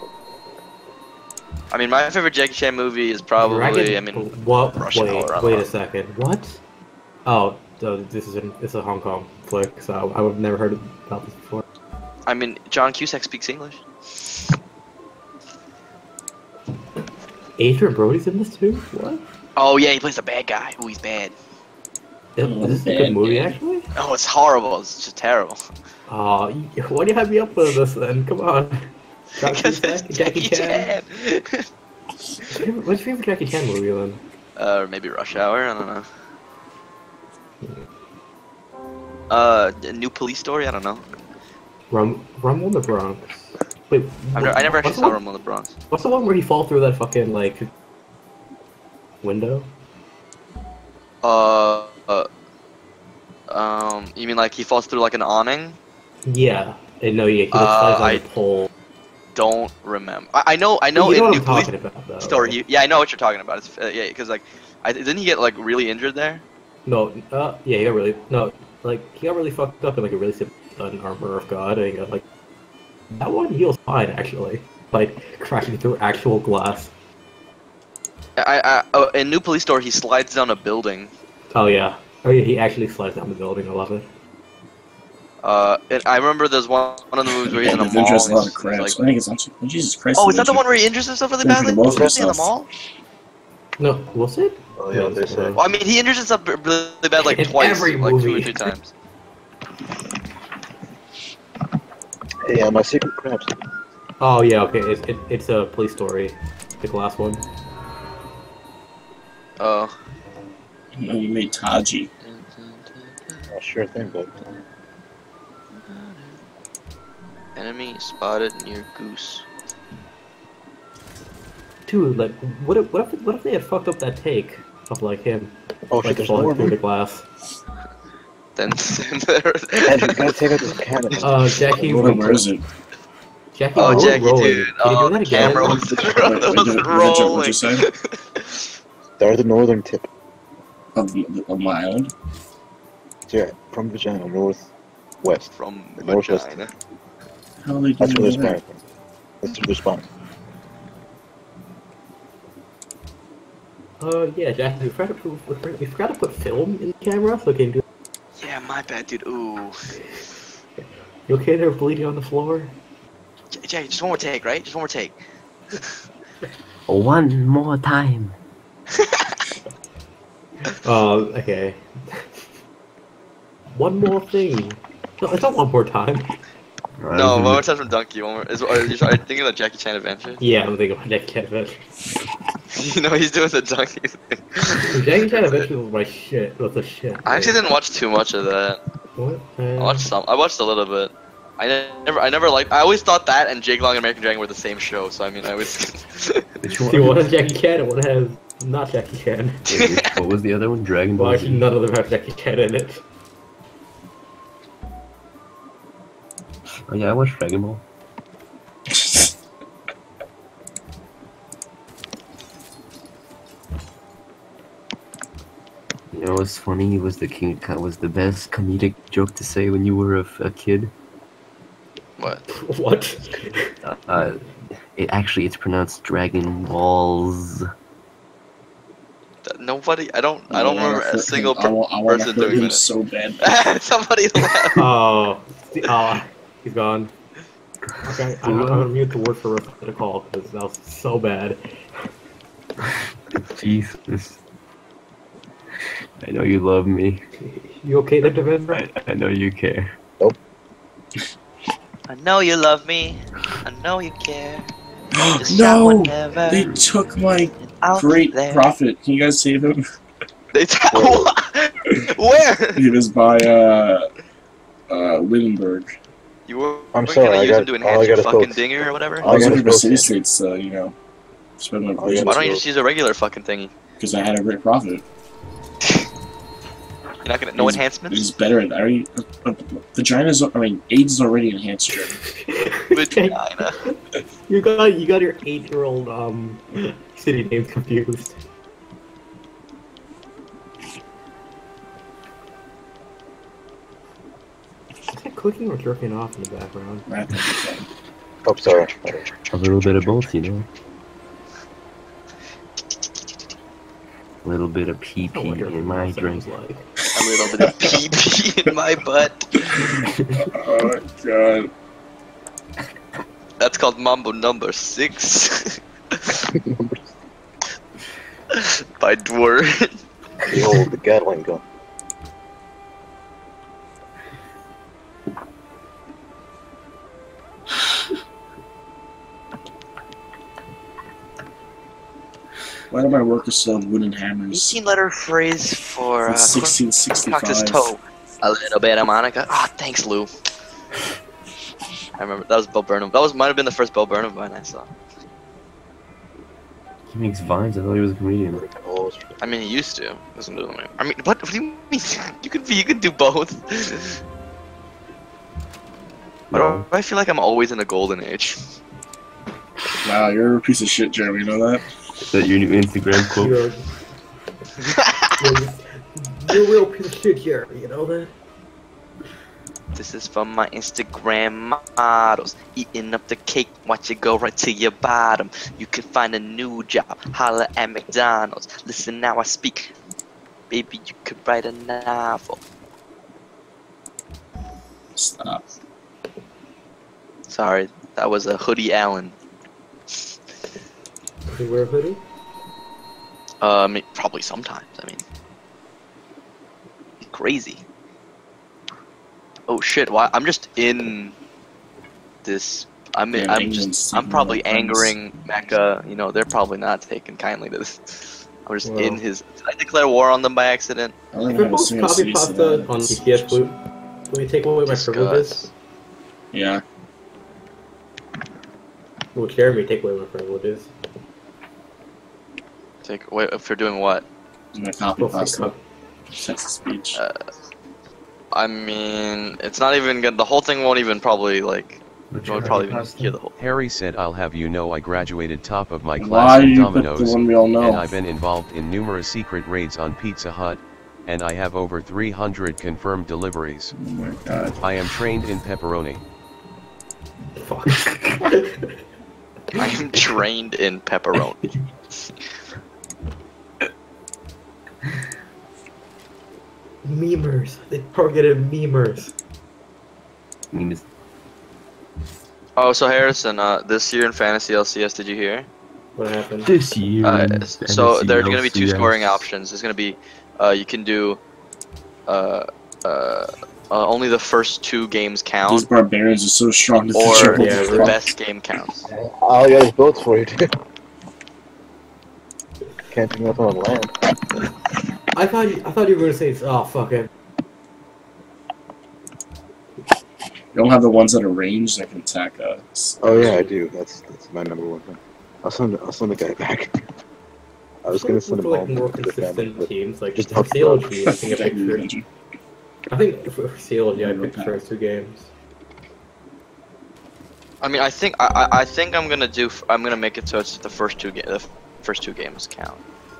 I mean, my favorite Jackie Chan movie is probably. Dragon- I mean, what? Rush Wait, Hour, I don't wait know. a second. What? Oh, so this is a, it's a Hong Kong flick, so I would have never heard about this before. I mean, John Cusack speaks English. Adrian Brody's in this too? What? Oh yeah, he plays the bad guy. Oh, he's bad. Is, Oh, is this a bad good movie, guy. actually? Oh, it's horrible. It's just terrible. Aw, you why do you have me up for this then? Come on. John Because it's Cusack, Jackie Chan. What's your favorite Jackie Chan movie then? uh, or maybe Rush Hour. I don't know. Uh, a new police story. I don't know. Rum, Rumble in the Bronx. Wait, I've never, I never actually what's the saw one- Rumble in the Bronx. What's the one where he falls through that fucking like window? Uh, uh, um, you mean like he falls through like an awning? Yeah. And no, yeah, he like, Uh, slides on I- the pole. Don't remember. I, I know, I know. you know in what New I'm Police talking about, though. Story, he, yeah, I know what you're talking about. It's, uh, yeah, because like, I, didn't he get like really injured there? No, uh, yeah, he got really no, like he got really fucked up in like a really simple done Armor of God, and he got like that one heals fine actually, like crashing through actual glass. I, I, oh, in New Police Story, he slides down a building. Oh yeah, oh yeah, he actually slides down the building. I love it. Uh, and I remember there's one, one of the movies where he's in a Yeah, mall. there's a lot and of he's, crabs. I like, think it's actually. Oh, Jesus Christ. oh, is that the Adventure. one where he injures himself really Adventure badly? to Wolf Was he in the himself. mall? No, was it? Oh yeah, No, they it's say. Well, I mean, he injures himself really bad like In twice, every like two or movie. three times. Hey, uh, my secret crabs. Oh yeah, okay, it's it, it's a police story, the glass one. Oh. No, you made Taji. Oh, sure thing, but Enemy spotted near Goose. Dude, like, what if what if what if they had fucked up that take of like him oh shit, like there's falling more. through the Dude. glass? Then, then there. Andrew, you gotta take out this cannon. Uh, Jackie, Where, where is it? Jackie, Oh, roll Jackie, rolling. dude. Can you Oh, do that the again? camera Wait, wasn't, wait, wasn't wait, what'd you rolling. say? They're the northern tip. Of, the, of my island? Yeah, from Vagina, northwest. From The northwest. vagina. How are they That's where doing they're that? spawning from. That's where they're spawning. Uh, yeah, Jackie, we forgot, to, put- we forgot to put film in the camera so we can do. Yeah, my bad, dude. Ooh. You okay there, bleeding on the floor? J- Jay, just one more take, right? Just one more take. One more time. Uh, okay. One more thing. No, it's not one more time. No, one more time from Donkey. One more. Is, are, you, are you thinking of Jackie Chan Adventure? Yeah, I'm thinking about Jackie Chan Adventure. You know he's doing the Donkey thing. Jackie Chan Adventure was my shit. Was the shit. I actually didn't watch too much of that. What? I Uh, watched some. I watched a little bit. I never, I never liked. I always thought that and Jake Long and American Dragon were the same show. So I mean, I was. Which see, one? one has Jackie Chan and one has not Jackie Chan. Wait, which- what was the other one? Dragon Well, Ball actually, Z. none of them have Jackie Chan in it. Oh yeah, I watched Dragon Ball. You know what's funny was the king was the best comedic joke to say when you were a, a kid. What? What? Uh, uh, it actually it's pronounced Dragon Balls. Nobody. I don't. I don't wanna remember a hurt single him. I, wa- I wanna person hurt doing him that. so bad. Somebody laughed. Oh, see- oh, he's gone. Okay, I'm, I'm gonna mute the word for the call because that was so bad. Jesus. I know you love me. You okay there, Devendra? I, I know you care. I know you love me. I know you care. Just No! shout whenever They took my out great there. prophet. Can you guys save him? They t- Where? He was by, uh, uh, Lindenberg. You were. I'm were sorry, gonna I use got- him to all enhance I your got is fucking votes. dinger or whatever. I was got looking is for votes, city Andrew. states, uh, you know, spend my All I got Why is don't you votes. just use a regular fucking thingy? because I had a great prophet. You're not gonna no He's- enhancements. He's better at, I already, uh, uh, vagina's, I mean, AIDS is already enhanced. Vagina. You got you got your eight-year-old um city name confused. Is that cooking or jerking off in the background? I think it's fine. Oh, sorry. A little bit of both, you know. A little bit of pee I pee wonder in what my that drink. sounds like. A little bit of pee pee in my butt. Oh, God. That's called Mambo Number Six by Dward. Behold the Gatling gun. Why do my workers sell wooden hammers? eighteen letter phrase for uh, It's sixteen sixty-five. Cox's toe. A little bit of Monica. Ah, thanks, Lou. I remember that was Bo Burnham. That was might have been the first Bo Burnham vine I saw. He makes vines. I thought he was a comedian. I mean, he used to. Doesn't do it. I mean, what? What do you mean? You could be. You could do both. But No. I feel like I'm always in a golden age. Wow, you're a piece of shit, Jeremy. You know that? Is that your new Instagram quote? You're, you're, you're a real piece of shit here, you know that? This is from my Instagram models. Eating up the cake, watch it go right to your bottom. You can find a new job, holla at McDonald's. Listen now I speak. Baby, you could write a novel. Stop. Sorry, that was a Hoodie Allen. Does he wear a hoodie? Uh, I mean, probably sometimes. I mean, crazy. Oh shit! Why? I'm just in this. I'm. Yeah, I'm England's just. I'm taking probably my friends. angering Mecca. You know, they're probably not taking kindly to this. I'm just Well. in his. Did I declare war on them by accident? I don't If even we have a post single copy city pasta today. on P P S Blue, will you take away my privileges? Discuss. Yeah. Will Jeremy take away my privileges? Take. Wait, for doing what? I'm gonna copy Posting pasta. cop- Text to speech. Uh, I mean, it's not even good. The whole thing won't even probably like. You won't probably even hear the whole. Harry said, I'll have you know I graduated top of my Why class do in you put the Domino's, one we all know? and I've been involved in numerous secret raids on Pizza Hut, and I have over three hundred confirmed deliveries. Oh my god. I am trained in pepperoni. Fuck. I am trained in pepperoni. Memers. They targeted memers. Memes. Oh, so Harrison, uh, this year in Fantasy L C S, did you hear? What happened? This year. Uh, in so Fantasy there's gonna be two L C S. scoring options. There's gonna be, uh, you can do, uh, uh, uh, only the first two games These count, barbarians are so strong to or triple Yeah, the right. best game counts. All I got is boats for you, dude. Can't do nothing on land. I thought you, I thought you were gonna say, oh fuck it. You don't have the ones that are ranged that can attack us. Oh yeah, I do. That's that's my number one thing. I'll send I'll send the guy back. I was gonna send him for like home more to the family, consistent but teams, like just for up C L G, I front. think I picked for, I think for C L G I picked the first two games. I mean, I think I, I I think I'm gonna do. I'm gonna make it so it's the first two ga- the first two games count.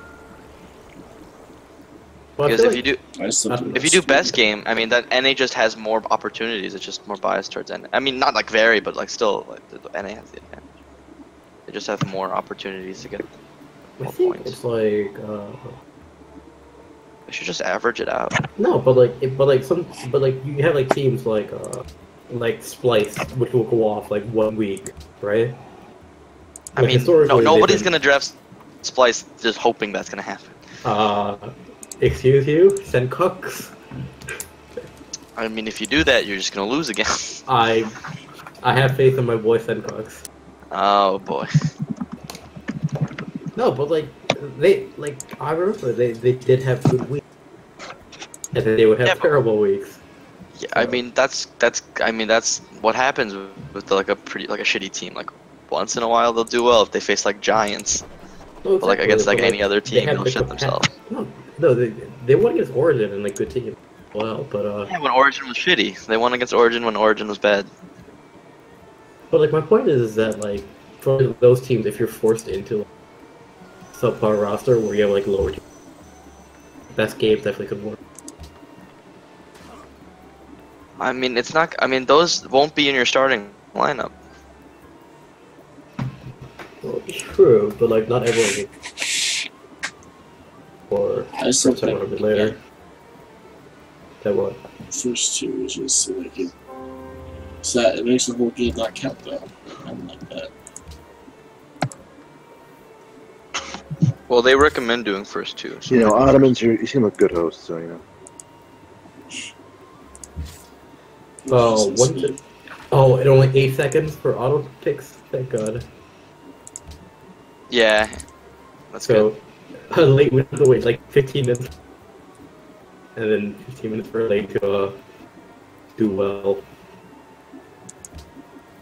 Well, I Because feel if you like- do I still do if you do best game, I mean that N A just has more opportunities. It's just more biased towards N A. I mean, not like very, but like still, like the, the N A has the advantage. They just have more opportunities to get. I more think points. it's like uh, They should just average it out. no, but like it, but like some but like you have like teams like uh like Splice, which will go off like one week, right? I Like, mean, historically, no, they've nobody's been- gonna draft Splice just hoping that's gonna happen. Uh, excuse you, send cooks. I mean, if you do that, you're just gonna lose again. I I have faith in my boy Send cooks. Oh boy. No, but like they like I remember they they did have good weeks, and then they would have Yeah, but- terrible weeks. Yeah, I mean that's that's I mean that's what happens with, with like a pretty like a shitty team. Like once in a while they'll do well if they face like giants, No, but like exactly, against like but, any other they team had they'll the shit capa- themselves. No, no, they they won against Origin and like good team. Well, but uh, Yeah, when Origin was shitty, they won against Origin when Origin was bad. but like my point is, is that like for those teams, if you're forced into like, subpar roster where you have like lower teams, best games definitely could work. I mean, it's not. I mean, those won't be in your starting lineup. Well, true, but like not everyone. Or I still or someone a think bit later. That what? first two is just so like it, so that it makes the whole game not count though. I don't like that. Well, they recommend doing first two. So You know, Ottomans, you you seem like good hosts, so you know. Oh, one. To, oh, and only eight seconds for auto picks. Thank God. Yeah, that's good. So, uh, late we have to wait like fifteen minutes, and then fifteen minutes for late to uh, do well.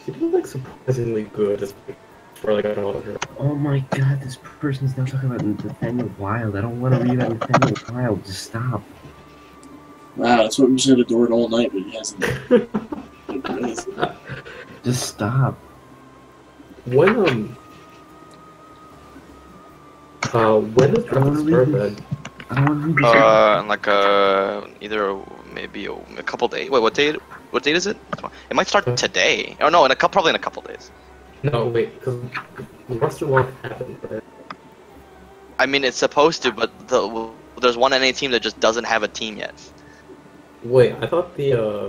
She did like surprisingly good as for like an author. Oh my god, this person's now talking about Nathaniel Wild. I don't want to read about Nathaniel Wild. Just stop. Wow, that's what we should have adored all night, but he hasn't. Just stop. When um uh when does I wanna Travis read Perfect? I don't want to read this. Uh, in like a either maybe a, a couple days. Wait, what date? What date is it? It might start today. Oh no, in a couple, probably in a couple days. No, wait, because roster lock happened, right? I mean, it's supposed to, but the, there's one N A team that just doesn't have a team yet. Wait, I thought the uh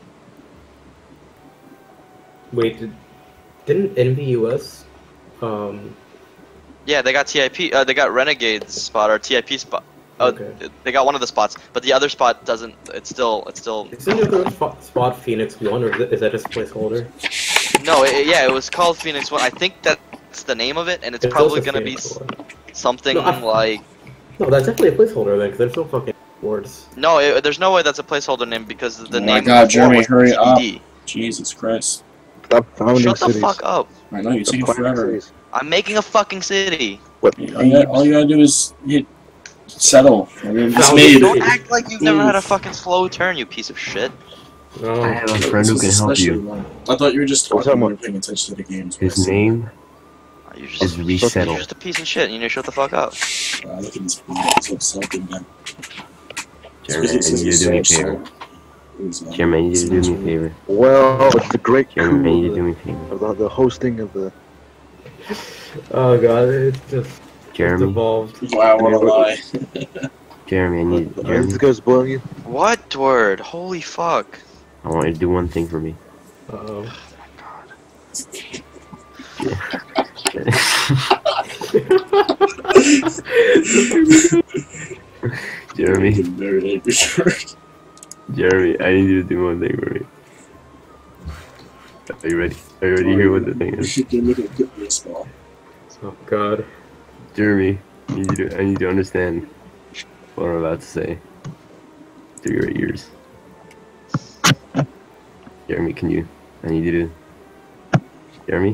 wait, did, didn't N V U S um Yeah, they got T I P. Uh, they got Renegade's spot or T I P spot. Oh, Okay. they got one of the spots, but the other spot doesn't. It's still. It's still. isn't the other spot, spot Phoenix one, or is, it, is that just placeholder? No, it, yeah, it was called Phoenix One. I think that's the name of it, and it's, It's probably also gonna be Phoenix s- one. something No, I- like. No, that's definitely a placeholder then, because there's no fucking words. No, it, there's no way that's a placeholder name because the Oh my name. God, before Jeremy, was hurry up. T B D. Jesus Christ. Stop founding Shut the cities. fuck up! I know, you're Stop taking planning forever. cities. I'm making a fucking city. What? All you, gotta, all you gotta do is hit settle. I mean, it's Found made. it. Don't act like you've never had a Oof. fucking slow turn, you piece of shit. No. I have a friend who can help you. I thought you were just What's talking up, and paying attention to the games. His name You is just, you're Resettle. just a piece of shit. You need to shut the fuck up. Uh, look at this fool. He's so self-in then. Jeremy, I need you to do me a favor. Jeremy, I need you to do me a favor. Well, it's the great Jeremy, I need you to coup do me a favor. of the, the hosting of the. Oh god, it's just it's Jeremy, evolved. Wow, what a lie. Jeremy, I need This Jeremy. guy's blowing you. What, Dward? Holy fuck. I want you to do one thing for me. Uh-oh. Jeremy, Very angry shirt. Jeremy, I need you to do one thing for me. Are you ready? Are you ready to hear what the thing is? You're looking at good baseball. Oh god. Jeremy, I need you to, I need you to understand what I'm about to say through your ears. Jeremy, can you? I need you to. Jeremy?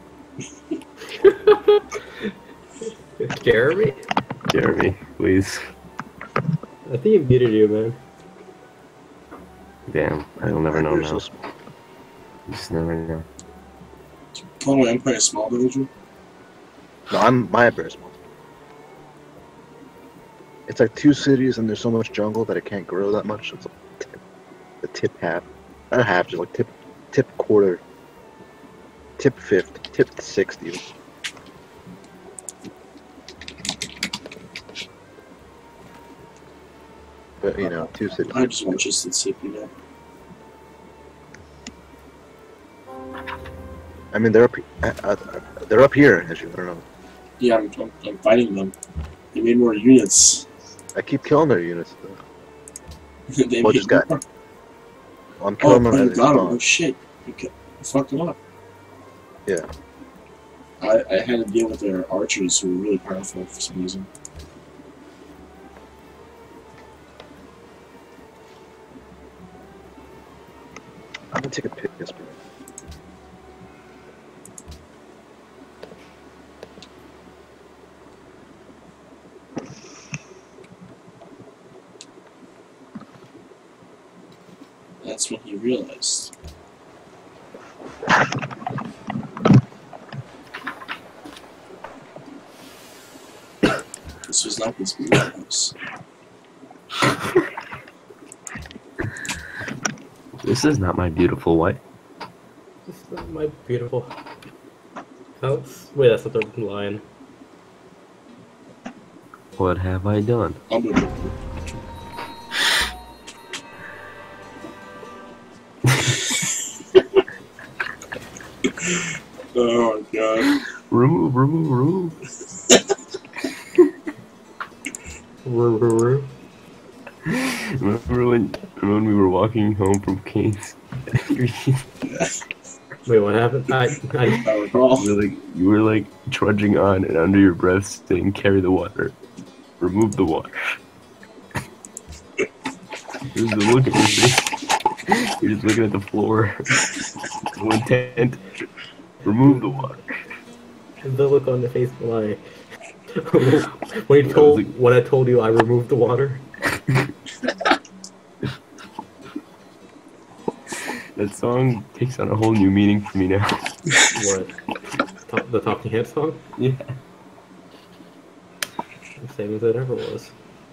Jeremy? Jeremy, please. I think he muted you, man. Damn, I'll never know You're now. so small. Just never know. Call my Empire small division. No, I'm my bear small. It's like two cities and there's so much jungle that it can't grow that much. It's like tip, the tip half, not half, just like tip, tip quarter, tip fifth, tip sixth even. But you know, two cities. I just want just to see, you know. I mean, they're up, uh, uh, they're up here, as you don't know. Yeah, I'm, I'm, I'm fighting them. They made more units. I keep killing their units. Though. they Well, made just got- more. I'm Oh, killing them thank as they God. spawn. Oh, shit. You, ca- you fucked them up. Yeah. I, I had to deal with their archers who were really powerful for some reason. I'm gonna take a piss, bro. That's when he realized. This was not his house. This is not my beautiful wife. This is not my beautiful house. Wait, that's the third line. What have I done? I'm gonna Oh my god. Remove, remove, remove. Roo, roo, roo. Remember when, remember when we were walking home from Kane's? you Wait, what happened? I, I, I recall. were like, you were like trudging on and under your breath saying, "Carry the water, remove the water." There's the look at your face. You're just looking at the floor. No intent. Remove the water. The look on the face lie. when he told when I told you I removed the water. That song takes on a whole new meaning for me now. What? Top, the Talking Head song? Yeah. The same as it ever was.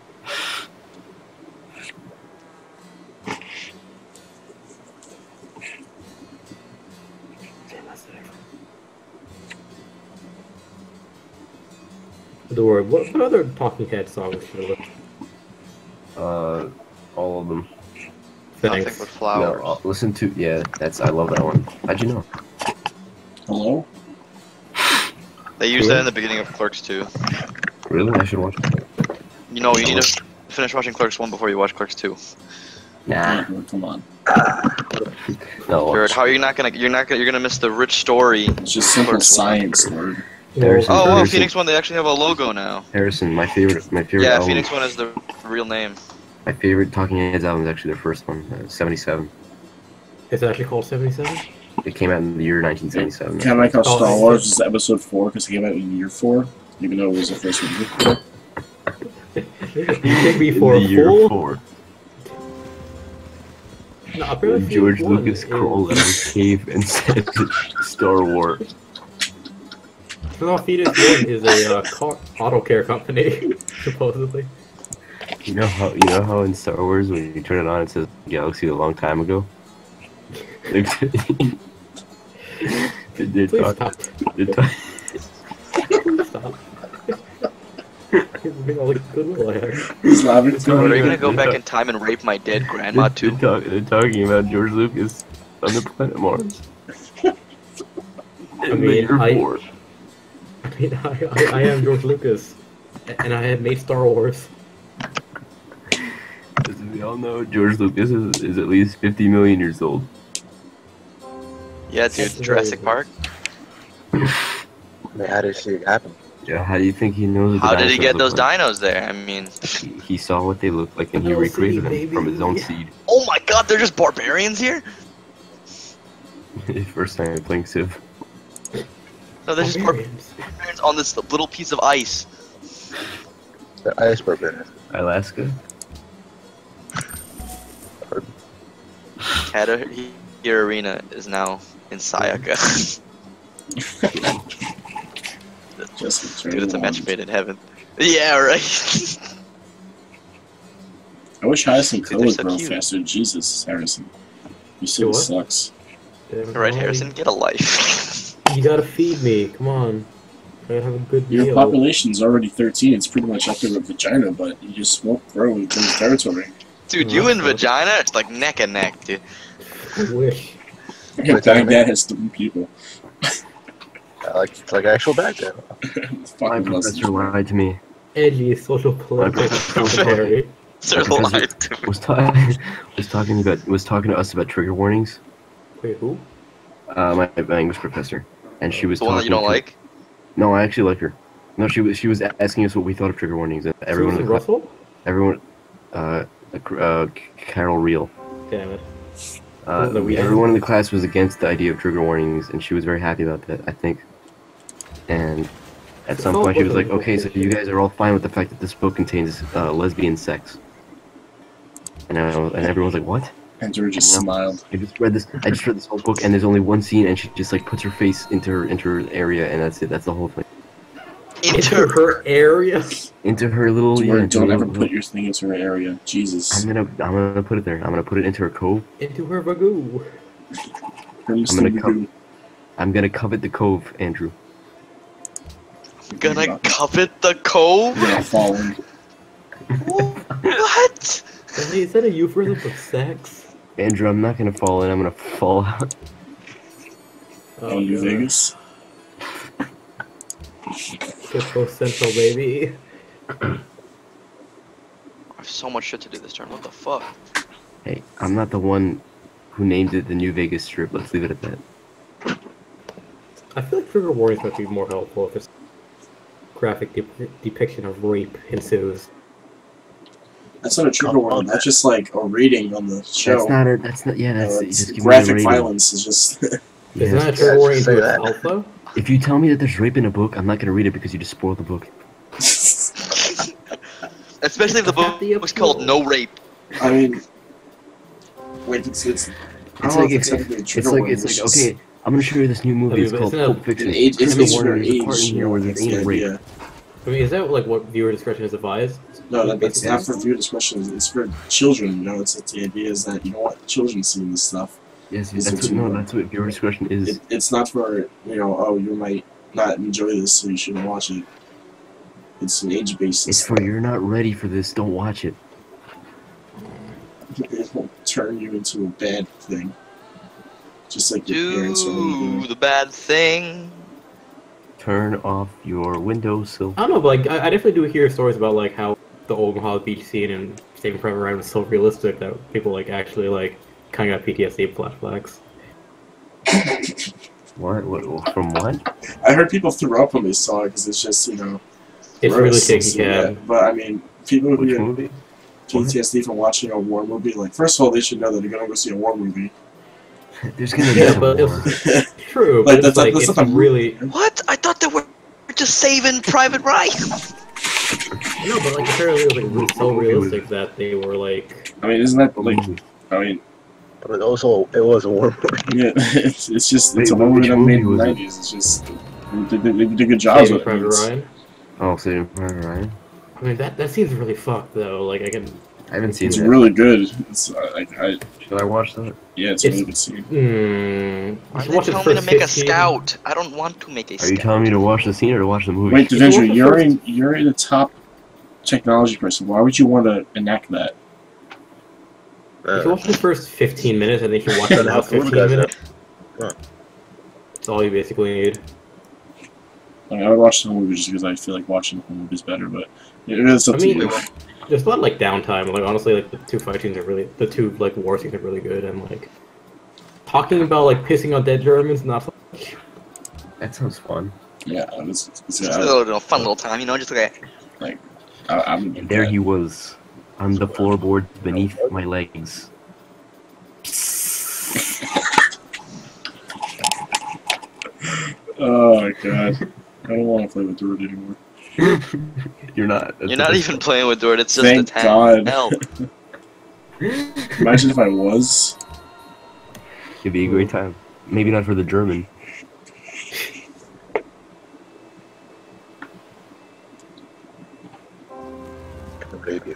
Dward, what, what other Talking Head songs should I look? Uh, all of them. Nothing Thanks. but No, flowers. uh, listen to yeah. That's I love that one. How'd you know? Hello? They use that in the beginning of Clerks two. Really? I should watch it. You know, you need to finish watching Clerks one before you watch Clerks two. Nah. Come on. No. Jared, how are you not gonna? You're not gonna. You're gonna miss the rich story. It's just simple Clerks one. science, Lord. Harrison, Oh well, Harrison, Phoenix One. They actually have a logo now. Harrison, my favorite, my favorite Yeah, album. Phoenix One is the real name. My favorite Talking Heads album is actually their first one, uh, seventy-seven. It's actually called seventy-seven? It came out in the year nineteen seventy-seven. Kind of like how Oh, Star it's- Wars is episode four because it came out in year four, even though it was the first one. You take me In for the a year fool? four. No, apparently When George Phoenix one Lucas is- crawled out of a cave and said Star Wars. No, Phoenix one is a uh, car auto care company, supposedly. You know how you know how in Star Wars when you turn it on it says Galaxy a long time ago? they're they're Please talk- stop. they're talk- Please stop. Look at all the goodwill I have. He's laughing. Are you gonna go back in time and rape my dead grandma they're, too? talk- they're talking about George Lucas on the planet Mars. I In the mean, year I- four. I mean, I, I, I am George Lucas, and I have made Star Wars. As we all know, George Lucas is, is at least fifty million years old. Yeah, dude. That's Jurassic very- Park. I mean, how did you see it happen? Yeah, how do you think he knows what the How did he dinosaurs get those look like? dinos there? I mean, He, he saw what they looked like and he L C D, recreated them baby. from his own seed. oh my God, they're just barbarians here. First time playing Civ. No, they're just Barbarians. barbarians on this little piece of ice. The ice barbarian. Alaska? Katarina Arena is now in Sayaka. Just Dude, it's a match made in heaven. Yeah, right. I wish Harrison Dude, Crow they're would so grow cute. faster. Jesus, Harrison. You Do silly what? sucks. Damn, Right, Molly. Harrison, get a life. You gotta feed me. Come on. I gotta have a good Your meal. population's already thirteen. It's pretty much up there with vagina, but you just won't grow in terms of territory. Dude, you and Vagina, it's like neck and neck, dude. I wish. Yeah, Baghdad has three people. I like it's like actual Baghdad. It's My fucking less professor than lied to me. Edgy social political professor- commentary. They're Because lied it- to me. Was, ta- was talking about was talking to us about trigger warnings. Wait, who? Uh, my, my English professor, and she was The one that you talking don't to- like? No, I actually like her. No, she was she was asking us what we thought of trigger warnings, and everyone, Susan in the cla- Russell? everyone, uh, uh, Carol Reel. Damn it. Uh, Oh, we- everyone in the class was against the idea of trigger warnings, and she was very happy about that, I think. And at some Oh, point, she was like, okay. "Okay, so you guys are all fine with the fact that this book contains uh, lesbian sex." And I, and everyone's like, "What?" And George just Yeah. smiled. I just read this. I just read this whole book, and there's only one scene, and she just like puts her face into her into her area, and that's it. That's the whole thing. Into Inter. her area? Into her little. George, yeah, into don't her ever little- put your thing into her area. Jesus. I'm gonna I'm gonna put it there. I'm gonna put it into her cove. Into her bagoo. Her I'm gonna Mister come- I'm gonna covet the cove, Andrew. Gonna covet the cove? You're gonna fall in. What? Hey, is that a euphemism for sex? Andrew, I'm not gonna fall in. I'm gonna fall out. Oh, New God. Vegas. Central Central, baby. I have so much shit to do this turn. What the fuck? Hey, I'm not the one who named it the New Vegas Strip. Let's leave it at that. I feel like trigger warnings might be more helpful if this graphic de- depiction of rape ensues. That's not a trigger warning. That's just like a rating on the show. That's not. A, that's not. Yeah, You know, that's it's just give me the graphic rating. violence is just. Isn't that a Yeah, trigger warning say to that. itself, though? If you tell me that there's rape in a book, I'm not gonna read it because you just spoiled the book. Especially if the book the was called appeal. No Rape. I mean, wait, it's it's. I It's don't know like if it's, technically a it's trigger like warning, it's like just- okay, I'm gonna show you this new movie. I mean, It's but called isn't that- Pulp Fiction. An age, it's Trigger based on warning, your there's a part age, in you here know, where that's there's the anal rape. idea. I mean, is that like what viewer discretion is advised? No, that, that's Basically. not for viewer discretion. It's for children. You know, it's, it's the idea is that you don't want children seeing this stuff. Yes, It's that's what what, no, you- that's what viewer discretion is. It, it's not for you know. Oh, you might not enjoy this, so you shouldn't watch it. It's an age basis. It's for you're not ready for this. Don't watch it. It will turn you into a bad thing. Just like your parents are Do doing. the bad thing. Turn off your windowsill. I don't know, but like, I, I definitely do hear stories about like how the Omaha beach scene and Saving Private Ryan was so realistic that people like actually like kind of got P T S D flashbacks. What? What? From what? I heard people throw up when they saw it because it's just you know. It's gross really to shaky, see yeah. that. But I mean, people who Which get movie? P T S D from watching a war movie, like first of all, they should know that they're gonna go see a war movie. There's gonna be Yeah, some but more. it's true, Like, but that's it's not- like that's it's not the really What? I thought they were just saving Private Ryan. no, but like apparently it was like really so realistic that they were like I mean, isn't that like? I mean, But also, it was a war movie. yeah, it's, it's just Wait, it's a but movie which that made in movie the was it? nineties. It's just they, they, they did good jobs Saving with Private it. Ryan. Oh, Saving Private Ryan. I mean that that seems really fucked though. Like I can. I haven't seen It's that. really good. It's uh, like I Should I watch that? yeah, it's a It's- really good scene. Hmm. Why you should they watch it telling me to first make a fifteen scout? I don't want to make a Are scout. you telling me to watch the scene or to watch the movie? Wait, You Devendra, watch the you're first- in you're in a top technology person. Why would you want to enact that? You should Uh, watch the first fifteen minutes and then you should watch the How last cool fifteen guys are. minutes. Huh. That's all you basically need. I mean, I would watch the whole movie just because I feel like watching the whole movie is better. But it is up I to mean, you. there's a lot of like downtime. Like honestly, like the two fight scenes are really, the two like war scenes are really good, and like talking about like pissing on dead Germans, not so much. That sounds fun. Yeah, it's, it's, It's just a I, little, little fun little time, you know, just like I, I'm And there he was, on the floorboard beneath my legs. Oh my god, I don't want to play with Dward anymore. You're not. you're not even playing with Dward. It's just Thank a tag. God. Help. Imagine if I was. It'd be a great time. Maybe not for the German. baby.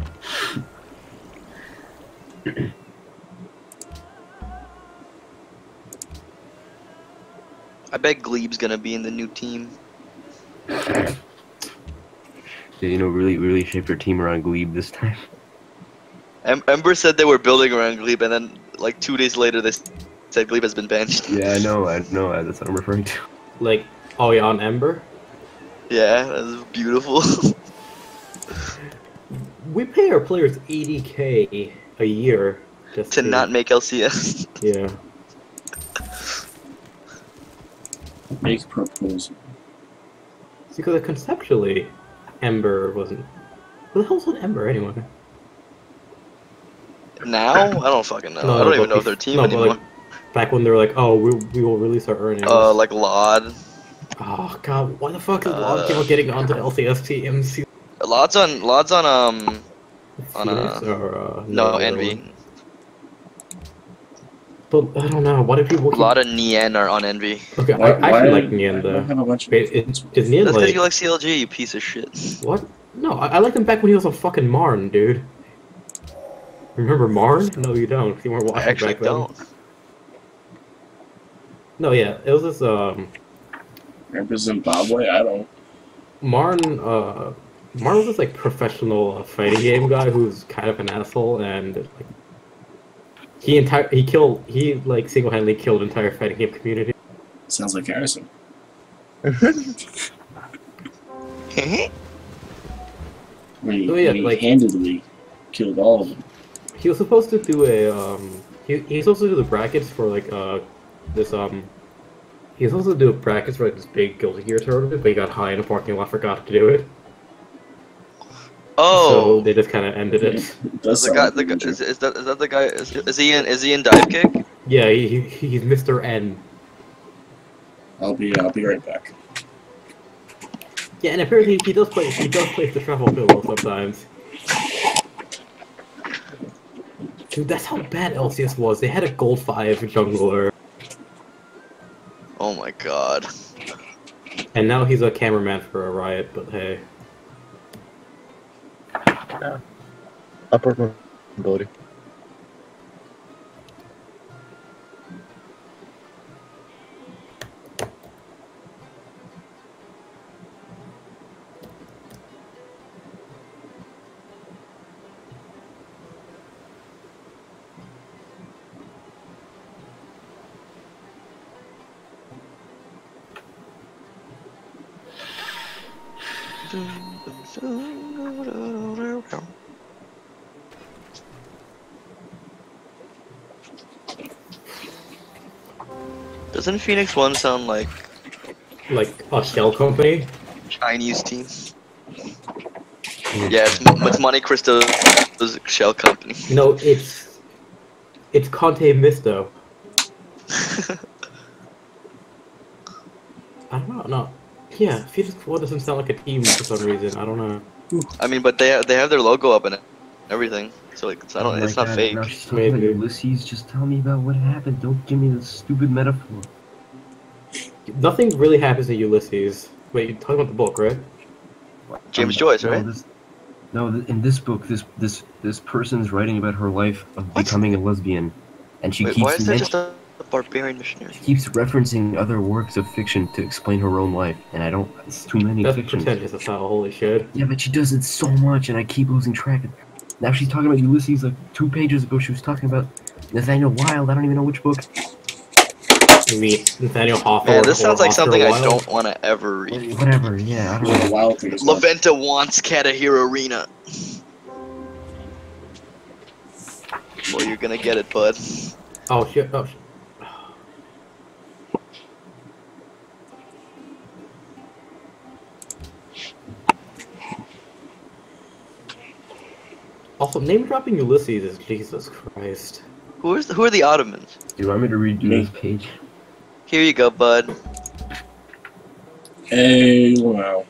I bet Glebe's gonna be in the new team. They, you know, really, really shaped their team around Glebe this time. Em- Ember said they were building around Glebe, and then like two days later they s- said Glebe has been benched. Yeah, I know, I know, that's what I'm referring to. Like, oh yeah, on Ember, Yeah, that's beautiful. we pay our players eighty k a year just to not make L C S. Yeah. Make proposal. It's because conceptually, Ember wasn't. What the hell's on Ember anyway? Now? I don't fucking know. I don't but even know if bef- they're a team no, but, anymore. like, back when they were like, oh, we, we will release our earnings. Uh, like Lod. oh god, why the fuck is uh, Log Kill getting onto the L C S team? See- Lod's on. Lod's on. Um. On, Phoenix uh, or, uh, No, no, Envy. But I don't know. Why do people? A Keep... lot of Nien are on Envy. Okay, Why, I I actually like Nien I though. have a bunch of Wait, it, is Nien That's because like you like C L G, you piece of shit. what? No, I, I liked him back when he was on fucking Marn, dude. Remember Marn? No, you don't. You weren't I watching actually back then. don't. No, yeah, it was this um Remember Zimbabwe? I don't. Marn. Uh, Marn was this like professional uh, fighting game guy who's kind of an asshole, and like, he entire he killed he like single handedly killed entire fighting game community. Sounds like Harrison. When he, Oh, yeah, when he like- handedly killed all of them. He was supposed to do a um he he's supposed to do the brackets for like uh this um he was supposed to do brackets for like this big Guilty Gear tournament, but he got high in a parking lot, forgot to do it. So Oh, they just kind of ended it. It does the sound guy. like The guy Avenger. is, is that is that the guy? Is, is he in? Is he in dive kick? Yeah, he, he he's Mister N. I'll be I'll be right back. Yeah, and apparently he does play he does play the travel pillow sometimes. Dude, that's how bad L C S was. They had a gold five jungler, Oh my god. and now he's a cameraman for a Riot. But hey, Upward mobility. Doesn't Phoenix One sound like like a shell company. Chinese team? Yeah, it's, it's Monte Cristo's shell company. No, it's it's Conte Misto. I don't know. No, yeah, Phoenix One doesn't sound like a team for some reason. I don't know. I mean, but they they have their logo up and everything, so like it's, I don't, Oh it's my not God, fake. now she's talking about Maybe. Ulysses, just tell me about what happened. Don't give me this stupid metaphor. Nothing really happens in Ulysses. Wait, you're talking about the book, right? James Um, Joyce, no, right? This, no, th- in this book, this this this person's writing about her life of What? becoming a lesbian, and she Wait, keeps why is there men- just a, a barbarian missionary? she keeps referencing other works of fiction to explain her own life, and I don't. It's too many That's fictions. pretentious as hell. Holy shit. Yeah, but she does it so much, and I keep losing track of. Now she's talking about Ulysses like two pages ago. She was talking about Nathaniel Wilde. I don't even know which book. You mean Nathaniel Hawthorne? Man, this or sounds like Oscar something I Wilde? don't want to ever read. Whatever. Yeah, I don't Yeah, the know. wild thing is not- Laventa wants Katahira Arena. Well, you're gonna get it, bud. Oh shit! Oh shit! Also, name dropping Ulysses is Jesus Christ. Who is the, who are the Ottomans? Do you want me to read you Me. this page? Here you go, bud. Hey, wow.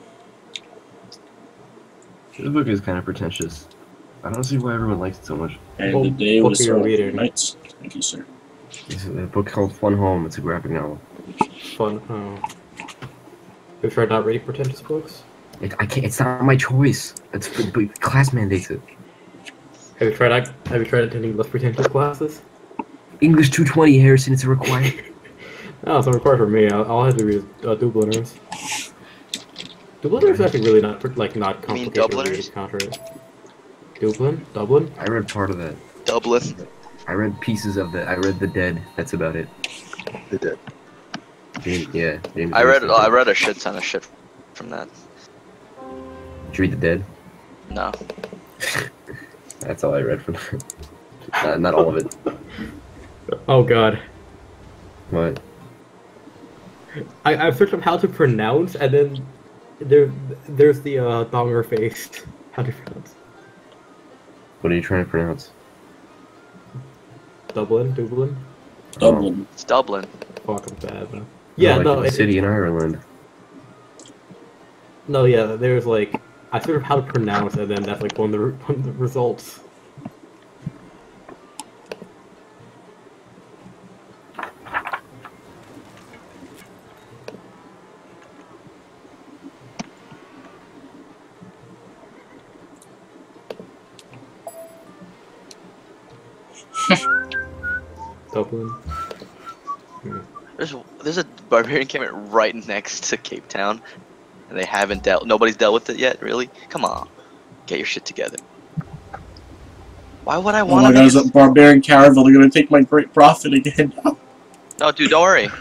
This book is kind of pretentious. I don't see why everyone likes it so much. And Well, the day what was are you so reading? nights. Thank you, sir. It's a book called Fun Home. It's a graphic novel. Fun. Oh. Have you tried not reading pretentious books? It, I can't. It's not my choice. It's but class mandates it. Have you tried? Have you tried attending less pretentious classes? English two twenty, Harrison. It's a required. No, it's not required for me. I'll, I'll have to read uh, Dubliners. Dubliners is actually really not like not You mean complicated. to read, Dubliners? contrary. Dublin? Dublin? I read part of that. Dublin. I read pieces of it. I read The Dead. That's about it. The dead. James, yeah. James I read Joyce. I read a shit ton of shit from that. Did you read The Dead? No. That's all I read from that. not, not all of it. Oh god. What? I, I've searched up how to pronounce, and then there, there's the uh, donger face. How to pronounce? What are you trying to pronounce? Dublin? Dublin? Dublin. It's Dublin. Fuck, I'm bad, man. Oh, Yeah, like no, the it, city in Ireland. no, yeah, there's like, I searched up how to pronounce, and then that's like one of the, one of the results. Dublin. Hmm. There's there's a barbarian encampment right next to Cape Town, and they haven't dealt. Nobody's dealt with it yet. Really? Come on, get your shit together. Why would I Oh want my to? god, is that barbarian caravel? They're gonna take my great profit again. No, dude, don't worry.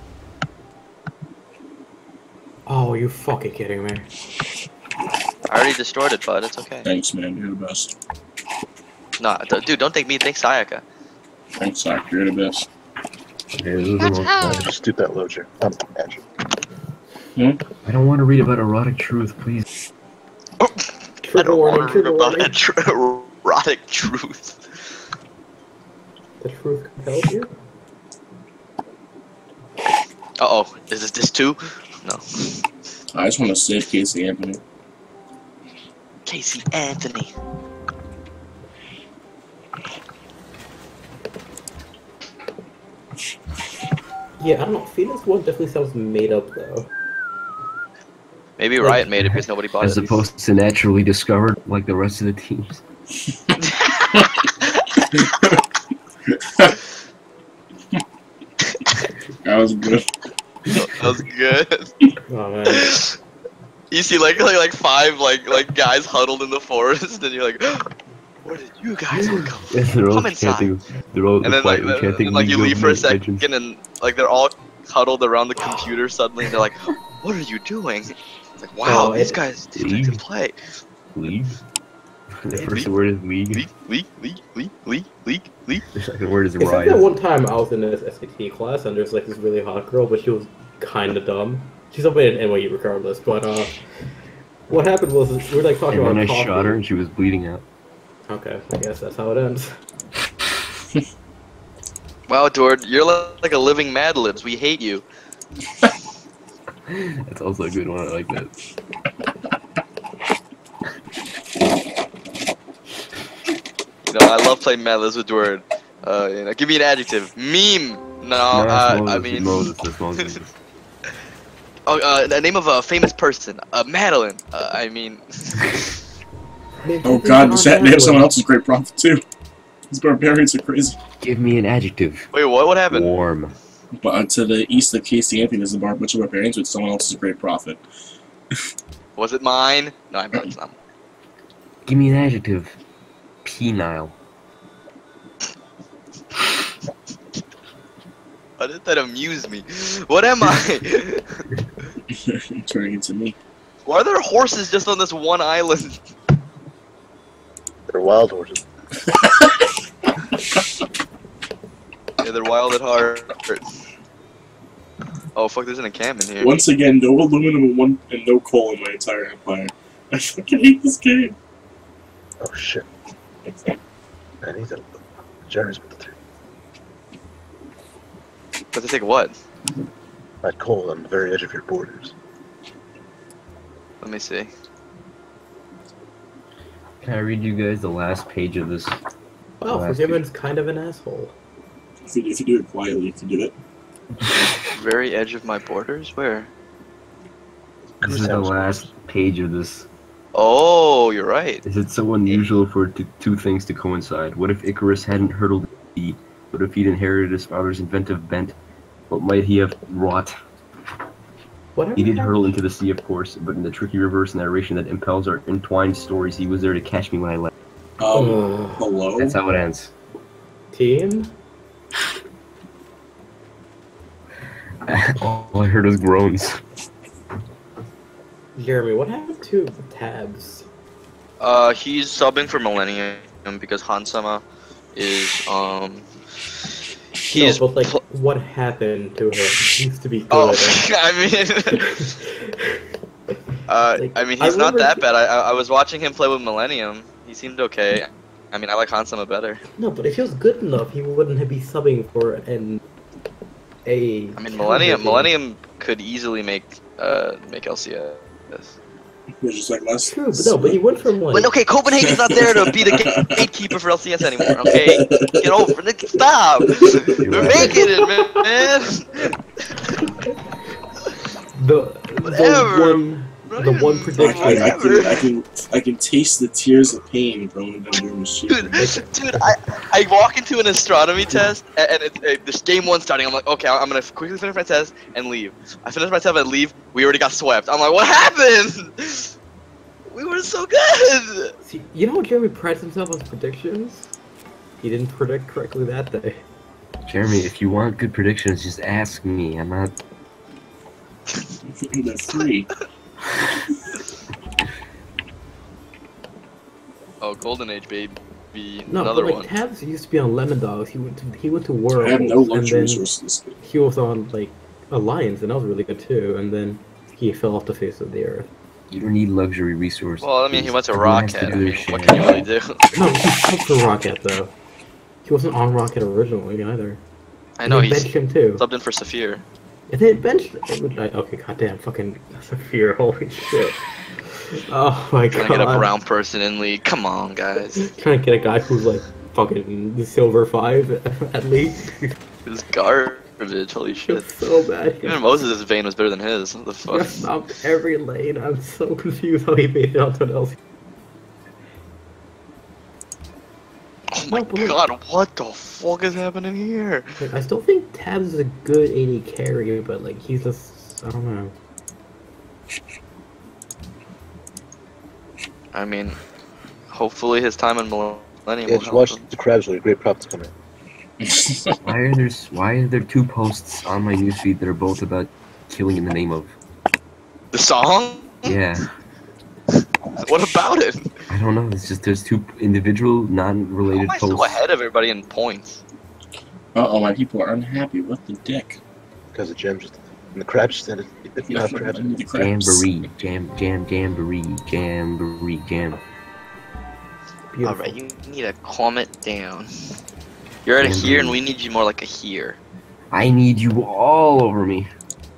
Oh, you fucking kidding me? I already destroyed it, bud. It's okay. Thanks, man. You're the best. No, d- dude, don't thank me. Thank Sayaka. Thanks, Zach. You're the best. Okay, this is the most- Uh, just do that loader. Um, Andrew. I don't want to read about erotic truth, please. I Trigger don't warning, want to read trigger about warning. a tr- erotic truth. The truth compels you? Uh oh, is this this too? No. I just want to save Casey Anthony. Casey Anthony. Yeah, I don't know. Phoenix one definitely sounds made up though. Maybe Riot made it because nobody bought As it. opposed to naturally discovered like the rest of the teams. That was good. That was good. Oh man. You see like like like five like like guys huddled in the forest, and you're like, where did you guys all come? And they're all Come inside. chanting. They're all And then like, quietly then, chanting. then, like you League leave of for a second, Legends. and like they're all huddled around the computer suddenly, and they're like, what are you doing? It's like, wow, Oh, these it- guys they League? can play. League? The League? first word is league. League, league, league, league, league, league, league. The second word is Except rise. that one time I was in this S A T class and there's like this really hot girl, but she was kind of dumb. She's up in N Y U regardless, but uh, what happened was we were like talking And about then I coffee. shot her and she was bleeding out. Okay, I guess that's how it ends. Wow, Dward, you're li- like a living Mad Libs. We hate you. That's also a good one. I like that. You know, I love playing Mad Libs with Dward. Uh, you know, give me an adjective. Meme. No, No, uh, that's Moses, I mean. Moses, that's Moses. Oh, uh, the name of a famous person. Uh, Madeline. Uh, I mean. Oh god, does that name someone else's great prophet too? These barbarians are crazy. Give me an adjective. Wait, what? What happened? Warm. But uh, to the east of Casey Anthony is a bar bunch of barbarians with someone else's great prophet. Was it mine? No, I bet it's not. Give me an adjective. Penile. Why did that amuse me? What am I? You're turning into me. Why are there horses just on this one island? They're wild horses. Yeah, they're wild at heart. Oh fuck, there's an encampment here. Once again, no aluminum and, one, and no coal in my entire empire. I fucking hate this game. Oh shit. Man, he's a Jeremy's with the three. But to take what? That coal on the very edge of your borders. Let me see. Can I read you guys the last page of this? Wow, Last Forgiven's kind of an asshole. If you, if you do it quietly, you can do it. Very edge of my borders? Where? This is the last page of this. Oh, you're right. Is it so unusual for t- two things to coincide? What if Icarus hadn't hurtled the sea? What if he'd inherited his father's inventive bent? What might he have wrought? Whatever. He did happened- hurtle into the sea, of course, but in the tricky reverse narration that impels our entwined stories, he was there to catch me when I left. Um, Ugh. hello? That's how it ends. Team? All I heard was groans. Jeremy, what happened to tabs? Uh, he's subbing for Millennium because Hansama is, um... He no, is but like, pl- what happened to her? She used to be good. Oh, I mean... uh, Like, I mean, I he's not remember- that bad. I, I I was watching him play with Millennium. He seemed okay. I mean, I like Hansama better. No, but if he was good enough, he wouldn't be subbing for an a. I mean, Millennium Millennium could easily make, uh, make L C S. We're just like last. True, but no, but he went from like. But okay, Copenhagen's not there to be the ga- gatekeeper for L C S anymore, okay? Get over it. Stop! We're making it, man! the Whatever. the one Not the even- one I, prediction. I, I, can, I can I can taste the tears of pain going down your machine. Dude, dude, I, I walk into an astronomy test, and, and it's, uh, this game one starting, I'm like, okay, I'm gonna quickly finish my test and leave. I finish my test and leave, we already got swept. I'm like, what happened? We were so good! See, you know what Jeremy prides himself on his predictions? He didn't predict correctly that day. Jeremy, if you want good predictions, just ask me. I'm not. They're free. Oh, Golden Age, baby. No, Another but like one. Tabs used to be on Lemon Dogs. He went to he went to I Worlds, have no and luxury then resources. he was on like Alliance, and that was really good too. And then he fell off the face of the earth. You don't need luxury resources. Well, I mean, he went to Everyone has Rocket. do I their mean, shit. what can you really do? No, he subbed for Rocket though. He wasn't on Rocket originally either. I know, They he's benched him too. subbed in for Saphir. And then eventually, it would, like, okay, goddamn, fucking Saphir, holy shit. Oh my Trying god. to get a brown person in league. Come on, guys. Trying to get a guy who's like fucking silver five at least. This garbage. Holy shit. It's so bad. Even Moses' vein was better than his. What the He fuck? got stopped every lane. I'm so confused how he made it onto an L C. Oh my No, but look- god, what the fuck is happening here? Like, I still think Tabs is a good A D carry, but like he's just I don't know. I mean, hopefully his time in Millennium Yeah, will just help watch him. the crabs with a great prop to come in. Why are there why are there two posts on my newsfeed that are both about killing in the name of? The song? Yeah, What about it? I don't know. It's just there's two individual How non-related am I so posts. ahead of everybody in points? Uh-oh, my people are unhappy. What the dick? Because the gems just. And the crabs just ended. If you have crabs. I need the crabs. Jamboree, jam, jam, jamboree, jamboree, jam. Beautiful. Alright, you need to calm it down. You're at a here and we need you more like a here. I need you all over me.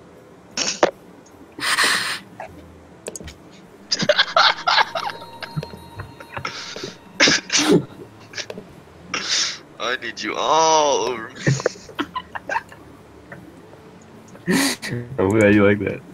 I need you all over me. I'm glad you like that.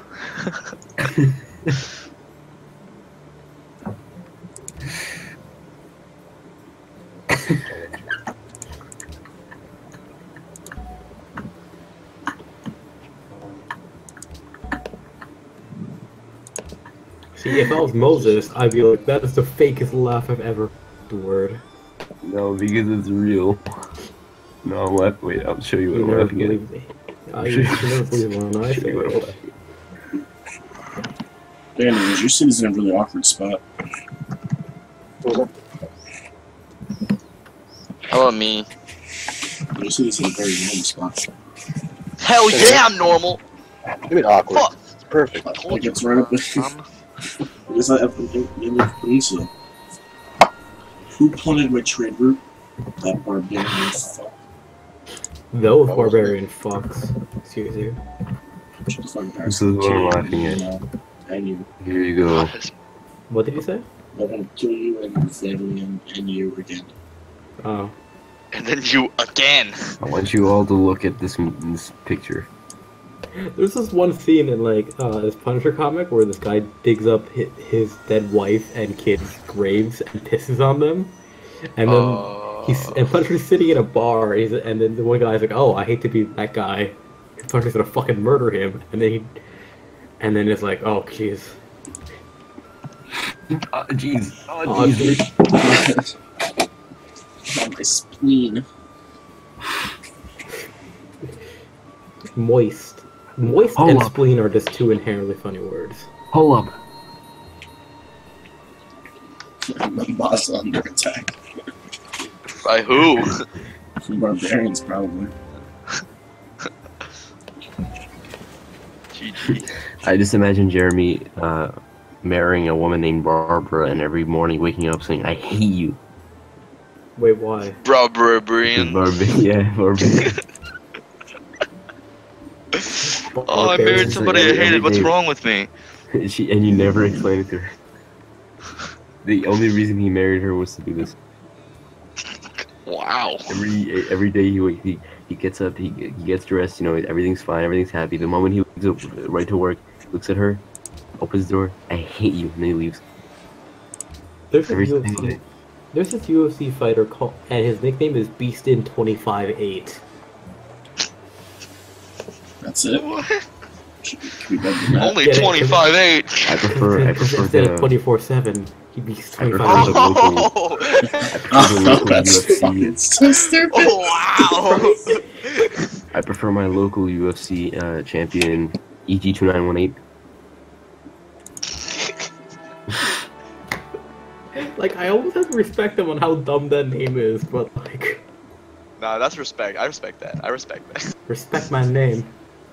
See, if I was Moses, I'd be like, that is the fakest laugh I've ever Dward. No, because it's real. No, I'm laughing. Wait, I'll show you what You I'm never laughing at. believe me. I you never believe when I Show say you what I'm it. laughing Anyways, your city's in a really awkward spot. How about me? Your city's in a very normal spot. Hell yeah, I'm normal! You mean awkward? Fuck! It's perfect. Like it's right up with Um, It's not up in in the peninsula. Who plundered my trade route? That barbarian fuck. Those barbarian fucks. Excuse you. Shut the fucking This is what I'm laughing at. at. And you. Here you go. What did you say? I'm gonna kill you and your family and, and you again. Oh. and then you again! I want you all to look at this this picture. There's this one scene in like uh, this Punisher comic where this guy digs up his, his dead wife and kids' graves and pisses on them, and then Uh, he's and Punisher's sitting in a bar. He's, and then the one guy's like, "Oh, I hate to be that guy." And Punisher's gonna fucking murder him, and then he, and then it's like, "Oh, jeez." Oh, jeez. Oh, Oh, jeez. Oh, my spleen. Moist, moist, Hold and up. spleen are just two inherently funny words. Hold up. My boss under attack. By who? Some barbarians, probably. G G. I just imagine Jeremy uh, marrying a woman named Barbara and every morning waking up saying, "I hate you." Wait, why? Barbarian. Barbara, yeah, Barbara. Oh, I married somebody I hated. What's wrong with me? she and you never explained it to her. The only reason he married her was to do this. Wow. Every every day he wake- he he gets up, he he gets dressed, you know, everything's fine, everything's happy. The moment he wakes up, right to work, looks at her, opens the door, "I hate you," and then he leaves. There's Every this, U single F C, day. there's this U F C fighter called, and his nickname is Beastin twenty-five eight. That's it. What? Should be, could be better than that. Only Yeah, yeah. twenty-five eight. I prefer I prefer Instead of the twenty-four seven, he beats I prefer twenty-five the eight. local- Oh! I prefer the Oh, local that's U F C. fucking so stupid. Oh, wow! I prefer my local U F C uh, champion E G two nine one eight. Like, I almost have to respect him on how dumb that name is, but like, Nah, that's respect. I respect that. I respect that. respect my name.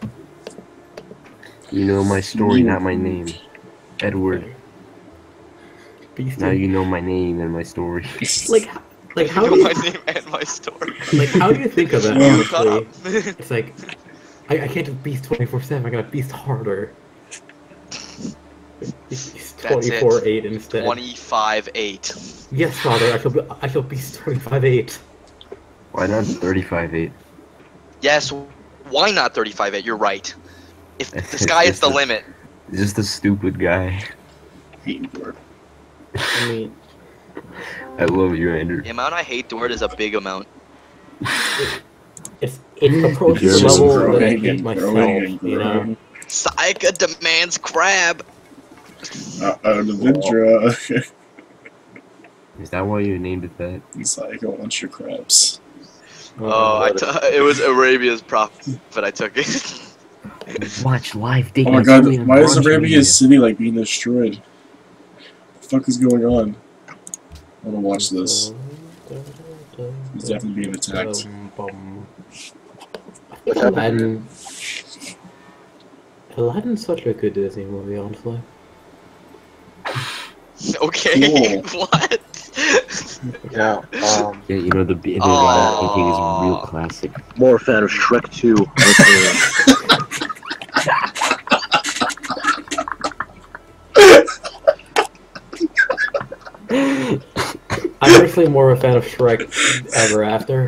You know my story, not my name. Edward. Beastin. Now you know my name and my story. Like, like how You do know you, my name and my story. like how do you think of that? Yeah. Honestly, it's like, I, I can't do beast twenty-four seven. I gotta beast harder. Beast twenty-four eight instead. twenty-five eight. Yes, father. I shall. Be, I shall beast twenty-five eight. Why not thirty-five eight? Yes, why not thirty-five eight? You're right. If the sky is the limit. Just a stupid guy. Hate Dward. I mean, I love you, Andrew. The amount I hate Dward is a big amount. it's it's approaching It's the just level that I growing hate and myself. growing and You know. growing. Sayaka demands crab. Uh, uh, the Vindra. Is that why you named it that? He's like, I want your crabs. Oh, I t it was Arabia's prophet. I took it. Watch live Oh dating. my god, why is Arabia's city like being destroyed? What the fuck is going on? I wanna watch this. He's definitely being attacked. Aladdin. Aladdin's such a good Disney movie, honestly. Okay, Cool. what? Yeah, um, Yeah, you know the the Aw. painting is a real classic. more a fan of Shrek two. I'm actually more a fan of Shrek Ever After.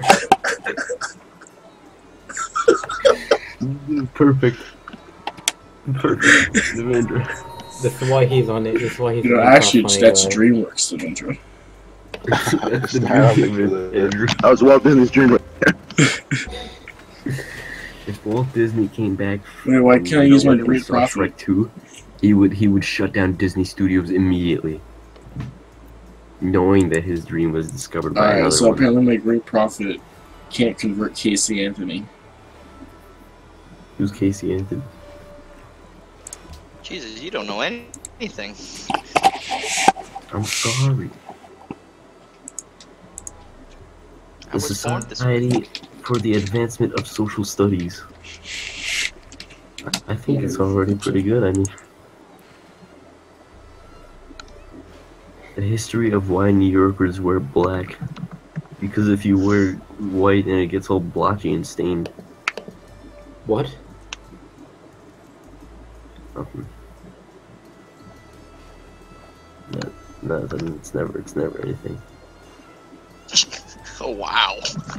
Perfect. Perfect. Devendra. This is why he's on it. This is why he's You know, on the top actually, funny that's guy. DreamWorks, the Vindra. That's the I don't think dream, Andrew. that was Walt Disney's dream. If Walt Disney came back, Wait, why from, can't I you know, use my when he great saw profit? Shrek two, he would he would shut down Disney Studios immediately, knowing that his dream was discovered by Alright, another so one. apparently my great profit can't convert Casey Anthony. Who's Casey Anthony? Jesus, you don't know any- anything. I'm sorry. I The was born this Society for the Advancement of Social Studies. I think it's already pretty good. I mean, the history of why New Yorkers wear black. Because if you wear white and it gets all blotchy and stained. What? Um, no, no, then it's never, it's never anything. Oh wow.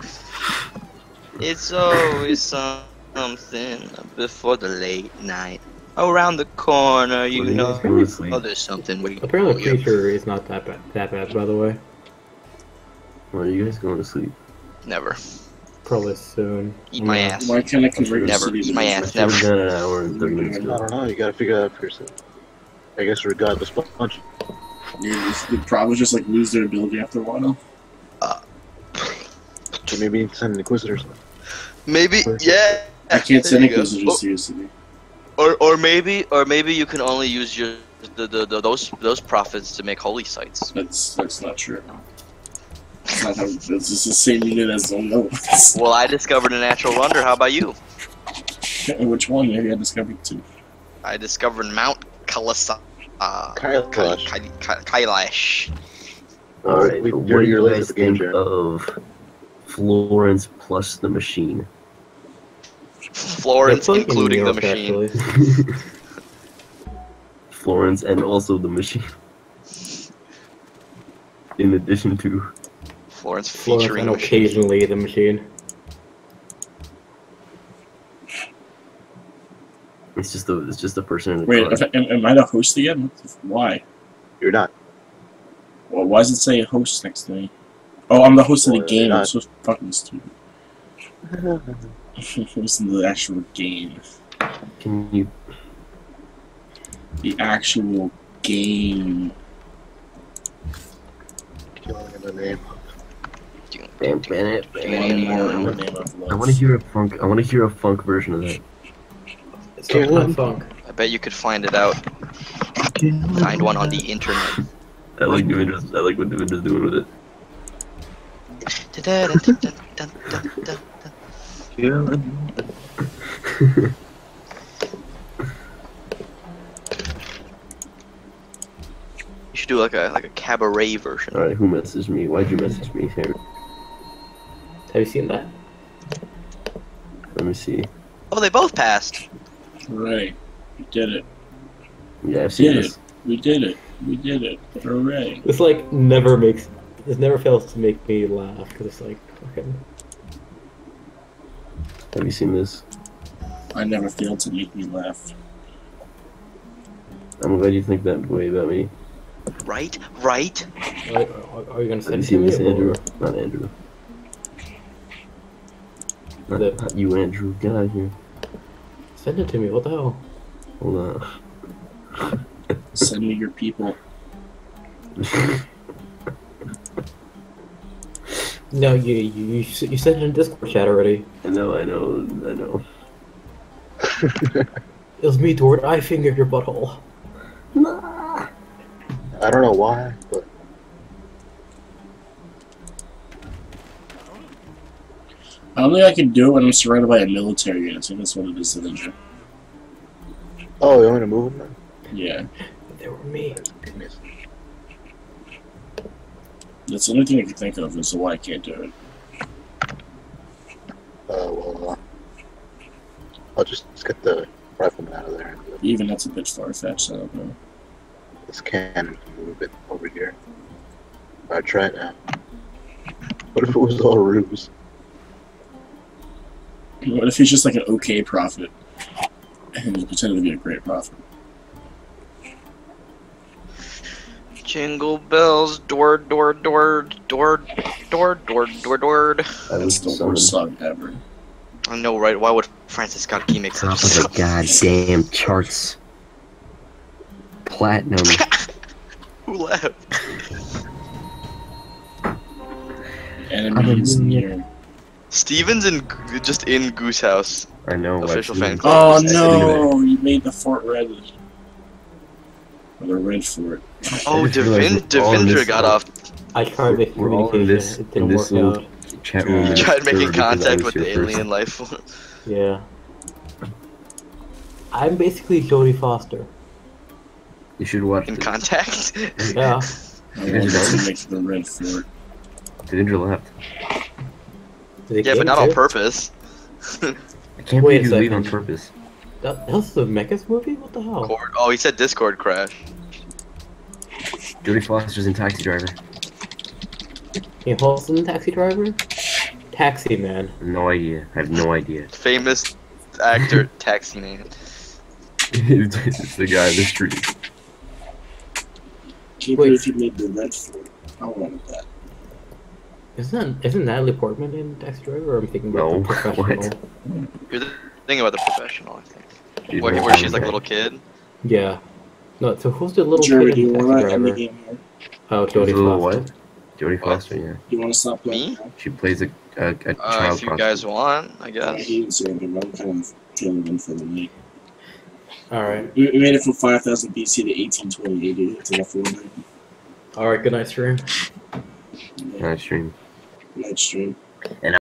It's always something before the late night. Around the corner, you What are you know. guys going to sleep? Oh, there's something waiting. Apparently, for you. Preacher is not that bad. That bad, by the way. When are you guys going to sleep? Never. Probably soon. Eat my Yeah. ass. Why can't I convert your Never. city to My Vindra? ass, never. We've done an hour and thirty minutes I ago. don't know. You gotta figure that out for yourself. I guess we're a godless bunch. Yeah, the probably just like lose their ability after a while. So maybe you can send Inquisitors. Maybe, yeah. I can't There send you go. Inquisitors to your city. Or, or maybe, or maybe you can only use your the, the, the those those prophets to make holy sites. That's that's not true. That's not how. That's just the same unit as the other ones. Well, I discovered a natural wonder. How about you? Which one? Maybe I discovered two. I discovered Mount Kalasa. Uh, Kailash. Kai- Kai- Kailash. Alright, We- but what you're- do you're you late guys to the game, think Jared. of Florence plus the machine? Florence, They're playing in including New the York, machine. actually. Florence and also the machine. In addition to Florence Florence featuring and the machine. occasionally the machine. it's just a it's just a person in a Wait, car. if, am, am I the host again? What the f- Why? You're not. Well, why does it say host next to me? Oh, I'm the host of the Well, game. you're I'm not. so fucking stupid. Host of the actual game. Can you The actual game. Killing in the name. bam, bam, it, bam. One more in the name of love. I want to hear a funk. I want to hear a funk version of that. It's not Killing. funk. I bet you could find it out. Find one on the internet. I like Devindra's, I like what Devindra's doing with it. Killing. You should do like a like a cabaret version. All right, who messaged me? Why'd you message me, Harry? Have you seen that? Let me see. Oh, they both passed. Hooray. We did it. Yeah, I've We seen did this. it. We did it. We did it. Hooray. This like never makes. This never fails to make me laugh because it's like fucking. Have you seen this? I never failed to make me laugh. I'm glad you think that way about me. Right, right. Are, are, are you gonna Have send you it to seen me? this, Andrew? Or... Not Andrew. Not, The- not you, Andrew. Get out of here. Send it to me. What the hell? Hold on. Send me your people. No, you you you, s- you sent it in Discord chat already. I know, I know, I know. It was me, Dward. I fingered your butthole. Nah. I don't know why, but I don't think I can do it when I'm surrounded by a military unit. I think that's what it is, Ninja. oh, you want me to move them then? Yeah. They were me. Goodness. That's the only thing I can think of as to why I can't do it. Uh, well, uh, I'll just, just get the rifleman out of there. Even that's a bit far-fetched, I don't know. This cannon can move it over here. Alright, try it now. What if it was all a ruse? What if he's just like an okay prophet? And he's pretending to be a great prophet. Jingle bells, door, door, door, door, door, door, door, door. That's the worst song ever. I know, right? Why would Francis Scott Key make Top such of the goddamn charts. Platinum. Who left? Enemies near. Steven's in g- just in Goose House. I know. Official I've fan seen club. Oh Just no! You made the fort red. Or the red fort. Oh, I just realized Devin- we're all in Devindra this got little- off. I tried making We're all in communication. this, It in didn't this work little out. chat room. He in Tried the making server because I contact was with the here first. alien life form. Yeah. I'm basically Jodie Foster. You should watch In this. contact? Yeah. I wanted to make the red fort. Devindra left. The Yeah, game but not on too? purpose. I can't Wait a believe you leave on second. purpose. That, that's the Mechas movie? What the hell? Cord- Oh, he said Discord crash. Jodie Foster's in Taxi Driver. Ian Paulson, Taxi Driver? Taxi Man. No idea. I have no idea. Famous actor, Taxi Man. It's the guy in the street. Can't Wait. believe he made the red fort. I wanted that. Isn't that, isn't Natalie Portman in Taxi Driver? Or I'm thinking about No, the professional. what? You're thinking about the professional, I think. She's Where, not where she's on like a that. little kid. Yeah. No, so who's the little Jeremy, kid do you in want Taxi to end the Driver? game here? Oh, Who's Jodie the little Foster. what? Jodie What? Foster, yeah. You want to stop playing Me? now? She plays a, a, a Uh, child if you guys prostitute. want, I Uh, guess. he didn't say anything, but I'm kind of feeling in for the night. Alright. We we made it from five thousand B C to eighteen twenty A D. It's enough for one night. Alright, good night, stream. Nice stream. Night stream.